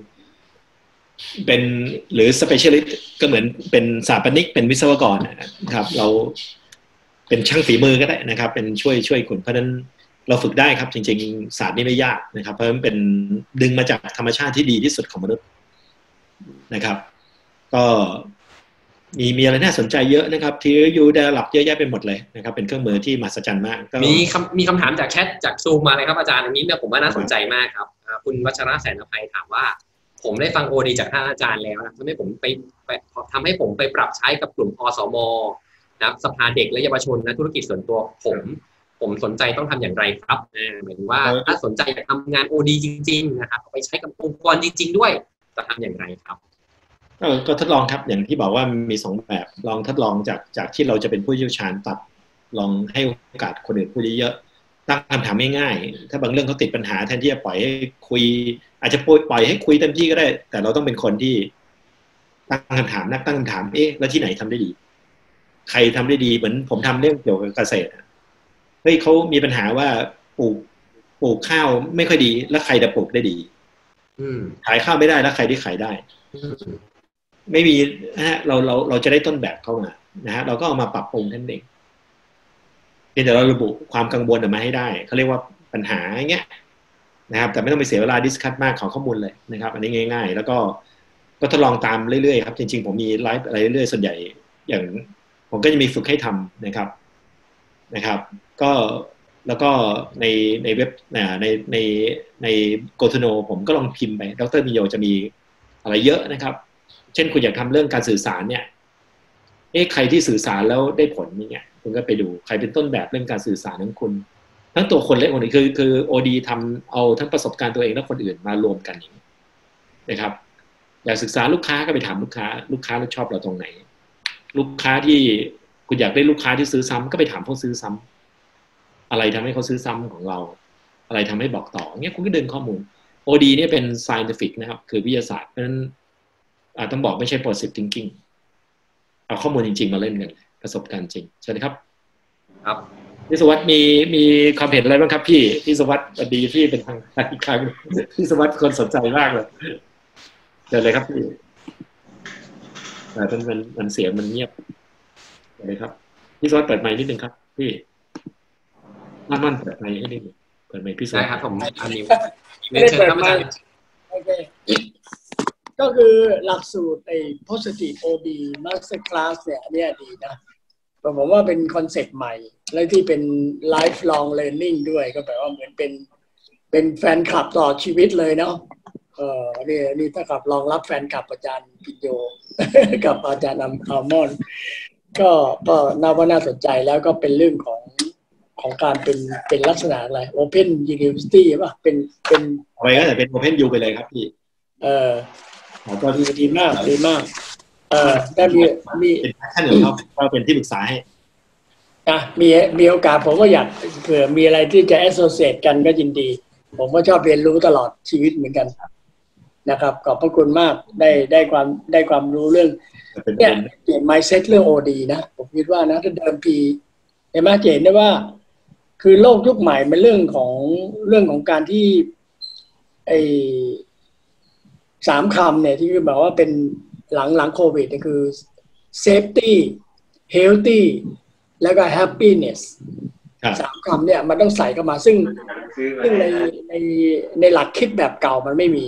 เป็นหรือ specialist ก็เหมือนเป็นสถาปนิกเป็นวิศวกรนะครับเราเป็นช่างฝีมือก็ได้นะครับเป็นช่วยคุณเพราะฉะนั้นเราฝึกได้ครับจริงๆศาสตร์นี่ไม่ยากนะครับเพราะมันเป็นดึงมาจากธรรมชาติที่ดีที่สุดของมนุษย์นะครับก็มีอะไรน่าสนใจเยอะนะครับที่ยูได้รับเยอะแยะไปหมดเลยนะครับเป็นเครื่องมือที่มหัศจรรย์มากมีคำถามจากแชทจากซูมมาเลยครับอาจารย์อันนี้เนี่ยผมว่าน่าสนใจมากครับคุณวัชระแสนอภัยถามว่าผมได้ฟัง OD จากท่านอาจารย์แล้วนะทำให้ผมไปปรับใช้กับกลุ่มอสมนะครับสภาเด็กและเยาวชนและธุรกิจส่วนตัวผมสนใจต้องทำอย่างไรครับหมายถึงว่าถ้าสนใจอยากทำงาน OD จริงๆนะครับไปใช้กับองค์กรจริงๆด้วยจะทำอย่างไรครับก็ทดลองครับอย่างที่บอกว่ามี2แบบลองทดลองจากที่เราจะเป็นผู้เชี่ยวชาญตัดลองให้โอกาสคนอื่นพูดเยอะๆตั้งคำถามง่ายๆถ้าบางเรื่องเขาติดปัญหาแทนที่จะปล่อยให้คุยอาจจะปล่อยให้คุยเต็มที่ก็ได้แต่เราต้องเป็นคนที่ตั้งคำถามแล้วที่ไหนทำได้ดีใครทำได้ดีเหมือนผมทำเรื่องเกี่ยวกับเกษตรเฮ้ยเขามีปัญหาว่าปลูกข้าวไม่ค่อยดีแล้วใครจะปลูกได้ดีขายข้าวไม่ได้แล้วใครที่ขายได้ไม่มีนะฮะเราจะได้ต้นแบบเข้ามานะฮะเราก็เอามาปรับปรุงท่านเองเพียงแต่เราระบุความกังวลออกมาให้ได้เขาเรียกว่าปัญหาอย่างเงี้ยนะครับแต่ไม่ต้องไปเสียเวลาดิสคัสมากขอข้อมูลเลยนะครับอันนี้ง่ายๆแล้วก็ทดลองตามเรื่อยๆครับจริงๆผมมีไลฟ์อะไรเรื่อยๆส่วนใหญ่อย่างผมก็จะมีฝึกให้ทำนะครับก็แล้วก็ในเว็บในโกทูโนผมก็ลองพิมพ์ไปดร.มิโยจะมีอะไรเยอะนะครับเช่นคุณอยากทำเรื่องการสื่อสารเนี่ยใครที่สื่อสารแล้วได้ผลนี่คุณก็ไปดูใครเป็นต้นแบบเรื่องการสื่อสารของคุณทั้งตัวคนและคนอื่นคือ OD ทำเอาทั้งประสบการณ์ตัวเองและคนอื่นมารวมกันอย่างนี้นะครับอยากศึกษาลูกค้าก็ไปถามลูกค้าเราชอบเราตรงไหนลูกค้าที่คุณอยากได้ลูกค้าที่ซื้อซ้ำก็ไปถามเขาซื้อซ้ำอะไรทำให้เขาซื้อซ้ำของเราอะไรทำให้บอกต่อเงี้ยคุณก็เดินข้อมูล OD เนี่ยเป็น scientific นะครับคือวิทยาศาสตร์เพราะฉะนั้นต้องบอกไม่ใช่ positive thinking เอาข้อมูลจริงๆมาเล่นกันประสบการณ์จริงใช่ไหมครับครับพี่สวัสดิ์มีความเห็นอะไรบ้างครับพี่สวัสดิ์สวัสดีพี่เป็นทางการอีกครั้งพี่สวัสดิ์คนสนใจมากเลยเดี๋ยวเลยครับพี่แต่มันเสียงมันเงียบเลยครับพี่สวัสดิ์เปิดไมค์นิดนึงครับพี่มั่นเปิดไมค์ให้นิดนึงเปิดไมค์พี่สวัสดิ์ได้ครับผมอันนี้ไม่ได้เปิดไมค์โอเคก็คือหลักสูตรpositive OD master class เนี่ยดีนะผมว่าเป็นคอนเซ็ปต์ใหม่และที่เป็น lifelong learning ด้วยก็แปลว่าเหมือนเป็นแฟนคลับต่อชีวิตเลยเนาะนี่ถ้ากับรองรับแฟนคลับอาจารย์พิญโยกับอาจารย์อัลมอนด์ก็น่าสนใจแล้วก็เป็นเรื่องของการเป็นลักษณะอะไร Open University ป่ะเป็นอะไรก็แต่เป็น Open U ไปเลยครับพี่ก็ดีมากแต่มีเป็นแพทเทิร์นของเขาก็เป็นที่ปรึกษาให้มีโอกาสผมก็อยากเผื่อมีอะไรที่จะ associate กันก็ยินดีผมก็ชอบเรียนรู้ตลอดชีวิตเหมือนกันนะครับขอบพระคุณมากได้ความรู้เรื่องเนี่ยเปลี่ยน mindset เรื่อง OD นะผมคิดว่านะถ้าเดิมทีเห็นไหมเห็นได้ว่าคือโลกยุคใหม่เป็นเรื่องของการที่3 คำเนี่ยที่แบบว่าเป็นหลังโควิดนี่คือ safety healthy แล้วก็ happiness 3 คำเนี่ยมันต้องใส่เข้ามาซึ่งในหลักคิดแบบเก่ามันไม่มี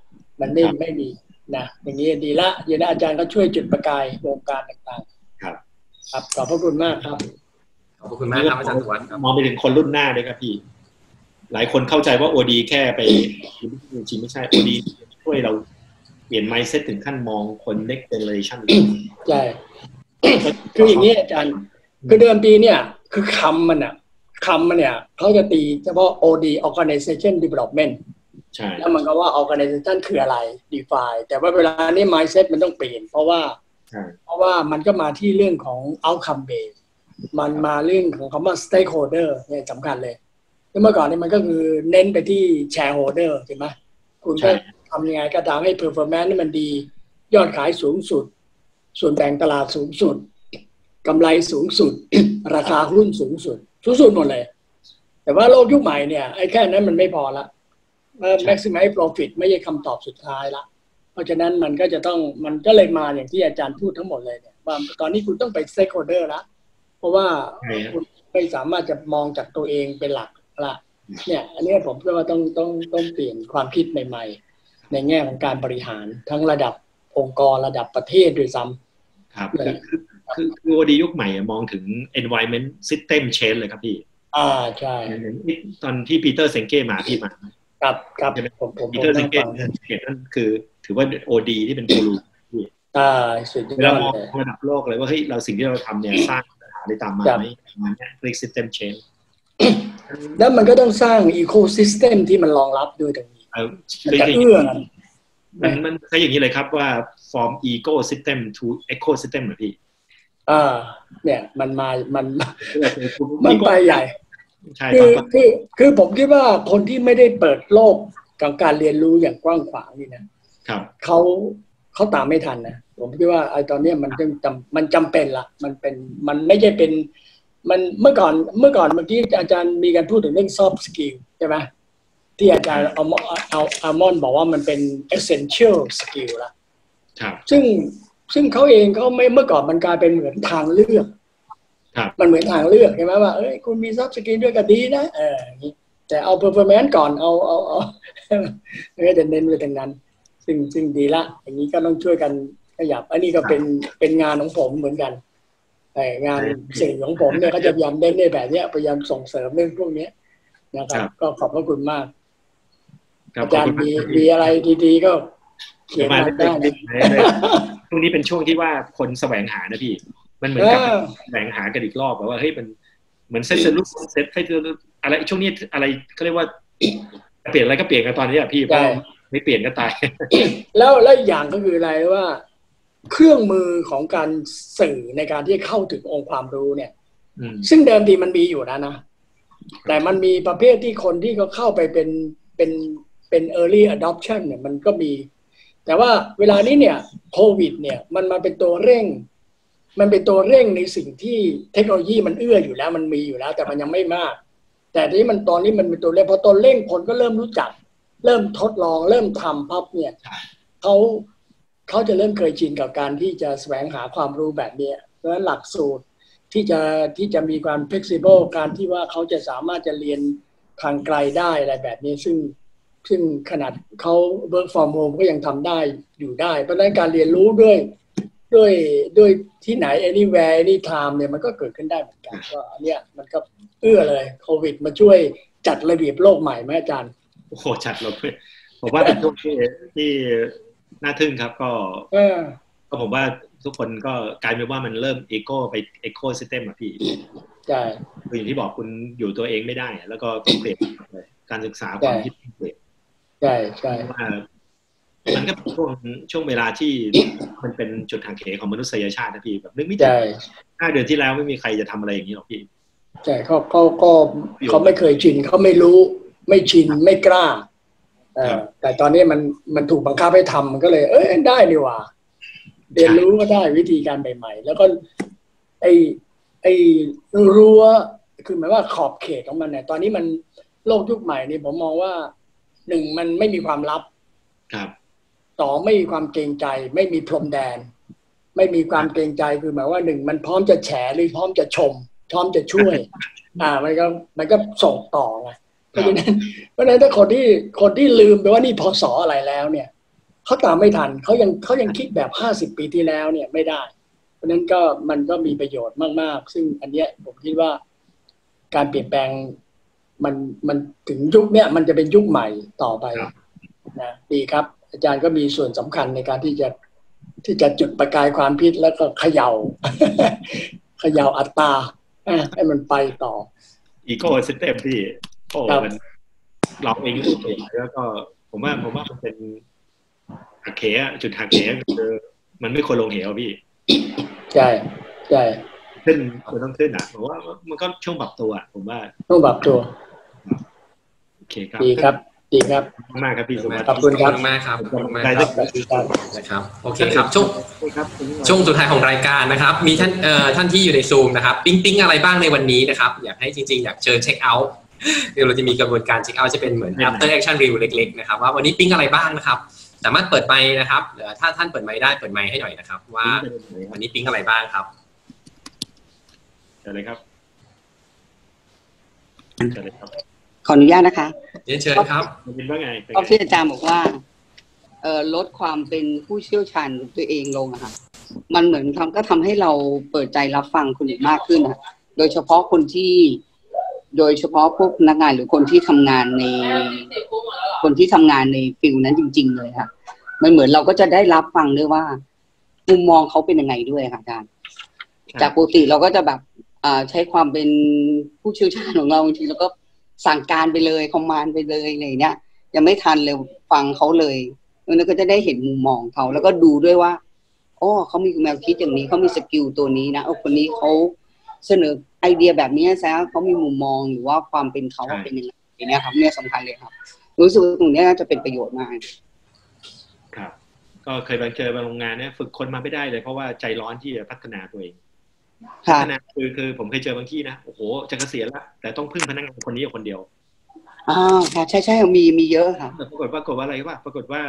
นะอย่างนี้ดีละเดี๋ยวนะอาจารย์ก็ช่วยจุดประกายวงการต่างๆครับขอบพระคุณมากครับขอบคุณมากครับอาจารย์สุวรรณครับมองไปถึงคนรุ่นหน้าด้วยครับพี่หลายคนเข้าใจว่า OD แค่ไปจริงไม่ใช่ OD ช่วยเราเปลี่ยน mindset ถึงขั้นมองคน next generation ใช่ คืออย่างนี้อาจารย์คือเดิมทีเนี่ยคือคำมันเนี่ยเขาจะตีเฉพาะ OD Organization Development ใช่แล้วมันก็ว่า Organization คืออะไร define แต่ว่าเวลานี้ mindset มันต้องเปลี่ยนเพราะว่ามันก็มาที่เรื่องของ outcome based มันมาเรื่องของคำว่า stakeholder เนี่ยสำคัญเลยเมื่อก่อนนี้มันก็คือเน้นไปที่ shareholder ใช่ไหมคุณก็ทำยังไงก็ตามให้ performance นี่มันดียอดขายสูงสุดส่วนแบ่งตลาดสูงสุดกำไรสูงสุด ราคาหุ้นสูงสุดหมดเลยแต่ว่าโลกยุคใหม่เนี่ยไอ้แค่นั้นมันไม่พอละmaximize profit ไม่ใช่คำตอบสุดท้ายละเพราะฉะนั้นมันก็เลยมาอย่างที่อาจารย์พูดทั้งหมดเลยเนี่ยว่าตอนนี้คุณต้องไป stakeholder ละเพราะว่าคุณไม่สามารถจะมองจากตัวเองเป็นหลักละเนี่ยอันนี้ผมคิดว่าต้องเปลี่ยนความคิดใหม่ๆในแง่ของการบริหารทั้งระดับองค์กรระดับประเทศด้วยซ้ำครับคือ OD ยุคใหม่มองถึง environment system change เลยครับพี่ใช่ตอนที่ปีเตอร์เซงเก้มาพี่มาครับผมปีเตอร์เซงเก้นั่นคือถือว่า OD ที่เป็นกูรูสุดยอดเวลามองระดับโลกเลยว่าเฮ้ยเราสิ่งที่เราทำเนี่ยสร้างปัญหาได้ตามมาไหมมันเนี่ยเรียก system change แล้วมันก็ต้องสร้าง ecosystem ที่มันรองรับด้วยตรงนี้จะเอื้อมันใช้อย่างนี้เลยครับว่า from ecosystem to ecosystem เหรอพี่เนี่ยมันไปใหญ่คือผมคิดว่าคนที่ไม่ได้เปิดโลกกับการเรียนรู้อย่างกว้างขวางนี่นะครับเขาตามไม่ทันนะผมคิดว่าไอ้ตอนนี้มันจำเป็นละมันไม่ใช่เป็นมันเมื่อก่อนเมื่อกี้อาจารย์มีการพูดถึงเรื่อง soft skill ใช่ไหมที่อาจารย์เอามอนบอกว่ามันเป็น essential skill ละซึ่งเขาเองเขาไม่เมื่อก่อนมันกลายเป็นเหมือนทางเลือกมันเหมือนทางเลือกใช่ไหมว่าคุณมี soft skill ด้วยก็ดีนะแต่เอา performance ก่อนเอาไม่จะเน้นไปทางนั้นซึ่งดีละอย่างนี้ก็ต้องช่วยกันขยับอันนี้ก็เป็นงานของผมเหมือนกันงานสิ่งของผมเนี่ยก็จะพยายามเน้นในแบบนี้พยายามส่งเสริมเรื่องพวกนี้นะครับก็ขอบพระคุณมากอาจารย์มีอะไรดีๆก็เขียนมาได้ช่วงนี้เป็นช่วงที่ว่าคนแสวงหานะพี่มันเหมือนกับแสวงหากันอีกรอบว่าเฮ้ยมันเหมือนเซตรูปเซตให้อะไรช่วงนี้อะไรเขาเรียกว่าเปลี่ยนอะไรก็เปลี่ยนกันตอนนี้อ่ะพี่เพราะไม่เปลี่ยนก็ตายแล้วอย่างก็คืออะไรว่าเครื่องมือของการสื่อในการที่เข้าถึงองค์ความรู้เนี่ยซึ่งเดิมทีมันมีอยู่นะแต่มันมีประเภทที่คนที่เขาเข้าไปเป็น early adoption เนี่ยมันก็มีแต่ว่าเวลานี้เนี่ยโควิดเนี่ยมันมาเป็นตัวเร่งในสิ่งที่เทคโนโลยีมันเอื้ออยู่แล้วมันมีอยู่แล้วแต่มันยังไม่มากแต่ที่มันตอนนี้มันเป็นตัวเร่งพอตัวเร่งคนก็เริ่มรู้จักเริ่มทดลองเริ่มทำพับเนี่ยเขาจะเริ่มเคยชินกับการที่จะแสวงหาความรู้แบบนี้เพราะฉะนั้นหลักสูตรที่จะมีความ flexible การที่ว่าเขาจะสามารถจะเรียนทางไกลได้อะไรแบบนี้ซึ่งขนาดเขา work from home ก็ยังทำได้อยู่ได้เพราะฉะนั้นการเรียนรู้ด้วยที่ไหน anywhere anytime เนี่ยมันก็เกิดขึ้นได้เหมือนกันก็เนี่ยมันก็เอื้อเลยโควิดมาช่วยจัดระเบียบโลกใหม่ไหมอาจารย์โอ้โหจัดระเบียบผมว่าเป็นช่วงที่น่าทึ่งครับก็ผมว่าทุกคนก็กลายเป็นว่ามันเริ่มเอโก้ไปเอโคซิสเต็มอะพี่ใช่คืออย่างที่บอกคุณอยู่ตัวเองไม่ได้แล้วก็ต้องเปลี่ยนเลยการศึกษาความคิดเปลี่ยนใช่ว่ามันก็เป็นช่วงเวลาที่มันเป็นจุดหักเหของมนุษยชาตินะพี่แบบนึกไม่ถึง5 เดือนที่แล้วไม่มีใครจะทำอะไรอย่างนี้หรอกพี่ใช่เขาไม่เคยชินเขาไม่รู้ไม่ชินไม่กล้าแต่ตอนนี้มันถูกบังคับให้ทำมันก็เลยได้ดีว่าเรียนรู้ก็ได้วิธีการใหม่ๆแล้วก็ไอ้รั้วคือหมายว่าขอบเขตของมันเนี่ยตอนนี้มันโลกยุคใหม่นี่ผมมองว่า1มันไม่มีความลับครับ 2ไม่มีความเกรงใจไม่มีพรมแดนไม่มีความเกรงใจคือหมายว่า1มันพร้อมจะแฉหรือพร้อมจะชมพร้อมจะช่วยมันก็ส่งต่อไงเพราะฉะนั้นถ้าคนที่ลืมไปว่านี่พศอะไรแล้วเนี่ยเขาตามไม่ทันเขายังคิดแบบ50 ปีที่แล้วเนี่ยไม่ได้เพราะฉะนั้นก็มันก็มีประโยชน์มากๆซึ่งอันเนี้ยผมคิดว่าการเปลี่ยนแปลงมันถึงยุคเนี้ยมันจะเป็นยุคใหม่ต่อไปนะดีครับอาจารย์ก็มีส่วนสำคัญในการที่จะจุดประกายความคิดแล้วก็เขย่า เขย่าอัตตาให้มันไปต่ออีโก้ซิสเต็มที่โอ้มันเราเองแล้วก็ผมว่ามันเป็นหักเหจุดหักเหคือมันไม่ควรลงเหวพี่ใช่ขึ้นมันต้องขึ้นผมว่ามันก็ช่วงปรับตัวผมว่าต้องปรับตัวโอเคครับดีครับมากครับพี่สมบัติขอบคุณครับมากครับนะครับโอเคครับช่วงสุดท้ายของรายการนะครับมีท่านที่อยู่ในซูมนะครับปิ๊งอะไรบ้างในวันนี้นะครับอยากให้จริงๆอยากเชิญเช็คเอาท์เดี๋ยวเราจะมีกระบวนการเช็คเอาท์จะเป็นเหมือน after action review เล็กๆนะครับว่าวันนี้ปิ๊งอะไรบ้างนะครับสามารถเปิดไมค์นะครับถ้าท่านเปิดไมค์ได้เปิดไมค์ให้หน่อยนะครับว่าวันนี้ปิ๊งอะไรบ้างครับเชิญเลยครับขออนุญาตนะคะเชิญครับเป็นว่าไงก็ที่อาจารย์บอกว่าลดความเป็นผู้เชี่ยวชาญตัวเองลงอะค่ะมันเหมือนก็ทำให้เราเปิดใจรับฟังคนอื่นมากขึ้นนะโดยเฉพาะพวกพนักงานหรือคนที่ทำงานในฟิลนั้นจริงๆเลยค่ะมันเหมือนเราก็จะได้รับฟังด้วยว่ามุมมองเขาเป็นยังไงด้วยค่ะอาจารย์จากปกติเราก็จะแบบใช้ความเป็นผู้เชี่ยวชาญของเราบางทีเราก็สั่งการไปเลยคอมมานด์ไปเลยอะไรเนี้ยยังไม่ทันเลยฟังเขาเลยแล้วก็จะได้เห็นมุมมองเขาแล้วก็ดูด้วยว่าอ๋อเขามีแนวคิดอย่างนี้เขามีสกิลตัวนี้นะคนนี้เขาเสนอไอเดียแบบนี้ซะเขามีมุมมองหรือว่าความเป็นเขาเป็นยังไงอย่างเงี้ยครับเนี่ยสำคัญเลยครับรู้สึกตรงนี้น่าจะเป็นประโยชน์มากครับก็เคยไปเจอบางโรงงานเนี่ยฝึกคนมาไม่ได้เลยเพราะว่าใจร้อนที่จะพัฒนาตัวเองพัฒนาคือผมเคยเจอบางที่นะโอ้โหจะเกษียณแล้วแต่ต้องพึ่งพนักงานคนนี้คนเดียวค่ะใช่มีเยอะค่ะปรากฏว่าอะไรวะปรากฏว่า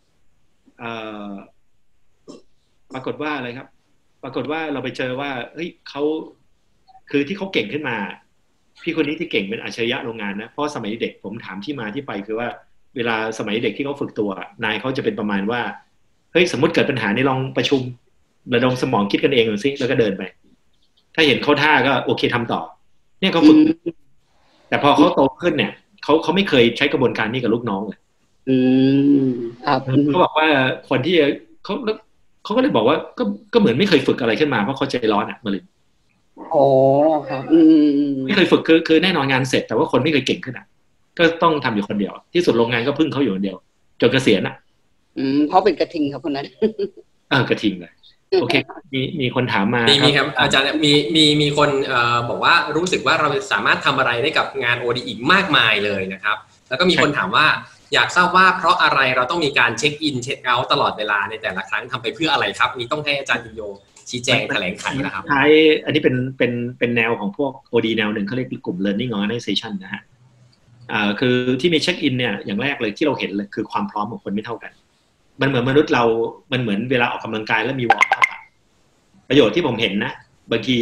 อะไรครับปรากฏว่าเราไปเจอว่าเฮ้ยเขาคือที่เขาเก่งขึ้นมาพี่คนนี้ที่เก่งเป็นอัจฉริยะโรงงานนะเพราะสมัยเด็กผมถามที่มาที่ไปคือว่าเวลาสมัยเด็กที่เขาฝึกตัวนายเขาจะเป็นประมาณว่าเฮ้ยสมมติเกิดปัญหานี่ลองประชุมระดมสมองคิดกันเองหน่อยสิแล้วก็เดินไปถ้าเห็นเขาท่าก็โอเคทำต่อเนี่ยเขาฝึกแต่พอเขาโตขึ้นเนี่ยเขาไม่เคยใช้กระบวนการนี้กับลูกน้องเลยเขาบอกว่าคนที่เขาก็เลยบอกว่าก็เหมือนไม่เคยฝึกอะไรขึ้นมาเพราะเขาใจร้อนมาเลยครับไม่เคยฝึกคือแน่นอนงานเสร็จแต่ว่าคนไม่เคยเก่งขึ้นก็ต้องทำอยู่คนเดียวที่สุดโรงงานก็พึ่งเขาอยู่คนเดียวจนเกษียณเพราะเป็นกระทิงครับคนนั้นกระทิงเลยโอเคมีคนถามมามีครับอาจารย์มีคนบอกว่ารู้สึกว่าเราสามารถทำอะไรได้กับงาน OD อีกมากมายเลยนะครับแล้วก็มีคนถามว่าอยากทราบว่าเพราะอะไรเราต้องมีการเช็คอินเช็คเอาท์ตลอดเวลาในแต่ละครั้งทำไปเพื่ออะไรครับนี่ต้องให้อาจารย์พิญโยชี้แจงแถลงไขนะครับใช่อันนี้เป็นแนวของพวก OD แนวหนึ่งเขาเรียกกลุ่ม Learning Organization นะฮะคือที่มีเช็คอินเนี่ยอย่างแรกเลยที่เราเห็นเลยคือความพร้อมของคนไม่เท่ากันมันเหมือนมนุษย์เรามันเหมือนเวลาออกกำลังกายแล้วมีวอร์มอัพประโยชน์ที่ผมเห็นนะบางที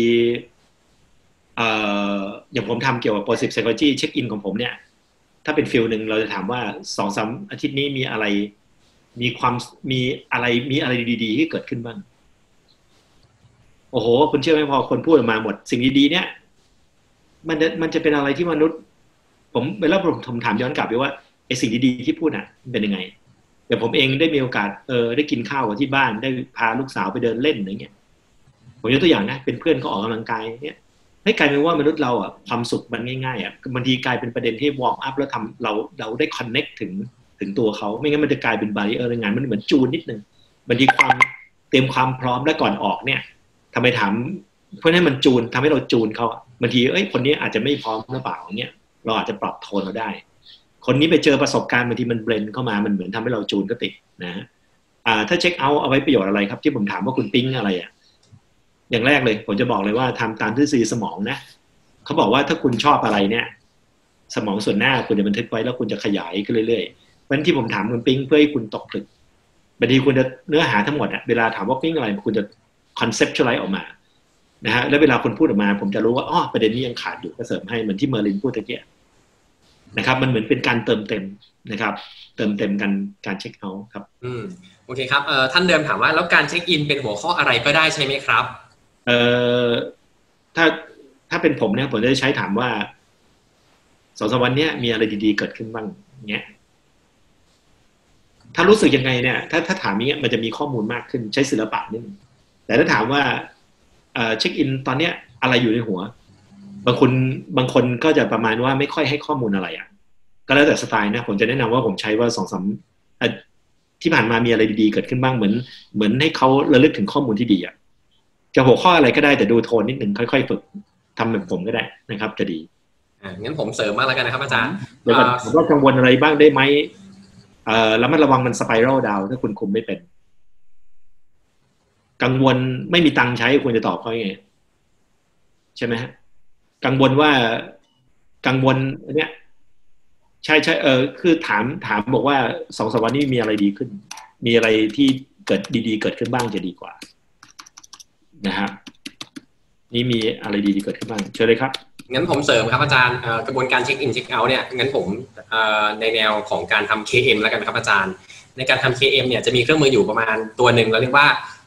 อย่างผมทำเกี่ยวกับ positive psychology เช็คอินของผมเนี่ยถ้าเป็นฟิลหนึ่งเราจะถามว่า 2-3 อาทิตย์นี้มีอะไรดีๆที่เกิดขึ้นบ้างโอ้โหคุณเชื่อไหมพอคนพูดออกมาหมดสิ่งดีๆเนี่ยมันจะเป็นอะไรที่มนุษย์ผมเวลาผมถามย้อนกลับไปว่าไอ้สิ่งดีๆที่พูดน่ะเป็นยังไงแต่ผมเองได้มีโอกาสได้กินข้าวกับที่บ้านได้พาลูกสาวไปเดินเล่นอะไรเงี้ยผมยกตัวอย่างนะเป็นเพื่อนเขาออกกำลังกายเนี่ยให้กลายเป็นว่ามนุษย์เราความสุขมันง่ายๆบางทีกลายเป็นประเด็นที่วอร์มอัพแล้วทำเราได้คอนเน็กถึงตัวเขาไม่งั้นมันจะกลายเป็นบาริเออร์ในงานมันเหมือนจูนนิดนึงบางทีความเตรียมความพร้อมและก่อนออกเนี่ยทำไมถามเพราะนั้นมันจูนทำให้เราจูนเขาบางทีคนนี้อาจจะไม่พร้อมหรือเปล่าอย่างเงี้ยเราอาจจะปรับโทนเราได้คนนี้ไปเจอประสบการณ์บางทีมันเบลนเข้ามามันเหมือนทำให้เราจูนก็ติดนะถ้าเช็คเอาท์เอาไว้ประโยชน์อะไรครับที่ผมถามว่าคุณปิ๊งอะไรอย่างแรกเลยผมจะบอกเลยว่าทำตามทฤษฎีสมองนะเขาบอกว่าถ้าคุณชอบอะไรเนี่ยสมองส่วนหน้าคุณจะบันทึกไว้แล้วคุณจะขยายขึ้นเรื่อยๆวันที่ผมถามคุณปิ๊งเพื่อให้คุณตกผลึกบางทีคุณจะเนื้อหาทั้งหมดเวลาถามว่าปิ๊งอะไรคุณจะคอนเซปชวลไลซ์ออกมานะฮะแล้วเวลาคุณพูดออกมาผมจะรู้ว่าประเด็นนี้ยังขาดอยู่ก็เสริมให้เหมือนที่เมอร์ลินพูดตะเกียนะครับมันเหมือนเป็นการเติมเต็มนะครับเติมเต็มกันการเช็คเอาท์ครับโอเคครับท่านเดิมถามว่าแล้วการเช็คอินเป็นหัวข้ออะไรก็ได้ใช่ไหมครับถ้าเป็นผมเนี่ยผมจะใช้ถามว่า2-3 วันนี้มีอะไรดีๆเกิดขึ้นบ้างเงี้ยถ้ารู้สึกยังไงเนี่ยถ้าถามนี้มันจะมีข้อมูลมากขึ้นใช้ศิลปะนิดนึงแต่ถ้าถามว่าเช็คอินตอนเนี้ยอะไรอยู่ในหัวบางคนก็จะประมาณว่าไม่ค่อยให้ข้อมูลอะไรอ่ะก็แล้วแต่สไตล์นะผมจะแนะนำว่าผมใช้ว่า2-3ที่ผ่านมามีอะไรดีๆเกิดขึ้นบ้างเหมือนให้เขาระลึกถึงข้อมูลที่ดีอ่ะจะหัวข้ออะไรก็ได้แต่ดูโทนนิดนึงค่อยๆฝึกทำแบบผมก็ได้นะครับจะดีงั้นผมเสริมมากแล้วกันนะครับอาจารย์เดี๋ยวผมว่ากังวลอะไรบ้างได้ไหมระมัดระวังมันสไปรัลดาวถ้าคุณคุมไม่เป็นกังวลไม่มีตังค์ใช้ควรจะตอบเขาไงใช่ไหมฮะกังวลอันเนี้ยใช่คือถามบอกว่า2-3 วันนี้มีอะไรดีขึ้นมีอะไรที่เกิดดีๆเกิดขึ้นบ้างจะดีกว่านะครับนี่มีอะไรดีๆเกิดขึ้นบ้างเชิญเลยครับงั้นผมเสริมครับอาจารย์กระบวนการเช็คอินเช็คเอาท์เนี่ยงั้นผมในแนวของการทำ KM แล้วกันครับอาจารย์ในการทำ KM เนี่ยจะมีเครื่องมืออยู่ประมาณตัวหนึ่งเราเรียกว่า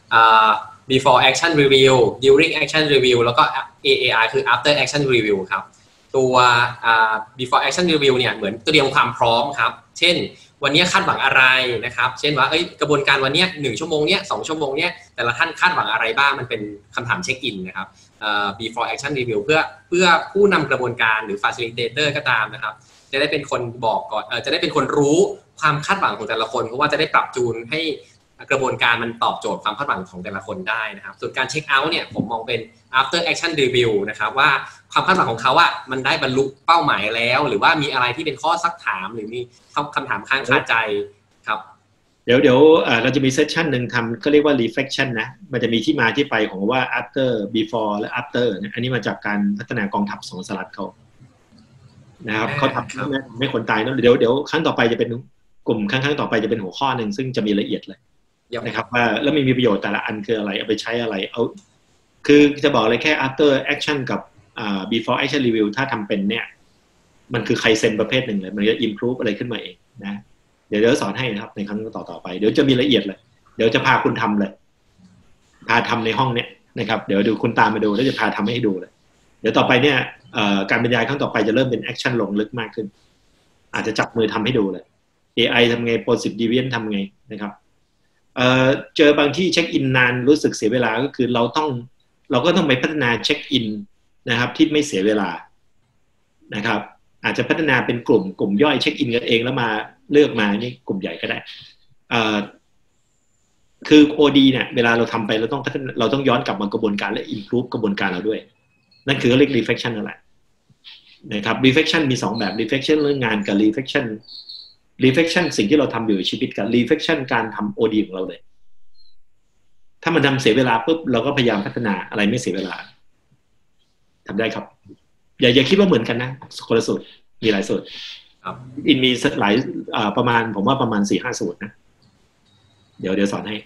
before action review during action review แล้วก็ AAR คือ after action review ครับตัวbefore action review เนี่ยเหมือนเตรียมความพร้อมครับเช่นวันนี้คาดหวังอะไรนะครับเช่นว่ากระบวนการวันนี้1 ชั่วโมงเนี้ย2 ชั่วโมงเนี้ยแต่ละท่านคาดหวังอะไรบ้างมันเป็นคำถามเช็คอินนะครับbefore action review เพื่อผู้นำกระบวนการหรือ facilitator ก็ตามนะครับจะได้เป็นคนบอกก่อนจะได้เป็นคนรู้ความคาดหวังของแต่ละคนเพราะว่าจะได้ปรับจูนให้กระบวนการมันตอบโจทย์ความคาดหวังของแต่ละคนได้นะครับส่วนการเช็คเอาท์เนี่ยผมมองเป็น after action review นะครับว่าความคาดหวังของเขาว่ามันได้บรรลุเป้าหมายแล้วหรือว่ามีอะไรที่เป็นข้อซักถามหรือมีคำถามค้างคาใจครับเดี๋ยวเราจะมีเซสชันหนึ่งทำก็เรียกว่า reflection นะมันจะมีที่มาที่ไปของว่า after before และ after อันนี้มาจากการพัฒนากองทัพสหรัฐเขานะครับเขาทำไม่คนตายนะเดี๋ยวครั้งต่อไปจะเป็นกลุ่มครั้งต่อไปจะเป็นหัวข้อหนึ่งซึ่งจะมีละเอียดเลยนะครับว่าแล้วมีประโยชน์แต่ละอันคืออะไรเอาไปใช้อะไรเอาคือจะบอกเลยแค่ after action กับbefore action review ถ้าทำเป็นเนี่ยมันคือไคเซ็นประเภทหนึ่งเลยมันจะ improve อะไรขึ้นมาเองนะเดี๋ยวสอนให้นะครับในครั้งต่อไปเดี๋ยวจะมีละเอียดเลยเดี๋ยวจะพาคุณทำเลยพาทำในห้องเนี้ยนะครับเดี๋ยวดูคุณตามมาดูแล้วจะพาทำให้ดูเลยเดี๋ยวต่อไปเนี่ยการบรรยายครั้งต่อไปจะเริ่มเป็นแอคชั่นลงลึกมากขึ้นอาจจะจับมือทำให้ดูเลย AI ทำไง positive deviant ทำไงนะครับเจอบางที่เช็คอินนานรู้สึกเสียเวลาก็คือเราก็ต้องไปพัฒนาเช็คอินนะครับที่ไม่เสียเวลานะครับอาจจะพัฒนาเป็นกลุ่มย่อยเช็คอินกันเองแล้วมาเลือกมานี่กลุ่มใหญ่ก็ได้คือ OD เนี่ยเวลาเราทำไปเราต้องย้อนกลับมากระบวนการและ improve กระบวนการเราด้วยนั่นคือเรียก reflection นั่นแหละนะครับ reflection มี2แบบ reflection เรื่องงานกับ reflection สิ่งที่เราทำอยู่ในชีวิตกับ reflection การทำ OD ของเราเลยถ้ามันทำเสียเวลาปุ๊บเราก็พยายามพัฒนาอะไรไม่เสียเวลาทำได้ครับอย่าคิดว่าเหมือนกันนะคนละสูตรมีหลายสูตรอินมีหลายประมาณผมว่าประมาณ 4-5 สูตรนะเดี๋ยวสอนให้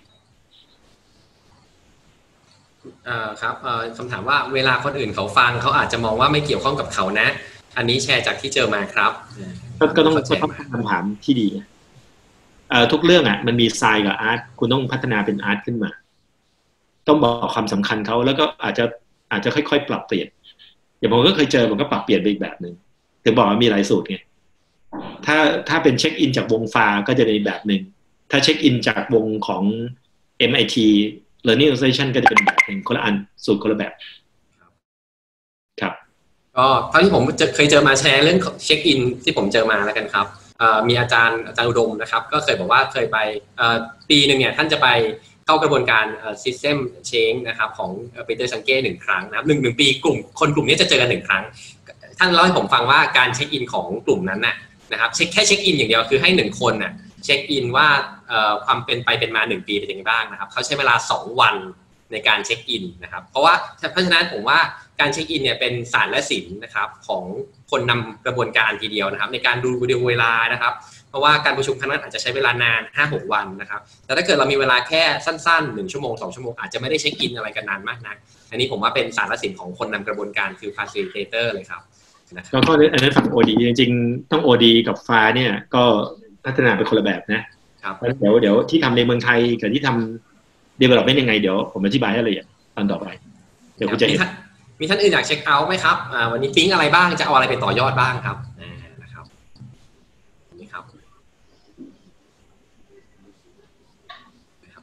ครับคำถามว่าเวลาคนอื่นเขาฟังเขาอาจจะมองว่าไม่เกี่ยวข้องกับเขานะอันนี้แชร์จากที่เจอมาครับก็ต้องคำถามที่ดีทุกเรื่องมันมีไซน์กับอาร์ตคุณต้องพัฒนาเป็นอาร์ตขึ้นมาต้องบอกความสำคัญเขาแล้วก็อาจจะค่อยๆปรับเปลี่ยนอย่างผมก็เคยเจอผมก็ปรับเปลี่ยนไปอีกแบบนึงถึงบอกว่ามีหลายสูตรไงถ้าเป็นเช็คอินจากวงฟ้าก็จะในแบบนึงถ้าเช็คอินจากวงของ MIT Learning Association ก็จะเป็นแบบนึงคนละอันสูตรคนละแบบครับก็เท่าที่ผมเคยเจอมาแชร์เรื่องเช็คอินที่ผมเจอมาแล้วกันครับมีอาจารย์อุดมนะครับก็เคยบอกว่าเคยไปปีนึงเนี่ยท่านจะไปเข้ากระบวนการSystem Change นะครับของปีเตอร์ซังเก้1 ครั้งนะครับ1 ปีกลุ่มนี้จะเจอกัน1 ครั้งท่านเล่าให้ผมฟังว่าการเช็คอินของกลุ่มนั้นนะครับแค่เช็คอินอย่างเดียวคือให้1 คนเช็คอินว่าความเป็นไปเป็นมา1 ปีเป็นยังไงบ้างนะครับเขาใช้เวลา2 วันในการเช็คอินนะครับเพราะฉะนั้นผมว่าการเช็คอินเนี่ยเป็นศาสตร์และศิลป์นะครับของคนนำกระบวนการทีเดียวนะครับในการดูเวลานะครับเพราะว่าการประชุมครั้งนั้นอาจจะใช้เวลานาน 5-6 วันนะครับแต่ถ้าเกิดเรามีเวลาแค่สั้นๆ1 ชั่วโมง 2 ชั่วโมงอาจจะไม่ได้เช็คอินอะไรกันนานมากนักอันนี้ผมว่าเป็นศาสตร์และศิลป์ของคนนำกระบวนการคือ facilitator เลยครับก็อันนั้นฝั่ง OD จริงๆต้อง OD กับฟ้าเนี่ยก็พัฒนาเป็นคนละแบบนะครับเดี๋ยวที่ทำในเมืองไทยกับที่ทำ development ยังไงเดี๋ยวผมอธิบายให้ละเอียดตอนต่อไปเดี๋ยวคุณจะเห็นมีท่านอื่นอยากเช็คเอาท์ไหมครับวันนี้ปิ๊งอะไรบ้างจะเอาอะไรไปต่อยอดบ้างครับนะครับนี่ครับ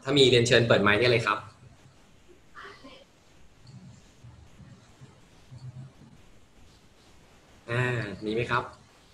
ถ้ามีเรียนเชิญเปิดไมค์ได้เลยครับมีไหมครับ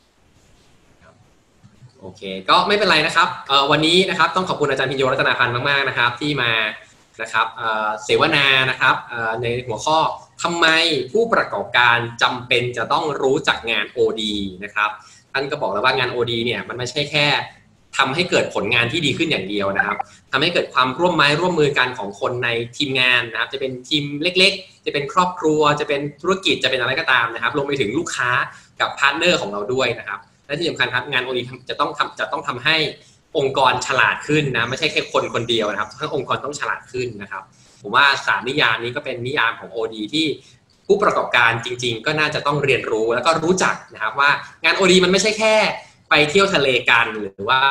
โอเคก็ไม่เป็นไรนะครับวันนี้นะครับต้องขอบคุณอาจารย์พิญโยรัตนาพันธ์มากๆนะครับที่มานะครับเสวนานะครับในหัวข้อทำไมผู้ประกอบการจำเป็นจะต้องรู้จักงาน OD นะครับท่านก็บอกแล้วว่างาน OD เนี่ยมันไม่ใช่แค่ทำให้เกิดผลงานที่ดีขึ้นอย่างเดียวนะครับทำให้เกิดความร่วมมือกันของคนในทีมงานนะครับจะเป็นทีมเล็กๆจะเป็นครอบครัวจะเป็นธุรกิจจะเป็นอะไรก็ตามนะครับรวมไปถึงลูกค้ากับพาร์ทเนอร์ของเราด้วยนะครับและที่สำคัญครับงาน OD จะต้องทำให้องค์กรฉลาดขึ้นนะไม่ใช่แค่คนเดียวนะครับทั้งองค์กรต้องฉลาดขึ้นนะครับผมว่า3นิยามนี้ก็เป็นนิยามของ OD ที่ผู้ประกอบการจริงๆก็น่าจะต้องเรียนรู้แล้วก็รู้จักนะครับว่างาน OD มันไม่ใช่แค่ไปเที่ยวทะเลกันหรือว่า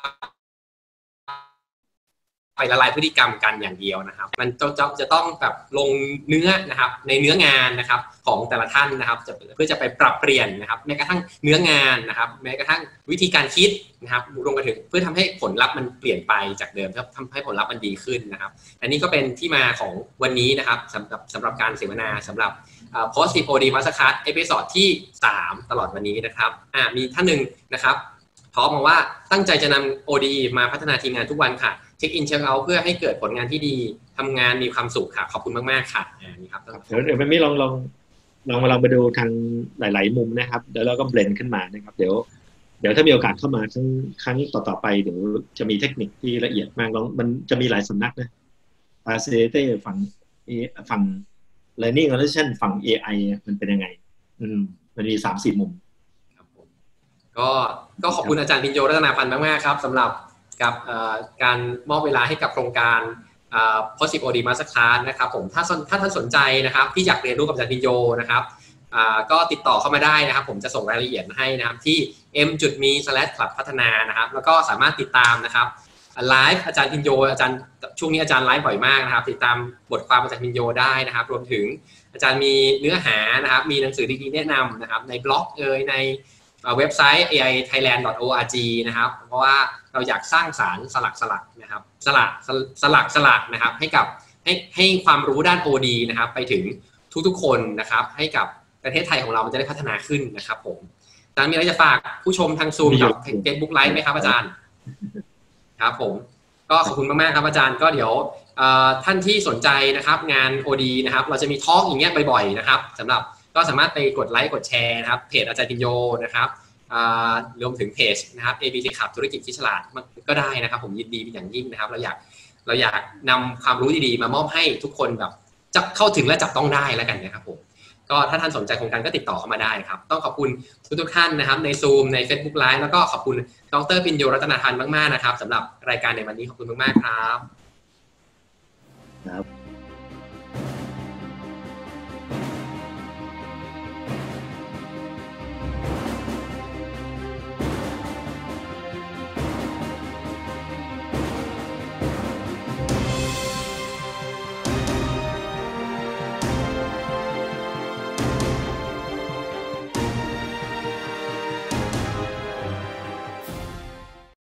ไปละลายพฤติกรรมกันอย่างเดียวนะครับมันจะต้องแบบลงเนื้อนะครับในเนื้องานนะครับของแต่ละท่านนะครับเพื่อจะไปปรับเปลี่ยนนะครับแม้กระทั่งเนื้องานนะครับแม้กระทั่งวิธีการคิดนะครับรวมไปถึงเพื่อทำให้ผลลัพธ์มันเปลี่ยนไปจากเดิมทำให้ผลลัพธ์มันดีขึ้นนะครับอันนี้ก็เป็นที่มาของวันนี้นะครับสำหรับการเสวนาสำหรับPositive OD Masterclass เอพิโซดที่3ตลอดวันนี้นะครับมีท่านหนึ่งนะครับท็อปมาว่าตั้งใจจะนำ OD มาพัฒนาทีมงานทุกวันค่ะเช็คอินเช็คเอาท์เพื่อให้เกิดผลงานที่ดีทำงานมีความสุขค่ะขอบคุณมากๆค่ะนี่ครับเดี๋ยวไม่ลองไปดูทางหลายๆมุมนะครับเดี๋ยวเราก็เบลนด์ขึ้นมานะครับเดี๋ยวถ้ามีโอกาสเข้ามาครั้งต่อไปเดี๋ยวจะมีเทคนิคที่ละเอียดมากมันจะมีหลายสำนักนะ Facilitator ฝั่ง Learning Organization ฝั่ง AI มันเป็นยังไงมันมี 3-4 มุมก็ขอบคุณอาจารย์พิญโยรัตนาพันธ์มากๆครับสำหรับกับการมอบเวลาให้กับโครงการPositive OD Masterclass นะครับผมถ้าท่านสนใจนะครับที่อยากเรียนรู้กับอาจารย์พิญโยนะครับก็ติดต่อเข้ามาได้นะครับผมจะส่งรายละเอียดให้นะครับที่ m.me/club พัฒนานะครับแล้วก็สามารถติดตามนะครับไลฟ์อาจารย์พิญโยช่วงนี้อาจารย์ไลฟ์บ่อยมากนะครับติดตามบทความอาจารย์พิญโยได้นะครับรวมถึงอาจารย์มีเนื้อหานะครับมีหนังสือดีๆแนะนำนะครับในบล็อกในเว็บไซต์ ai-thailand.org นะครับเพราะว่าเราอยากสร้างสารสลักนะครับสลักนะครับให้ความรู้ด้าน OD นะครับไปถึงทุกๆคนนะครับให้กับประเทศไทยของเรามันจะได้พัฒนาขึ้นนะครับผมอาจารย์มีอะไรจะฝากผู้ชมทาง Zoom กับ Facebook Live ไหมครับอาจารย์ครับผมก็ขอบคุณมากๆครับอาจารย์ก็เดี๋ยวท่านที่สนใจนะครับงาน OD นะครับเราจะมีทอล์กอย่างเงี้ยบ่อยๆนะครับสำหรับก็สามารถไปกดไลค์กดแชร์นะครับเพจอาจารย์พิญโยนะครับรวมถึงเพจนะครับ ABC ขับธุรกิจที่ฉลาดก็ได้นะครับผมยินดีเป็นอย่างยิ่งนะครับเราอยากนำความรู้ดีๆมามอบให้ทุกคนแบบจับเข้าถึงและจับต้องได้แล้วกันนะครับผมก็ถ้าท่านสนใจโครงการก็ติดต่อเข้ามาได้ครับต้องขอบคุณทุกท่านนะครับใน Zoom ใน Facebook Live แล้วก็ขอบคุณดร.พิญโยรัตนาพันธ์มากๆนะครับสำหรับรายการในวันนี้ขอบคุณมากๆครับ